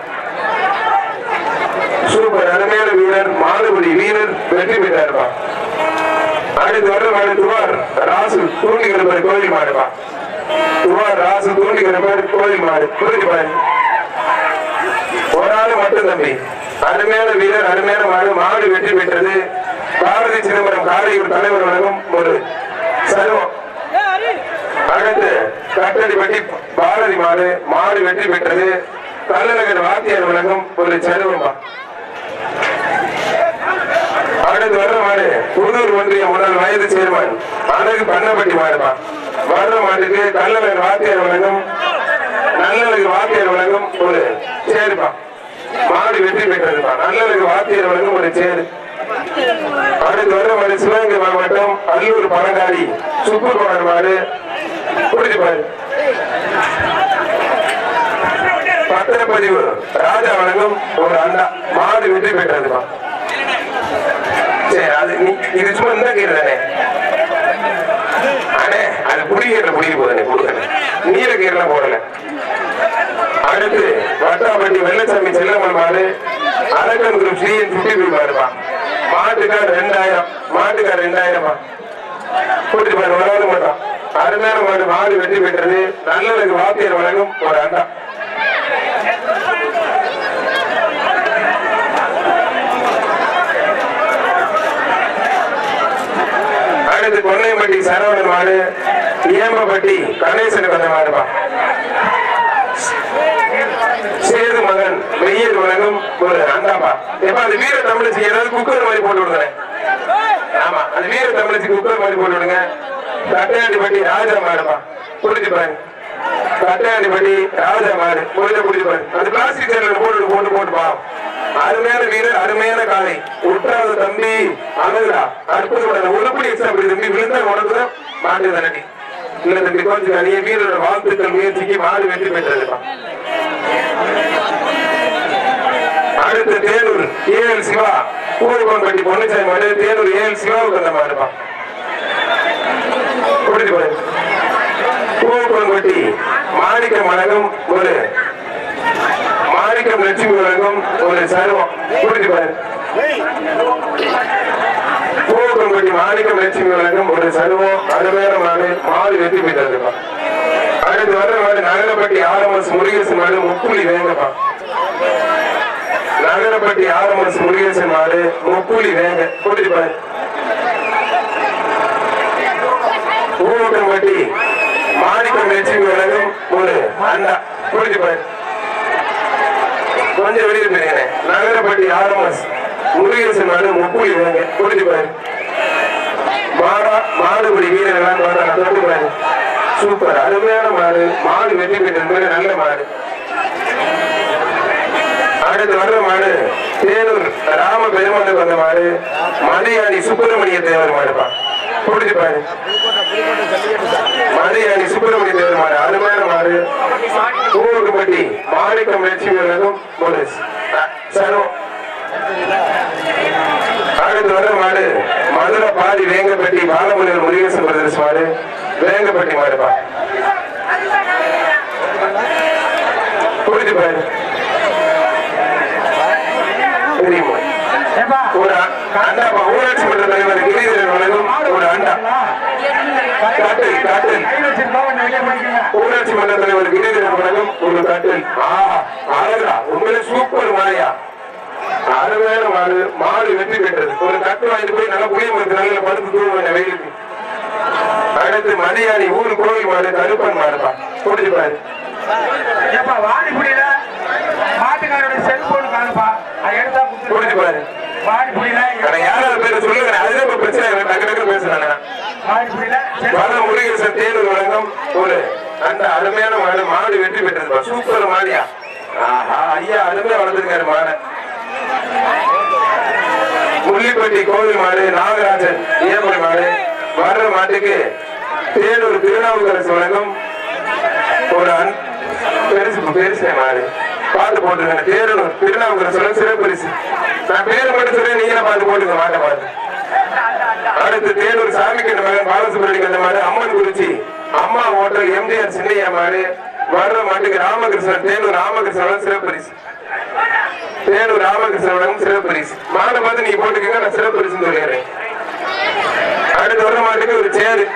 சூப்பர் அருமையான வீரர் மாடுபடி வீரர் வெற்றி பெற்றாருப்பா. அடுத்து வர்ற மாடு துவார் ராசு தூண்டி கிடப்பாரு கோயில் மாடுப்பா. துவார் ராசு தூண்டி கிடப்பாரு கோயில் மாடு கூட்டிட்டு பாரு. ஒரு ஆள் மட்டும் தம்பி அருமையான வீரர் அருமையான மாடு மாடு வெற்றி பெற்றது. பாரதி சிதம்பரம் காரையூர் தலைவர் வழங்கும் ஒரு சர்வம். அடுத்து கட்டடிப்பட்டி பாரதி மாடு மாடு வெற்றி பெற்றது. கள்ளநகர் வாத்தியார் வழங்கும் ஒரு சர்வம். அடுத்து வர்ற மாடு புதூர் ஒன்றிய முன்னாள் வயது சேர்மன் அழகு பண்ணப்பட்டி மாடுப்பா. வர்ற மாட்டுக்கு கள்ளநகர் வாத்தியார் வழங்கும் நல்லழகு வாத்தியார் வழங்கும் ஒரு சேருப்பா. மாடு வெற்றி பெற்றதுப்பா. நல்லழகு வாத்தியார் வழங்கும் ஒரு சேரு. அடுத்து வர்ற மாடு சிவகங்கை மாவட்டம் அல்லூர் பழங்காடி சுப்புகோணர் மாடு குடிச்சு பாரு. பத்திரப்பதிவு ராஜா வழங்கும் ஒரு அண்டா மாடு வெற்றி பெற்றதுப்பா. சரி அது இது சும்மா இந்த கீரை தானே அண்ணே அது புடிக்கீரை புடிக்க போதுனே கொடுக்க நீர கீரை போடல. அடுத்து வட்டாப்பட்டி வெள்ளசாமி செல்லம்மன் மாடு அரக்கன் குரூப் ஸ்ரீயன் சுட்டி மாடுப்பா. மாட்டுக்கார் ரெண்டாயிரம் மாட்டுக்கார் ரெண்டாயிரமா கூட்டிட்டு பாரு. வராது மாட்டோம் அருமையான மாடு மாடு வெற்றி பெற்றது. நல்லதுக்கு வாத்தியர் வழங்கும் ஒரு அண்டா. அடுத்து கொன்னையம்பட்டி சரவணன் மாடு ஏம்பப்பட்டி கணேசன் வந்த மாடுப்பா. சேது மகன் வெயில் வழங்கும் ஒரு அண்டாப்பா. எப்ப அந்த வீர தமிழச்சி ஏதாவது குக்கர் மாதிரி போட்டு விடுங்க. ஆமா அந்த வீர தமிழச்சி குக்கர் மாதிரி போட்டு விடுங்க. கட்டையாண்டிப்பட்டி ராஜா மாடுப்பா புரிஞ்சு பாரு. கட்டையாண்டிப்பட்டி ராஜா மாடு புரிஞ்ச புரிஞ்சு பாரு. அந்த பிளாஸ்டிக் சேர்ல போட்டு போட்டு போட்டுப்பா. அருமையான வீரர் அருமையான காலை உற்றாத தம்பி அழகுடா அற்புதமான உருப்படி எக்ஸ்ட்ரா தம்பி விழுந்தா உடம்புதான் மாட்டு தானடி இல்ல தம்பி கொஞ்சம் அணிய வீரரோட வாழ்த்துக்கள் முயற்சிக்கு மாடு வெற்றி பெற்றதுப்பா. அடுத்து தேனூர் ஏஎல் சிவா பூர்வம்பட்டி பொன்னுச்சாமி மாடு தேனூர் ஏஎல் சிவாவுக்கு அந்த மாடுப்பா. பூர்வம்பட்டி மாணிக்கம் வழங்கும் ஒரு மாணிக்கம் லட்சுமி வழங்கும் ஒரு சர்வம் புரிஞ்சு பாரு. பூர்வம்பட்டி மாணிக்கம் லட்சுமி வழங்கும் ஒரு சர்வம் அருமையான மாடு மாடு வெற்றி பெற்றதுப்பா. அடுத்து வர்ற மாடு நகரப்பட்டி ஆர்எம்எஸ் முருகேசன் மாடு முப்புலி வேங்கப்பா. நகரப்பட்டி ஆர்எம்எஸ் முருகேசன் மாடு முப்புலி வேங்க புரிஞ்சு பாரு. பூர்வம்பட்டி மாணிக்கம் லட்சுமி வழங்கும் ஒரு அண்டா புரிஞ்சு பாரு. கொஞ்சம் வெளியே போயிருங்க. நகரப்பட்டி ஆர்எம்எஸ் முருகேசன் மாடு முப்புலி வேங்க புரிஞ்சு பாரு. மாடா மாடுபடி வீரர்கள் தொட்டு பாரு. சூப்பர் அருமையான மாடு மாடு வெற்றி பெற்றது நல்ல மாடு. அடுத்து வர்ற மாடு தேனூர் ராம பெருமாளுக்கு வந்த மாடு மதியாணி சுப்பிரமணிய தேவர் மாடுப்பா புரிஞ்சு பாரு. மதியாணி சுப்பிரமணிய தேவர் மாடு அருமையான மாடு. பூவகப்பட்டி மாணிக்கம் லட்சுமி வழங்கும் ஒரு சர்வம். அடுத்து வர்ற மாடு மதுரை பாதி வேங்கப்பட்டி பாலமுனிவர் முருகேசன் பிரதேச மாடு வேங்கப்பட்டி மாடுப்பா புரிஞ்சு பாரு. அண்டாப்பா ஊராட்சி மன்ற தலைவர் கிரிதரன் வழங்கும் ஒரு அண்டா காட்டில் காட்டில் ஊராட்சி மன்ற தலைவர் கிரிதரன் வழங்கும் ஒரு காட்டில் ஆஹா அழகா உண்மையிலே சூப்பர் மாயா அருமையான மாடு மாடு வெற்றி பெற்றது ஒரு கட்டு வாங்கிட்டு போய் நல்லா புளிய மரத்து நல்ல படுத்து தூங்க வெயிலுக்கு அடுத்து மதியானி ஊர் கோவில் மாடு கருப்பன் மாடுப்பா புரிஞ்சுப்பாரு வாடி புரியல மாட்டுக்காரோட செல்போன் காணுப்பா எடுத்தா புரிஞ்சுப்பாரு வாடி புரியல யாராவது பேர் சொல்லுங்க அதுதான் இப்ப பிரச்சனை டக்கு டக்கு பேசுறாங்க வாடி புரியல பல முருகேசன் தேர்வு வழங்கும் ஒரு அந்த அருமையான மாடு மாடு வெற்றி பெற்றதுப்பா சூப்பர் மாடியா ஆஹா ஐயா அருமையா வளர்ந்துருக்காரு மாடு முள்ளிப்பட்டி கோவில் மாடு நாகராஜன் ஏமலை மாடு வர்ற மாட்டுக்கு தேனூர் திருநாவுக்கரசு வழங்கும் ஒரு பெருசு பெருசு மாடு பார்த்து போட்டுருங்க தேனூர் திருநாவுக்கரசு சிறப்பரிசு நான் பேரு மட்டும் சொல்லி நீங்க பார்த்து போட்டுங்க மாட்டை பார்த்து அடுத்து தேனூர் சாமிக்கண்ட மகன் பாலசுப்ரமணியம் கண்ட மாடு அம்மன் குறிச்சி அம்மா ஹோட்டல் எம்ஜிஆர் சின்னையா மாடு வர்ற மாட்டுக்கு ராமகிருஷ்ணன் தேனூர் ராமகிருஷ்ணன் சிறப்பரிசு தேனூர் ராமகிருஷ்ணன் சிறப்பரிசு மாடை பார்த்து நீங்க போட்டுக்கங்க நான் சிறப்பரிசு சொல்லிடுறேன் அடுத்து வர்ற மாட்டுக்கு ஒரு சேரு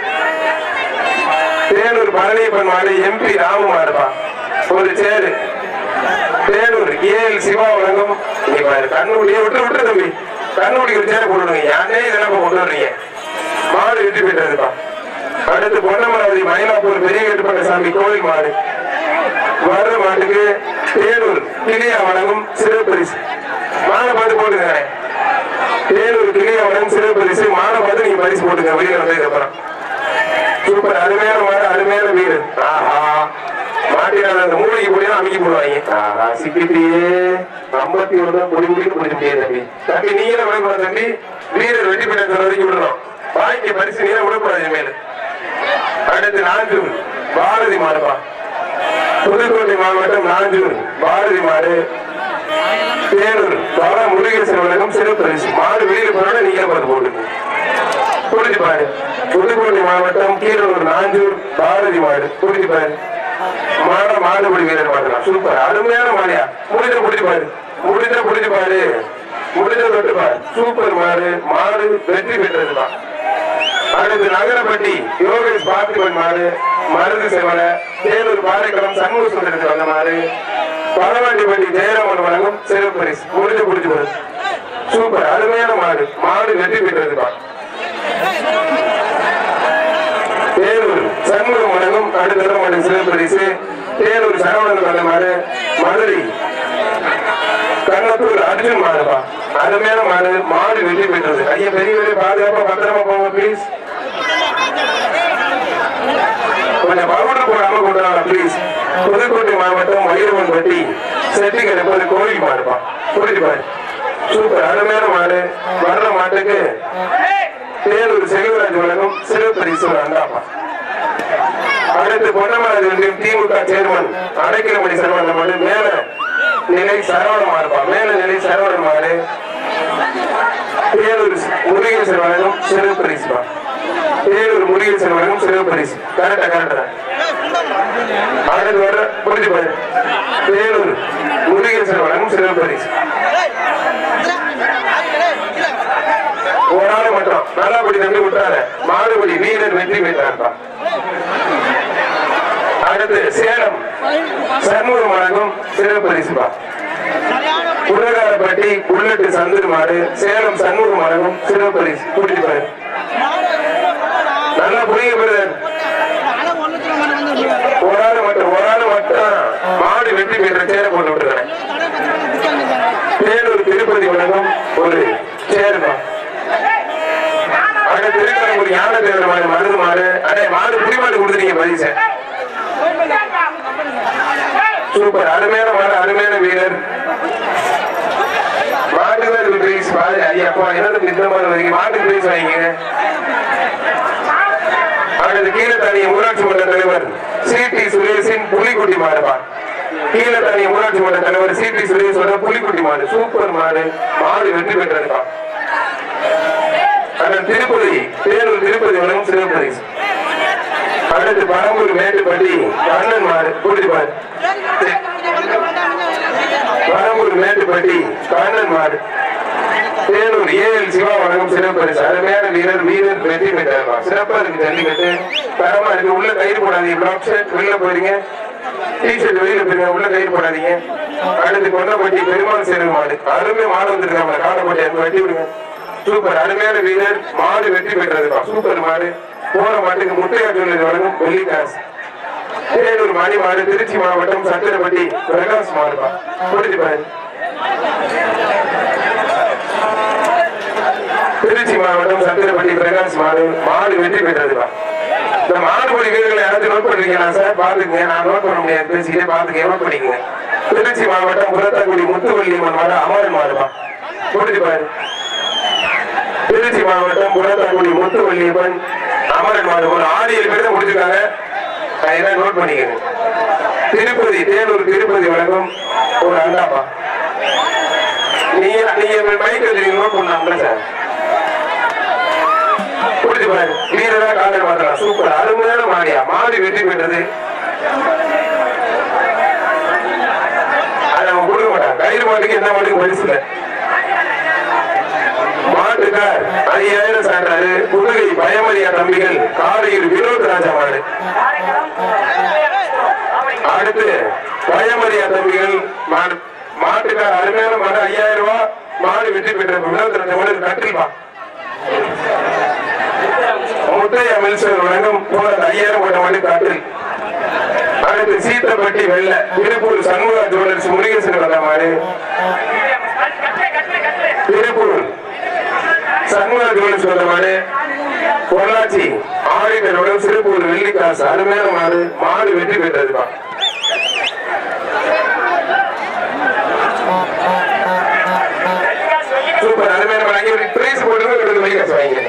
தேனூர் பழனியப்பன் மாடு எம்பி ராமு மாடுப்பா ஒரு சேரு தேனூர் ஏஎல் சிவா வழங்கும் நீ பாரு கண்ணுடைய விட்டு விட்டு தம்பி கண்ணுடைய ஒரு சேரை போட்டுடுங்க யானே இதெல்லாம் கொண்டு வர்றீங்க மாடு வெற்றி பெற்றதுப்பா அடுத்து பொன்னமராவதி மயிலாப்பூர் பெரிய கட்டுப்பட்ட சாமி கோவில் மாடு வர்ற மாட்டுக்கு தேனூர் கிளியா வழங்கும் சிறப்பரிசு மாலை பார்த்து போட்டுங்க தேனூர் கிளியா வழங்கும் சிறப்பரிசு மாலை பார்த்து நீங்க பரிசு போட்டுங்க வெளியில வந்ததுக்கு அப்புறம் சூப்பர் அருமையான மாடு அருமையான வீடு ஆஹா மாட்டினால அந்த மூளைக்கு போய் அமைக்க போடுவாங்க ஆஹா சிக்கிட்டியே ஐம்பத்தி ஒண்ணு பொடி முடிக்க முடிக்க முடியாது தம்பி தம்பி நீங்களே விடக்கூடாது தம்பி வீரர் வெற்றி பெற்ற வரைக்கும் விடணும் வாய்க்கு பரிசு நீங்க விடக்கூடாது மேல அடுத்து நாஞ்சூர் பாரதி மாடுப்பா புதுக்கோட்டை மாவட்டம் நாஞ்சூர் பாரதி மாடு தேனூர் பல முருகேசன் வழங்கும் சிறப்பரிசு மாடு வெளியில போனோட நீங்க பார்த்து போட்டுங்க புரிஞ்சு பாரு புதுக்கோட்டை மாவட்டம் கீழூர் நாஞ்சூர் பாரதி மாடு புரிஞ்சு பாரு மாட மாடுபடி வீரர் பார்க்கலாம் சூப்பர் அருமையான மாடியா முடிஞ்ச புடிச்சு பாரு முடிஞ்ச புடிச்சு பாரு முடிஞ்ச தொட்டு பாரு சூப்பர் மாடு மாடு வெற்றி பெற்றதுதான் அடுத்து நகரப்பட்டி யோகேஷ் பார்த்திபன் மாடு மருது செவன தேனூர் பாறைக்குளம் சண்முக சுந்தரத்துக்கு வந்த மாடு பழவாண்டிப்பட்டி ஜெயராமன் வழங்கும் சிறப்பரிசு முடிஞ்ச புடிச்சு பாரு சூப்பர் அருமையான மாடு மாடு வெற்றி பெற்றதுதான் தேனூர் சண்முகம் வழங்கும் அடுத்த மாடு சிறப்பரிசு தேனூர் சரவணன் வந்த மாடு மதுரை கண்ணத்தூர் அர்ஜுன் மாடுப்பா அருமையான மாடு மாடு வெற்றி பெற்றது ஐயா பெரிய பாதுகாப்பா பத்திரமா போங்க பிளீஸ் கொஞ்சம் பவுடர் போடாம கொண்டு வாங்க பிளீஸ் புதுக்கோட்டை மாவட்டம் வைரவன் பட்டி செட்டி கிடப்பது கோவில் மாடுப்பா புரிஞ்சு பாரு சூப்பர் அருமையான மாடு வர்ற மாட்டுக்கு தேனூர் செல்வராஜ் வழங்கும் சிறப்பரிசு அண்டாப்பா அடுத்து பொன்னமராஜ் ஒன்றியம் திமுக சேர்மன் அடைக்கலமணி சரவண மாடு மேல நிலை சரவண மாடுப்பா மேல நிலை சரவண மாடு தேனூர் முருகேசன் வழங்கும் சிறப்பரிசுப்பா தேனூர் முருகேசன் வழங்கும் சிறப்பரிசு கரெக்டா கரெக்டா அடுத்து வர புரிஞ்சு பாரு தேனூர் முருகேசன் வழங்கும் சிறப்பரிசு ஒரு ஆளு மட்டும் நல்லபடி தம்பி விட்டாரு மாடுபடி வீரர் வெற்றி பெற்றார்ப்பா அடுத்து சேலம் சண்முகம் வழங்கும் சிறப்பரிசுப்பா குடகாரப்பட்டி உள்ளட்டு சந்தூர் மாடு சேலம் சண்முகம் வழங்கும் சிறப்பரிசு கூட்டிட்டு பாரு நல்லா புரியுங்க பிரதர் ஒரு ஆளு மட்டும் ஒரு ஆளு மட்டும் மாடு வெற்றி பெற்ற சேரை போட்டு விட்டுறேன் தேனூர் திருப்பதி வழங்கும் ஒரு சேருப்பா அடுத்து திருக்கணம்பூர் யானை தேவர் மாடு மருந்து மாடு அடே மாடு புரிமாடு கொடுத்துட்டீங்க பதிச சூப்பர் அருமையான மாடு அருமையான வீரர் மாட்டுக்கு பிரைஸ் பாரு ஐயப்பா என்னது இந்த மாதிரி வரீங்க மாட்டுக்கு பிரைஸ் வாங்கிங்க அடுத்து கீழத்தானிய ஊராட்சி மன்ற தலைவர் சி டி சுரேஷின் புலிக்குட்டி மாடுப்பா கீழத்தானிய ஊராட்சி மன்ற தலைவர் சி டி சுரேஷோட புலிக்குட்டி மாடு சூப்பர் மாடு மாடு வெற்றி பெற்றதுப்பா திருப்பதி தேனூர் திருப்பதி வழங்கும் சிறப்பரிசு அடுத்து பரம்பூர் மேட்டுப்பட்டி கண்ணன் மாடு கூட்டிட்டு பாரு பரம்பூர் மேட்டுப்பட்டி கண்ணன் மாடு தேனூர் ஏஎல் சிவா வழங்கும் சிறப்பு பரிசு அருமையான வீரர் வீரர் வெற்றி பெற்றார். சிறப்பா இருக்கு ஜல்லிக்கட்டு, தரமா இருக்கு. உள்ள கயிறு போடாதீங்க, பிளாக் ஷர்ட் வெளில போயிருங்க, டி ஷர்ட் வெளியில போயிருங்க, உள்ள கயிறு போடாதீங்க. அடுத்து கொண்டப்பட்டி பெருமாள் சேரும் மாடு அருமை மாடு வந்திருக்காங்க, காலப்பட்டி அந்த வெட்டி விடுங்க. சூப்பர் அருமையான வீரர் மாடு வெற்றி பெற்றதுப்பா. சூப்பர் மாடு. போன மாட்டுக்கு முட்டையாட்டு வழங்கும் வெள்ளிக்காசு. தேனூர் மணி மாடு திருச்சி மாவட்டம் சத்திரப்பட்டி பிரகாஷ் மாடுப்பா. புரிஞ்சு பாரு. திருச்சி மாவட்டம் சத்திரப்பட்டி பிரகாஷ் மாடு மாடு வெற்றி பெற்றதுப்பா. இந்த மாடுபடி வீரர்களை யாராச்சும் நோட் பண்ணிருக்கீங்களா சார்? பாத்துக்கங்க, நான் நோட் பண்ண முடியாது, பேசிக்கிட்டே பாத்துக்க நோட் பண்ணிக்கங்க. திருச்சி மாவட்டம் புறத்தாக்குடி முத்துவள்ளியம்மன் மாடு அமரன் மாடுப்பா. புரிஞ்சு பாரு. திருச்சி மாவட்டம் புறத்தாக்குடி முத்துவள்ளியம்மன் அமரன் மாடு ஒரு ஆறு ஏழு பேர் தான் முடிச்சிருக்காங்க, நோட் பண்ணிக்கங்க. திருப்பதி தேனூர் திருப்பதி வழங்கும் ஒரு அண்டாப்பா. நீங்க நீங்க மைக் வச்சிருக்கீங்க, நோட் பண்ணலாம்ல சார்? புரிஞ்சு பாரு. வீரரா காதல் மாட்டலாம். சூப்பர் அருமையான மாடியா மாடு வெற்றி பெற்றது. அதை அவன் கொடுக்க மாட்டான். கயிறு மாட்டுக்கு எந்த மாட்டுக்கு பரிசு இல்லை. மாட்டுக்கார் ஐயாயிரம் சான்றாரு. புதுகை பயமரியா தம்பிகள் காரையூர் வினோத் ராஜா மாடு. அடுத்து பயமரியா தம்பிகள் மாடு மாட்டுக்கார் அருமையான மாடு ஐயாயிரம் ரூபாய் மாடு வெற்றி பெற்ற வினோத் ராஜா மாடு கட்டில்பா. முத்தையா மில்சர் வழங்கும் ஐயாயிரம் கொண்ட மாடு காட்டில். அடுத்து சீத்தப்பட்டி வெள்ள திருப்பூர் சண்முகா ஜுவல்லர்ஸ் முருகேசன் வந்த மாடு. திருப்பூர் சண்முகா ஜுவல்லர்ஸ் வந்த மாடு. பொள்ளாச்சி ஆடிட்டருடன் திருப்பூர் வெள்ளிக்காசு அருமையான மாடு மாடு வெற்றி பெற்றதுப்பா. சூப்பர் அருமையான மாடு. பிரைஸ் போட்டு வெள்ளிக்காசு வாங்க.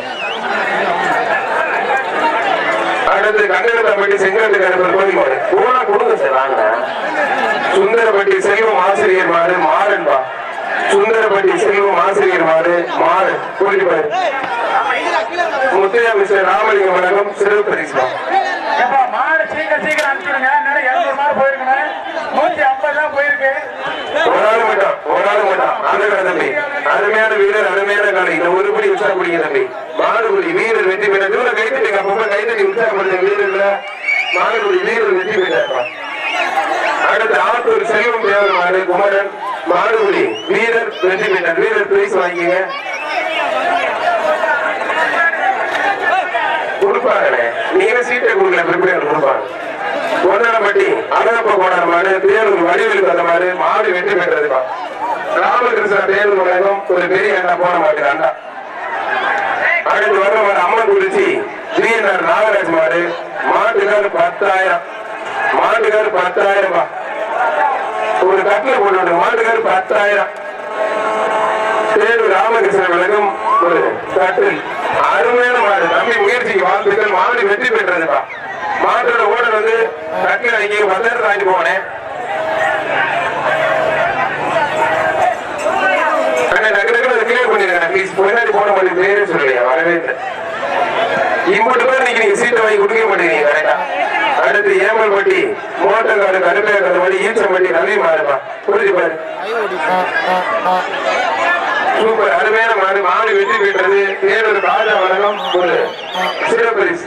அடுத்து கண்டனப்பட்டி செங்கல்பட்டு கருப்பர் கோயில் மாடு போனா கொடுங்க சார் வாங்க. சுந்தரப்பட்டி செல்வம் ஆசிரியர் மாடு மாறன்பா. சுந்தரப்பட்டி செல்வம் ஆசிரியர் மாடு மாறு கூட்டிப்பாரு. முத்தையா மிஸ்டர் ராமலிங்கம் வழங்கும் சிறப்பு பரிசு. மாடு சீக்கிரம் சீக்கிரம் அனுப்பிடுங்க. இருநூறு மாடு போயிருக்குங்க, நூத்தி ஐம்பது தான் போயிருக்கு. ஒரு ஆள் மட்டும் ஒரு ஆள் மட்டும் அந்த தம்பி அருமையான வீரர் அருமையான காலை. இந்த ஒரு படி உற்சாகப்படுங்க தம்பி. மாடுபடி வீரர் வெற்றி பெற்ற தூரம் கைத்தட்டிங்க. அப்பப்ப கைத்தட்டி உற்சாகப்படுத்த வீரர்ல மாடுபடி வீரர் வெற்றி பெற்றார். அடுத்து ஆத்தூர் செல்வம் தேவர் மாடு குமரன் மாடுபடி வீரர் வெற்றி பெற்றார். வீரர் பிரைஸ் வாங்கிங்க கொடுப்பாங்களே. நீங்க சீட்டை கொடுக்கல, பிரிப்பேர் கொடுப்பாங்க. பொன்னடப்பட்டி அழகப்ப கோடான மாடு தேனூர் வடிவில் வந்த மாடு மாடு வெற்றி பெற்றதுப்பா. ராமகிருஷ்ணா தேனூர் வழங்கும் ஒரு பெரிய அண்டா போன மாட்டு அண்டா. அடுத்து வர மாடு அம்மன் குறிச்சி ஸ்ரீநர் நாகராஜ் மாடு மாட்டுக்காரு பத்தாயிரம். மாட்டுக்காரு பத்தாயிரம் பா. ஒரு கட்டில போட்டு மாட்டுக்காரு பத்தாயிரம். தேனூர் ராமகிருஷ்ணன் வழங்கும் ஒரு கட்டில் அருமையான மாடு. தம்பி முயற்சிக்கு வாழ்த்துக்கள். மாடு வெற்றி பெற்றதுப்பா. மாட்டோட ஓடர் வந்து கட்டில அங்கே பத்தாயிரம் வாங்கி போனேன். கிளியர் பண்ணிருக்கேன். ப்ளீஸ் முன்னாடி போன மாதிரி பேரே சொல்லலையா? வரவே இல்லை. இம்பட்டு பேர் நீங்க நீங்க சீட்டை வாங்கி கொடுக்க மாட்டேங்கிறீங்க கரெக்டா. அடுத்து ஏமல்பட்டி மோட்டங்காடு கருப்பையா கந்த மாதிரி ஈச்சம்பட்டி நவி மாடுப்பா. புரிஞ்சு பாரு. சூப்பர் அருமையான மாடு மாடு வெற்றி பெற்றது. தேனூர் ராஜா வழங்கும் ஒரு சிறப்பரிசு.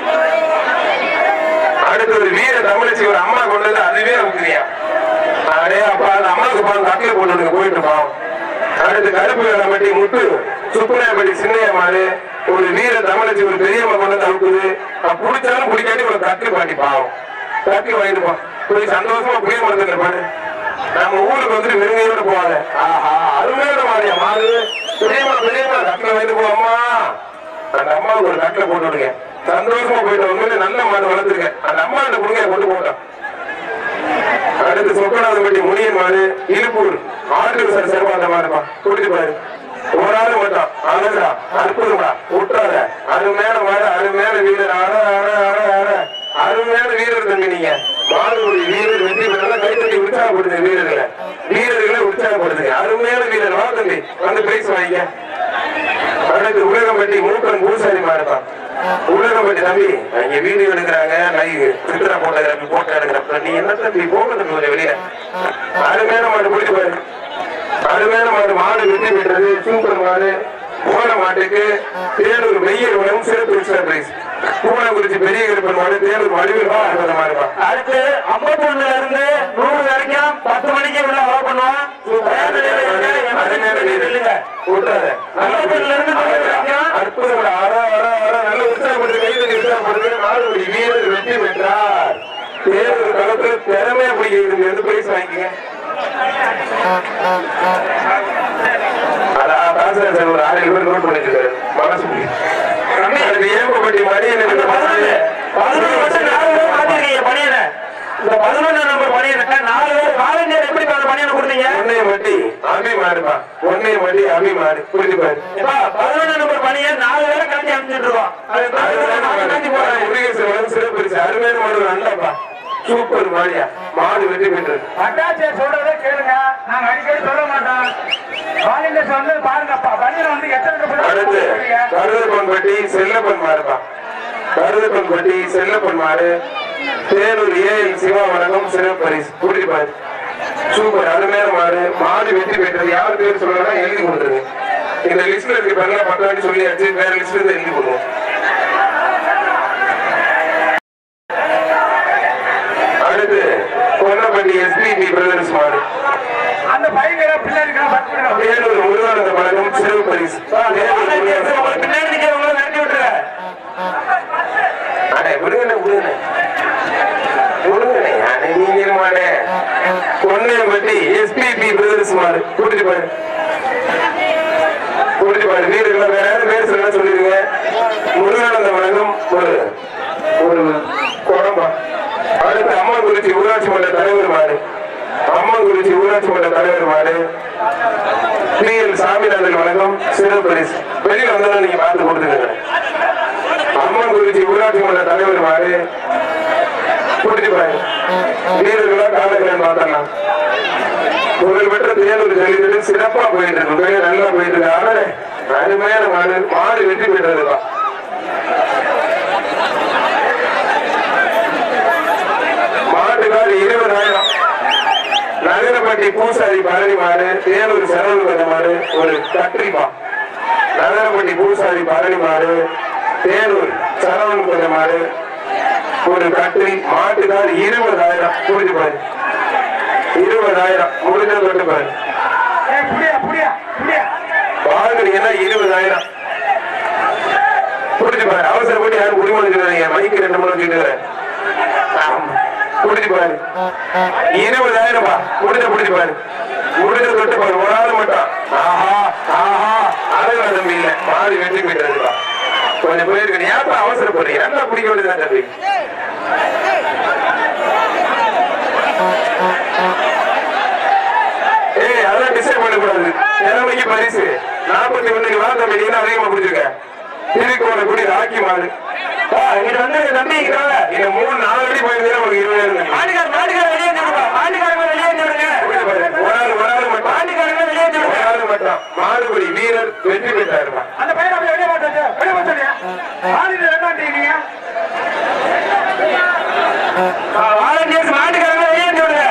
அடுத்து ஒரு வீர தமிழச்சி ஒரு அம்மா கொண்டு வந்து அதுவே இருக்குறியா? அடே அப்பா அந்த அம்மாவுக்கு பாருங்க கட்டில போட்டு போயிட்டு பாவம். அடுத்து கருப்பு வேலம்பட்டி முத்து சுப்பராயப்பட்டி சின்னையா மாடு ஒரு வீர தமிழச்சி ஒரு பெரியம்மா கொண்டு வந்து அனுப்புது. பிடிச்சாலும் பிடிக்காட்டி ஒரு கட்டில் பாட்டி பாவம் கட்டில் வாங்கிட்டு போ. போய் சந்தோஷமா புரிய மறந்துக்கிற பாடு. நம்ம ஊருக்கு வந்துட்டு வெறுங்கையோட போவாங்க. ஆஹா அருமையான மாடியா மாடு. பெரியம்மா பெரியம்மா கட்டில வாங்கிட்டு போவோம்மா. அந்த அம்மாவுக்கு ஒரு கட்டில போட்டு விடுங்க. சந்தோஷமா போயிட்டு உண்மையில நல்ல மாடு வளர்த்துருக்கேன். அந்த அம்மா கிட்ட கொடுங்க கொண்டு போட்டோம். அடுத்து சொக்கநாதம்பட்டி முனியன் மாடு இழுப்பூர் ஆட்டு சார் சிறப்பாந்த மாடுப்பா. கூட்டிட்டு பாரு. ஒரு ஆளு மட்டும் அழகா அற்புதமா விட்டுறாத. அருமையான மாடு அருமையான வீரர். அட அட அட அட அருமையான வீரர் தம்பி. நீங்க மாடுபடி வீரர் வெற்றி பெறல கைத்தட்டி உற்சாகப்படுத்துங்க. வீரர்களை வீரர்களை உற்சாகப்படுத்துங்க. அருமையான வீரர் வா தம்பி வந்து பிரைஸ் வாங்கிக்க. அடுத்து உலகம்பட்டி மூக்கன் பூசாரி மாடுப்பா. உலகம்பட்டி தம்பி இங்க வீடியோ எடுக்கிறாங்க. லைவ் சித்ரா போட்டோகிராபி போட்டோ எடுக்கிறப்ப நீ என்ன தம்பி போக தம்பி கொஞ்சம் வெளியே. அருமையான மாடு பிடிச்சு பாரு. அருமையான மாடு மாடு வெற்றி பெற்றது சூப்பர் மாடு போன மாட்டுக்கு தேனூர் மெய்யர் உணவும் சிறப்பு எக்ஸ்ட்ரா பிரைஸ் பூனங்குறிச்சி பெரிய கருப்பன் மாடு தேனூர் வடிவில் மாடுப்பா அடுத்து ஐம்பத்தி ஒண்ணுல இருந்து நூறு வரைக்கும் பத்து மணிக்கு உள்ள அலோ பண்ணுவோம் அற்புதம் அற அற அற நல்ல உற்சாகப்படுத்து கைது உற்சாகப்படுத்து மாடுபடி வீரர் வெற்றி பெற்றார் தேர்தல் களத்துல திறமையா பிடிக்கிறது எந்த பிரைஸ் வாங்கிக்க ஒரு ஆறு ஏழு பேர் நோட் பண்ணிருக்காரு மனசு ஏகப்பட்டி மணியன் பதினொன்னு நம்பர் பணியனை நாலு பேர் வாலண்டியர் எப்படி பணியனை கொடுத்தீங்க ஒன்னைய மட்டி அபி மாடுப்பா ஒன்னைய மட்டி அபி மாடு புரிஞ்சுப்பாரு பதினொன்னு நம்பர் பணியை நாலு பேரை கட்டி அனுப்பிச்சுட்டு இருக்கோம் சிறப்பு அருமையான மாடு நல்லப்பா சூப்பர் மாடியா மாடு வெற்றி பெற்றது அட்டாச்சியர் சொல்றதே கேளுங்க நாங்க அடிக்கடி சொல்ல மாட்டோம் வாலண்டியர்ஸ் வந்து பாருங்கப்பா பணியனை வந்து எத்தனை அடுத்து கருதப்பன்பட்டி செல்லப்பன் மாடுப்பா கருதப்பன்பட்டி செல்லப்பன் மாடு தேனூர் ஏஎல் சிவா வணக்கம் சிறப்பு பரிசு புரிஞ்சுப்பாரு சூப்பர் அருமையான மாடு மாடு வெற்றி பெற்றது யார் பேர் சொல்லலாம் எழுதி கொடுத்துருங்க இந்த லிஸ்ட்ல இருக்கு பாருங்க பத்து வாட்டி சொல்லியாச்சு வேற லிஸ்ட்ல இருந்து எழுதி கொடுங்க அடுத்து கொன்னப்பட்டி எஸ்பிபி பிரதர்ஸ் மாடு அந்த பையன் பின்னாடி தேனூர் முருகானந்த வணக்கம் சிறப்பு பரிசு பின்னாடி நிறுத்தி விட்டுருங்க அடே விடுங்கண்ணே விடுங்கண்ணே விடுங்கண்ணே அடே நீங்க மாடே கொன்னையம்பட்டி எஸ்பிபி பிரதர்ஸ் மாடு கூட்டிட்டு பாரு கூட்டிட்டு பாரு வீரர்கள் வேற யாரும் பேர் சொல்ல சொல்லிருங்க முருகானந்த வணக்கம் ஒரு ஒரு குழம்பா அடுத்து அம்மன் குறிச்சி ஊராட்சி மன்ற தலைவர் மாடு அம்மன் குறிச்சி ஊராட்சி மன்ற தலைவர் மாடு பி எல் சாமிநாதன் வணக்கம் சிறப்பு பரிசு வெளியில வந்தாலும் நீங்க பார்த்து கொடுத்துருங்க அம்மன் குறிச்சி ஊராட்சி மன்ற தலைவர் மாடு கூட்டிட்டு பாரு வீரர்களா காலக்கிழமை பார்த்தலாம் புகழ் பெற்ற தேர்தல் ஜல்லிக்கட்டு சிறப்பா போயிட்டு இருக்கு நல்லா போயிட்டு இருக்கு ஆனா அருமையான மாடு மாடு வெற்றி பெற்றதுப்பா மாட்டுக்கால் இருபதாயிரம் நகரப்பட்டி பூசாரி பழனி மாடு தேனூர் சரவண மாடு ஒரு கத்திரிப்பா நகரப்பட்டி பூசாரி பழனி மாடு தேனூர் சரவண கொஞ்ச மாடு ஒரு கத்திரி மாட்டுக்கால் இருபதாயிரம் புரிஞ்சு பாரு இருபதாயிரம் முடிஞ்ச தொட்டு பாரு வாங்குறீங்கன்னா இருபதாயிரம் புரிஞ்சு பாரு அவசரப்பட்டு யாரும் குடிமொழி மைக்கு ரெண்டு மூணு வச்சுக்கிறேன் புடிச்சு பாரு இருபதாயிரம் ரூபாய் முடிஞ்ச புடிச்சு பாரு முடிஞ்ச தொட்டு பாரு ஒரு ஆள் மட்டும் ஆஹா ஆஹா அழகா தம்பி இல்ல மாறி வெற்றி போயிட்டு கொஞ்சம் போயிருக்கு ஏப்பா அவசரப்படுறீங்க நல்லா பிடிக்க வேண்டியதான் தம்பி ஏய் அதெல்லாம் டிசைட் பண்ணக்கூடாது நிலைமைக்கு பரிசு நாற்பத்தி ஒண்ணுக்கு வா தம்பி நீங்க அதிகமா பிடிச்சிருக்க திருக்கோண குடி ராக்கி மாடு தம்பி மூணு நாலு அடி போயிருந்தா உங்களுக்கு இருபதாயிரம் மாட்டுக்கார மாட்டுக்கார வெளியே மாட்டுக்காரங்க வெளியே ஒரு ஆள் ஒரு ஆள் மட்டும் மாட்டுக்காரங்க வெளியே ஒரு ஆள் மட்டும் மாடுபடி வீரர் வெற்றி பெற்றாரு அந்த பையன் அப்படியே வெளியே மாட்டாச்சு வெளியே மாட்டாங்க ரெண்டாண்டீங்க வாலண்டியர்ஸ் மாட்டுக்காரங்க வெளியே விடுங்க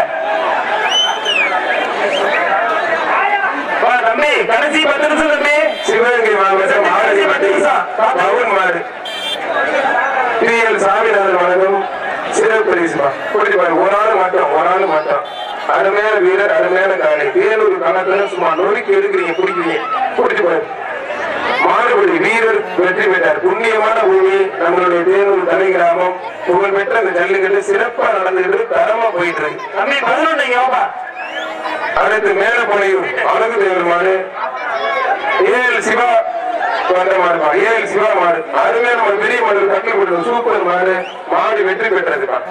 தம்பி கடைசி பத்து நிமிஷம் தம்பி சிவகங்கை மாவட்டம் ஆவடி பவுன் மாடு பி எல் சாமிநாதன் வழங்கும் சிறப்பு பரிசு ஒரு ஆள் மட்டும் ஒரு ஆள் மட்டும் அருமையான வீரர் அருமையான காலை தேனூர் களத்துல சும்மா நொறுக்கி எடுக்கிறீங்க பிடிக்கிறீங்க பிடிச்சு பாரு மாடுபடி வீரர் வெற்றி பெற்றார் புண்ணியமான பூமி நம்மளுடைய தேனூர் தலை கிராமம் புகழ்பெற்ற அந்த ஜல்லிக்கட்டு சிறப்பா நடந்துகிட்டு தரமா போயிட்டு இருக்கு தம்பி பதினொன்று அடுத்து மேலப்பனையூர் அழகு தேவர் மாடு ஏஎல் சிவா மாடுப்பா ஏஎல் சிவா மாடு அருமையான ஒரு பெரிய மாடு கட்டி போட்டு சூப்பர் மாடு மாடு வெற்றி பெற்றதுப்பா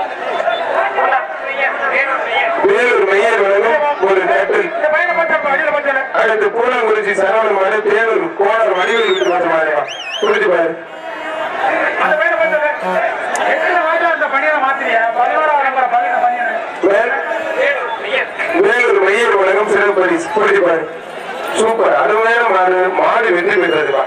வேலூர் மையர் வழங்கும் ஒரு நேற்றில் அடுத்து பூனாங்குறிச்சி சரவண மாடு தேனூர் கோணர் வடிவில் விட்டு மாடுப்பா புரிஞ்சு பாரு வேலூர் மையர் வழங்கும் சிறப்பு பரிசு புரிஞ்சு பாரு சூப்பர் அருமையான மாடு மாடு வெற்றி பெற்றதுப்பா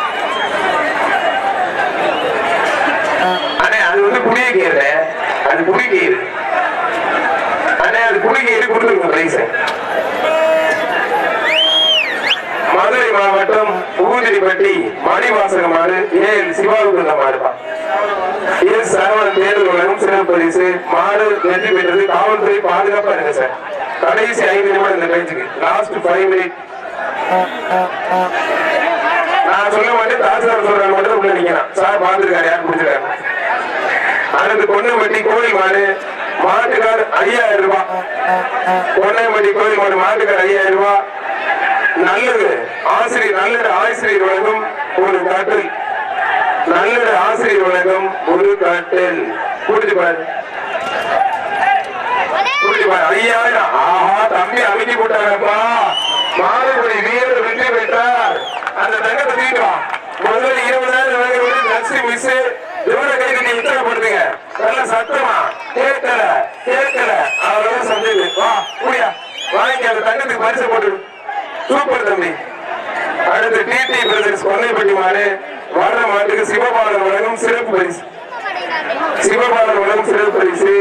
ஆனா அது வந்து புளியக்கீரை அது புளிக்கீரை ஆனா அது புளிக்கீரை கொடுத்துருங்க பிரைஸ் மணிவாசக மாடு ஏ சிவாவுக்கு மாடுப்பா. எஸ் சரவணன் தேர்தல் உலகம் சிறப்பு பரிசு. மாடு வெற்றி பெற்றது. காவல்துறை பாதுகாப்பா இருங்க சார். கடைசி ஐந்து நிமிடம் இந்த பேச்சுக்கு. Last five minute. நான் சொல்ல மாட்டேன், தாசில்தார் சொல்றாங்க மட்டும் உள்ள நிக்கலாம். சார் பாத்துருக்காரு, யார் பிடிச்சிருக்காங்க. அடுத்து பொன்னம்பட்டி கோயில் மாடு மாட்டுக்கார் ஐயாயிரம் ரூபாய். பொன்னம்பட்டி கோயில் மாடு மாட்டுக்கார் ஐயாயிரம் ரூபாய். நல்லது ஆசிரியர் நல்லது ஆசிரியர் வழங்கும் ஒரு கட்டில். நல்லது ஆசிரியர் வழங்கும் ஒரு கட்டில். புரிஞ்சு பாரு, புரிஞ்சு பாரு. ஐயாயிரம். ஆஹா, தம்பி அமைதி போட்டாங்கப்பா. மாடுபடி வீரர் வெற்றி பெற்றார். அந்த தங்கத்தை தீட்டா முதல்ல இருபதாயிரம் நர்சி மிஸ் இவரை கைது நீ உத்தரப்படுத்துங்க. நல்ல சத்தமா கேட்கல கேட்கல அவரோட சந்தேக வா புரியா வாங்கி அந்த தங்கத்துக்கு பரிசு போட்டு. சூப்பர் தம்பி. அடுத்து டிடி பிரதர்ஸ் கொல்லைப்பட்டி மாடு வர்ற மாட்டுக்கு சிவபாலன் வழங்கும் சிறப்பு பரிசு. சிவபாலன் வழங்கும் சிறப்பு பரிசு.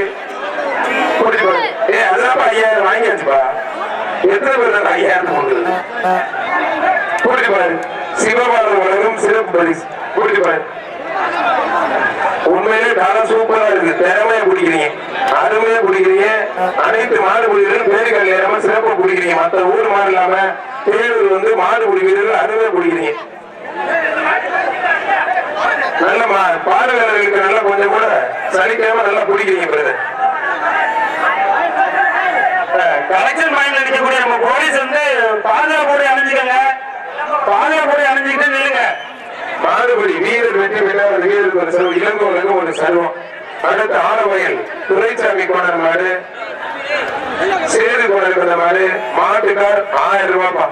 ஏ அதான் ஐயாயிரம் வாங்கியாச்சுப்பா. எத்தனை பேர் தான் ஐயாயிரம் போகுது? புரிஞ்சு பாரு. சிவபாலன் வழங்கும் சிறப்பு பரிசு. புரிஞ்சு பாரு. உண்மையிலே காலம் சூப்பரா இருக்கு. திறமையா பிடிக்கிறீங்க, அருமையா பிடிக்கிறீங்க. அனைத்து மாடு பிடிக்கிறீங்க பேருகள் இல்லாம சிறப்பா பிடிக்கிறீங்க. மற்ற ஊர் மாடு இல்லாம பேரூர் வந்து மாடு பிடிக்கிறீர்கள் அருமையா பிடிக்கிறீங்க. நல்ல பார்வையாளர்களுக்கு நல்லா கொஞ்சம் கூட சலிக்காம நல்லா பிடிக்கிறீங்க. பிரதர் கலெக்ஷன் பாயிண்ட்ல இருக்கக்கூடிய நம்ம போலீஸ் வந்து பாதுகாப்போட அணிஞ்சுக்கங்க. பாதுகாப்போட அணிஞ்சுக்கிட்டே நில்லுங்க. மாடுபடி வீரர் வெற்றி பெற்றார். வீரருக்கு ஒரு சர்வம், இளங்கோவனுக்கு ஒரு சர்வம். அடுத்து ஆலவயல் துரைசாமி கோணர் மாடு சேது கோணர் மாடு மாட்டுக்கார் ஆயிரம் ரூபாய்ப்பா.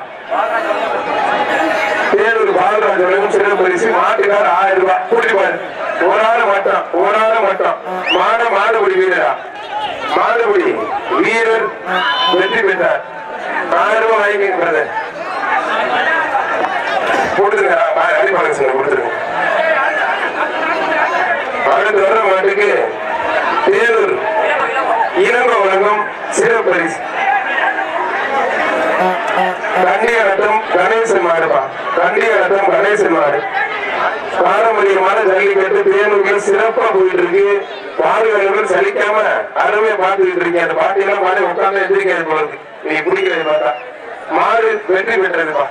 பேரூர் பாலராஜ் வழங்கும் சிறப்பு பரிசு. மாட்டுக்கார் ஆயிரம் ரூபாய். கூட்டிப்பாரு. ஒரு ஆள் மட்டும் ஒரு ஆள் மட்டும் மாடு மாடுபடி வீரரா மாடுபடி வீரர் வெற்றி பெற்றார். ஆயிரம் ரூபாய் வாங்கிக்க பிரதர். கொடுத்துருங்க. அடிப்பாளர் சொல்ல கொடுத்துருங்க. அடுத்து வர்ற மாட்டுக்கு பேரூர் இளங்கோ வழங்கும் சிறப்பு பரிசு. கண்டியாட்டம் கணேசன் மாடுப்பா. கண்டியாட்டம் கணேசன் மாடு பாரம்பரியமான ஜல்லிக்கட்டு பேரூர்கள் சிறப்பா போயிட்டு இருக்கு. பாதுகாவலர்கள் சலிக்காம அருமையா பார்த்துக்கிட்டு இருக்கீங்க. அந்த பாட்டியெல்லாம் மாடு உட்கார்ந்து எந்திரிக்காது போல இருக்கு. நீ பிடிக்கிறது பார்த்தா மாடு வெற்றி பெற்றதுப்பா.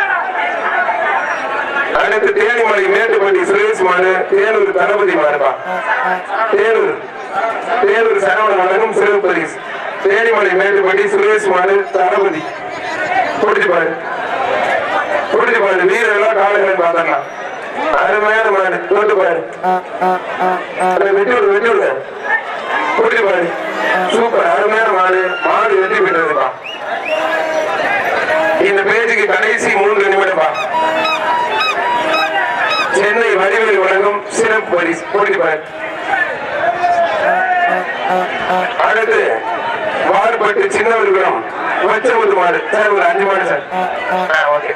அடுத்து தேனிமலை மேட்டுப்பட்டி சுரேஷ் மாடு தேனூர் தளபதி மாடுப்பா. தேனூர் தேனூர் சரவணன் வழங்கும் சிறப்பு பரிசு. தேனிமலை மேட்டுப்பட்டி சுரேஷ் மாடு தளபதி. புடிச்சு பாரு, புடிச்சு பாரு. வீரெல்லாம் காலங்கள் பார்த்தலாம். அருமையான மாடு. தோட்டு பாரு, வெட்டி விடு வெட்டி விடு. புடிச்சு பாரு. சூப்பர், அருமையான மாடு. மாடு வெற்றி பெற்றதுப்பா. இந்த பேஜுக்கு கடைசி மூன்று நிமிடம்பா. சென்னை வடிவேல் வழங்கும் சிறப்பு பரிசு. போட்டிப்பார். அடுத்து வார்பட்டு சின்னவர்குளம் வச்சமுத்து மாடு. சார் ஒரு அஞ்சு மாடு சார். ஓகே,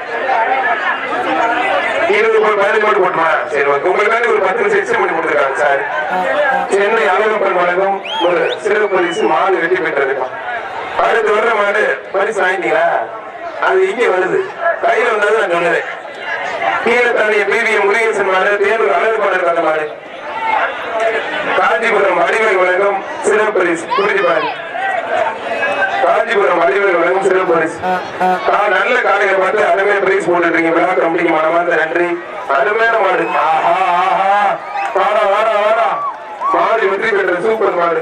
இருபது பதினஞ்சு மாடு போட்டுமா? சரி ஓகே. உங்களுக்கு ஒரு பத்து நிமிஷம் எக்ஸ்ட்ரா பண்ணி கொடுத்துருக்காங்க சார். சென்னை அழகப்பன் வழங்கும் ஒரு சிறப்பு பரிசு. மாடு வெற்றி பெற்றதுப்பா. அடுத்து வர்ற மாடு பரிசு வாங்கிட்டீங்களா? அது இங்கே வருது, கையில வந்தது நான் சொன்னேன். கீழத்தாண்டிய பிவிஎம் முருகேசன் மாடு தேனூர் அழகு பாடல் அந்த மாடு. காஞ்சிபுரம் வடிவேல் வழங்கும் சிறப்பு பரிசு. புரிஞ்சுப்பாரு. காஞ்சிபுரம் வடிவேல் வழங்கும் சிறப்பு பரிசு. நல்ல காலையை பார்த்து அருமையா பிரைஸ் போட்டுருக்கீங்க. விழா கமிட்டிக்கு மனமார்ந்த நன்றி. அருமையான மாடு. ஆஹா ஆஹா, வாடா வாடா வாடா. மாடு வெற்றி பெற்ற சூப்பர் மாடு.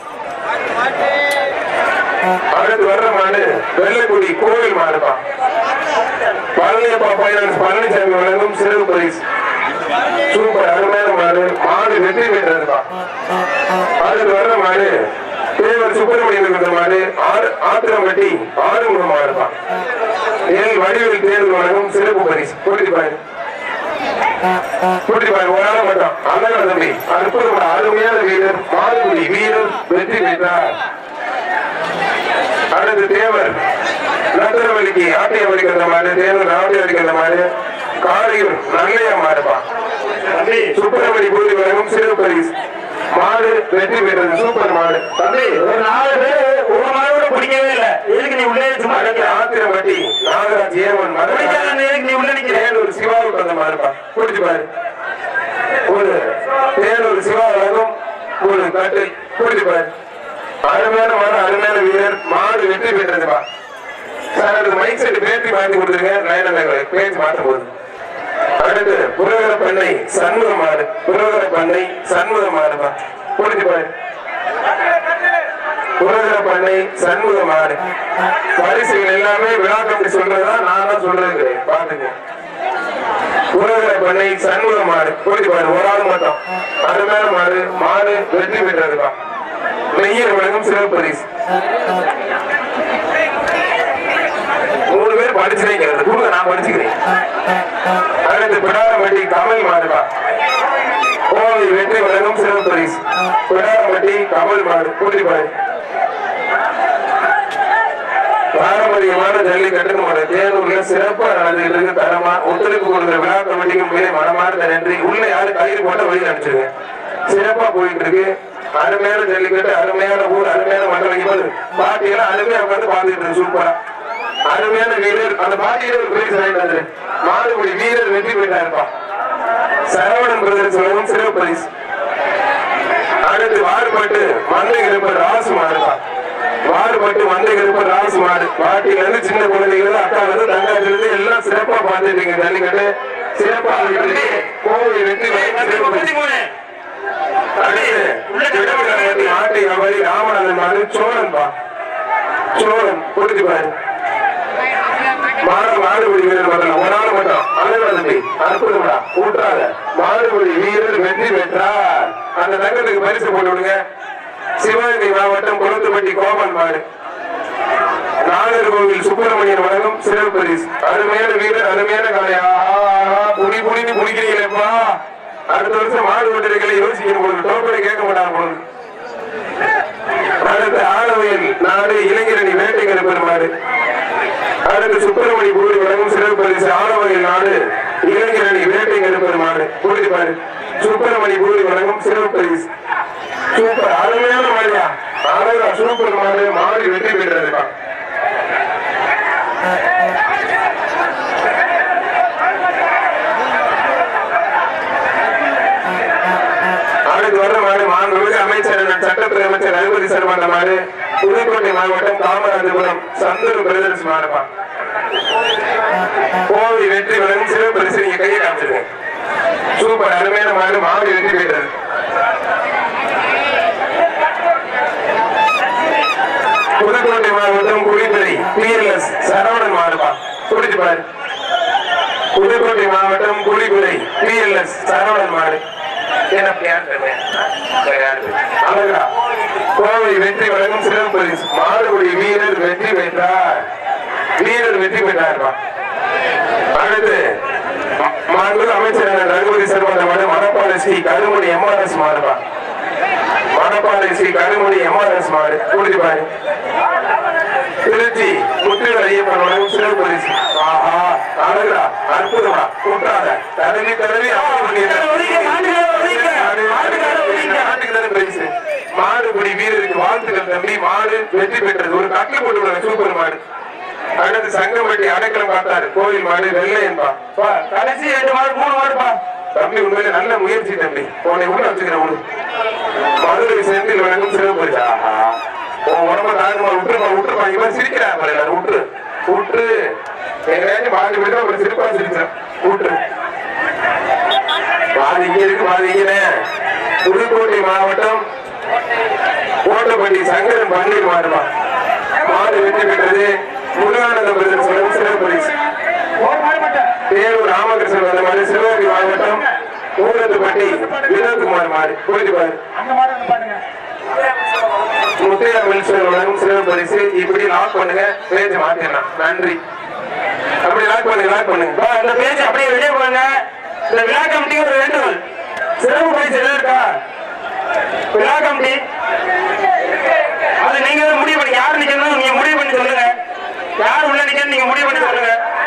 அடுத்து வர்ற மாடு வெள்ளைக்குடி கோவில் மாடுப்பா. பழனியப்பா பைனான்ஸ் பழனிசாமி வழங்கும் சிறப்பு பரிசு. சூப்பர், அருமையான மாடு. மாடு வெற்றி பெற்றதுப்பா. அடுத்து வர்ற மாடு தேவர் சுப்பிரமணியன் இருக்கிற மாடு. ஆத்திரம்பட்டி ஆறுமுகம் மாடுப்பா. ஏழு வடிவில் தேர்வு வழங்கும் சிறப்பு பரிசு. போட்டிப்பாரு போட்டிப்பாரு. ஒரு ஆள் மட்டும் அழகான தம்பி. அற்புதமான அருமையான வீரர் மாடுபடி வீரர் வெற்றி பெற்றார். அடுத்து தேவர் நத்தரவலிக்கு ஆட்டையை வலிக்கிற மாடு. தேவர் ஆட்டையை வலிக்கிற மாடு. காரையூர் நல்லையா மாடுப்பா. சுப்பிரமணி பூரி வழங்கும் சிறப்பு பரிசு. மாடு வெற்றி பெற்றது. சூப்பர் மாடு. தம்பி ஒரு நாலு பேர் ஒரு மாடோட பிடிக்கவே இல்லை. எதுக்கு நீ உள்ளே சும்மா? ஆத்திரம்பட்டி நாகராஜ் ஏவன் நீ உள்ள நிக்கிறேன் ஒரு சிவாவுக்கு வந்த மாதிரிப்பா குடிச்சு பாரு. ஒரு தேனூர் சிவா அழகும் ஒரு கட்டு குடிச்சு பாரு. அருமையான மாடு, அருமையான வீரர், மாடு வெற்றி பெற்றதுப்பா. சார் அது மைக் செட் பேட்டி மாற்றி கொடுத்துருங்க. லைன் பேச்சு மாற்ற போகுது. அடுத்து புரகர பண்ணை சண்முக மாடு, புரகர பண்ணை சண்முக மாடுப்பா குடிச்சு பாரு. புரகர பண்ணை சண்முக மாடு பரிசுகள் எல்லாமே விழா கமிட்டி சொல்றதுதான், நான் தான் சொல்றது கிடையாது. பாத்துங்க. புரகர பண்ணை சண்முக மாடு குடிச்சு பாரு. ஒரு ஆள் மட்டும் அருமையான மாடு, மாடு வெற்றி பெற்றதுப்பா. நெய்யர் வழங்கும் சிறப்பு பரிசு. மூணு பேர் படிச்சுக்கிறேன் கொடுங்க, நான் படிச்சுக்கிறேன். அடுத்து பிடாரம்பட்டி கமல் மாடுப்பா. கோவை வெற்றி வழங்கும் சிறப்பு பரிசு. பிடாரம்பட்டி கமல் மாடு குடிச்சு பாரு. பாரம்பரியமான ஜல்லிக்கட்டு நம்ம தேனூர்ல சிறப்பா நடந்துகிட்டு இருக்கு. தரமா ஒத்துழைப்பு கொடுக்குற விழா கமிட்டிக்கும் மேலே மனமார்ந்த நன்றி. உள்ள யாரு கயிறு போட்ட வழி அனுப்பிச்சிருங்க. சிறப்பா போயிட்டு இருக்கு. அருமையான ஜல்லிக்கட்டு, அருமையான ஊர், அருமையான மண்டலம். பாட்டியெல்லாம் அருமையா உட்காந்து பாத்துக்கிட்டு இருக்கு. சூப்பரா அருமையான வீரர். அந்த பாட்டியில ஒரு பிரைஸ் வாங்கிட்டு மாடுபடி வீரர் வெற்றி பெற்றாருப்பா. சரவணன் பிரதர்ஸ் வழங்கும் சிறப்பு பரிசு. அடுத்து வாடுபட்டு மந்தை கிருப்பர் ராசு மாடுப்பா. வாடுபட்டு மந்தை கிருப்பர் ராசு மாடு. பாட்டியில இருந்து சின்ன குழந்தைகள், அக்கால இருந்து தங்காச்சில இருந்து எல்லாம் சிறப்பா பார்த்துட்டு இருக்கீங்க. ஜல்லிக்கட்டு சிறப்பா கோவை வெற்றி நாட்டை அவரி ராமநாதன் மாடு சோழன்பா. சோழன் குடிச்சு பாரு. மாடு மாடுபடி வீரர் வரலாம். ஒரு நாள் மட்டும் அழகாதம்பி அற்புதம்டா ஊற்றாத. மாடுபடி வீரர் வெற்றி பெற்றார். அந்த தங்கத்துக்கு பரிசு போட்டு விடுங்க. சிவகங்கை மாவட்டம் கொளுத்துப்பட்டி கோபன் மாடு. நாகர்கோவில் சுப்பிரமணியன் வழங்கும் சிறப்பு பரிசு. அருமையான வீரர், அருமையான காலையா. புடி புடின்னு புடிக்கிறீங்களேப்பா. அடுத்த வருஷம் மாடு ஓட்டர்களை யோசிக்கணும் பொழுது டோக்கனை கேட்க மாட்டாங்க பொழுது. அடுத்து ஆலவையில் நாடு இளைஞரணி வேட்டைக்கரு பெருமாடு. அடுத்து சுப்பிரமணி பூரி வழங்கும் சிறப்பு பரிசு. ஆலவையில் நாடு இளைஞரணி வேட்டைக்கரு பெருமாடு குடிப்பாரு. சுப்பிரமணி பூரி வழங்கும் சிறப்பு பரிசு. சூப்பர் அருமையான மாடியா. அழகா சூப்பர் மாடு. மாடு வெற்றி பெற்றதுப்பா. அடுத்து வர்ற மாடு மாண்புமிகு அமைச்சர் சட்டத்துறை அமைச்சர் ரகுபதி சர்மாண்ட மாடு. புதுக்கோட்டை மாவட்டம் காமராஜபுரம் சந்தூர் பிரதர்ஸ் மாடுப்பா. கோவை வெற்றி வழங்கும் சிறப்பு பரிசு. நீங்க கையை காமிச்சிருங்க. சூப்பர் அருமையான மாடு. மாடு வெற்றி பெற்றது. புதுக்கோட்டை மாவட்டம் குடித்துறை பிஎல்எஸ் சரவணன் மாடுப்பா குடிச்சு பாரு. புதுக்கோட்டை மாவட்டம் குடித்துறை பிஎல்எஸ் சரவணன் மாடு. அழகா கோவை வெற்றி வழங்கும் சிறப்பு பரிசு. மாடுபடி வீரர் வெற்றி பெற்றார். வீரர் வெற்றி பெற்றார்ப்பா. அடுத்து மாண்புமிகு அமைச்சர் ரகுபதி சர்மாண்ட மாடு. மணப்பாறை ஸ்ரீ கருமணி எம்ஆர்எஸ் மாடுப்பா. மணப்பாறை ஸ்ரீ கருமணி எம்ஆர்எஸ் மாடு குடிச்சு பாரு. திருச்சி முத்துவேல் ஐயப்பன் வழங்கும் சிறப்பு பரிசு. ஆஹா அழகா அற்புதமா கூட்டாத தடவி தடவி பரிசு. மாடுபடி வீரருக்கு வாழ்த்துக்கள் தம்பி. மாடு வெற்றி பெற்றது. ஒரு கட்டில் போட்டு விடுங்க. சூப்பர் மாடு. அடுத்து சங்கம்பட்டி அடைக்கலம் பார்த்தாரு. கோயில் மாடு வெள்ளையன்பா. கடைசி ரெண்டு மாடு மூணு மாடுப்பா. தம்பி உண்மையில நல்ல முயற்சி தம்பி. உன்னை உள்ள வச்சுக்கிற உடு. மதுரை செந்தில் வழங்கும் சிறப்பு பரிசு. ஆஹா உன் உடம்ப தாக்குமா. விட்டுருப்பா விட்டுருப்பா. இவன் சிரிக்கிறாங்க எல்லாரும். விட்டுரு விட்டு எங்கேயாச்சும் பாதி போயிட்டு அப்புறம் சிரிப்பா சிரிச்சான். விட்டுரு. பாதி இங்க இருக்கு பாதி இங்கே. புதுக்கோட்டை மாவட்டம் கோட்டப்பட்டி சங்கரன் பன்னீர் மாடுமா. மாடு வெற்றி பெற்றது. முருகானந்த பிரதர் சொல்லும் சிறப்பு பரிசு. தேவூர் ராமகிருஷ்ணன் வந்த மாதிரி. சிவகங்கை மாவட்டம் ஊரத்துப்பட்டி வினோத்குமார் மாடு புரிஞ்சு பாரு. முத்தையா மில்சர் வழங்கும் சிறப்பு பரிசு. இப்படி லாக் பண்ணுங்க. பேஜ் மாத்திடலாம். நன்றி. அப்படி லாக் பண்ணுங்க. லாக் பண்ணுங்க. அந்த பேஜ் அப்படியே வெளியே போங்க. இந்த விழா கமிட்டி ஒரு வேண்டுகோள். சிறப்பு பரிசு எல்லாம் இருக்கா? விழா கமிட்டி அது நீங்க முடிவு பண்ணி யாரு நிக்கணும் நீங்க முடிவு பண்ணி சொல்லுங்க. யார் உள்ள நிக்கணும் நீங்க முடிவு பண்ணி சொல்லுங்க.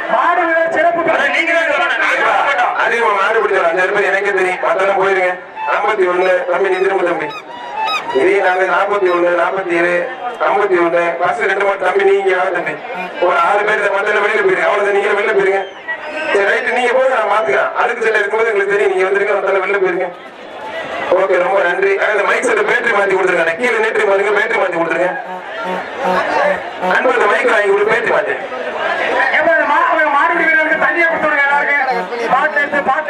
அதிகமா மாடு பிடிச்சோம். அஞ்சாறு பேர் எனக்கே தெரியும். மத்தெல்லாம் போயிருங்க. நாற்பத்தி ஒண்ணு தம்பி நிதிரம்பு தம்பி. இதே நாங்க நாற்பத்தி ஒண்ணு நாற்பத்தி ஏழு ஐம்பத்தி ஒண்ணு பஸ் ரெண்டு மாடு தம்பி நீங்க தம்பி ஒரு ஆறு பேர் மத்தியில வெளியில போயிருங்க அவ்வளவு நீங்க வெளில போயிருங்க சரி ரைட்டு நீங்க போது நான் மாத்துக்கிறேன் அதுக்கு சில இருக்கும்போது எங்களுக்கு தெரியும் நீங்க வந்துருங்க மத்தியில வெளில போயிருங்க ஓகே ரொம்ப நன்றி அந்த மைக் செட் பேட்டரி மாத்தி கொடுத்துருங்க கீழே நேற்று பாருங்க பேட்டரி மாத்தி கொடுத்துருங்க அன்பு மைக் வாங்கி கொடுத்து பேட்டரி மாத்தி மாடு வீரர்களுக்கு தண்ணியை கொடுத்துருங்க எல்லாருக்கும் பாட்டு எடுத்து பாட்டு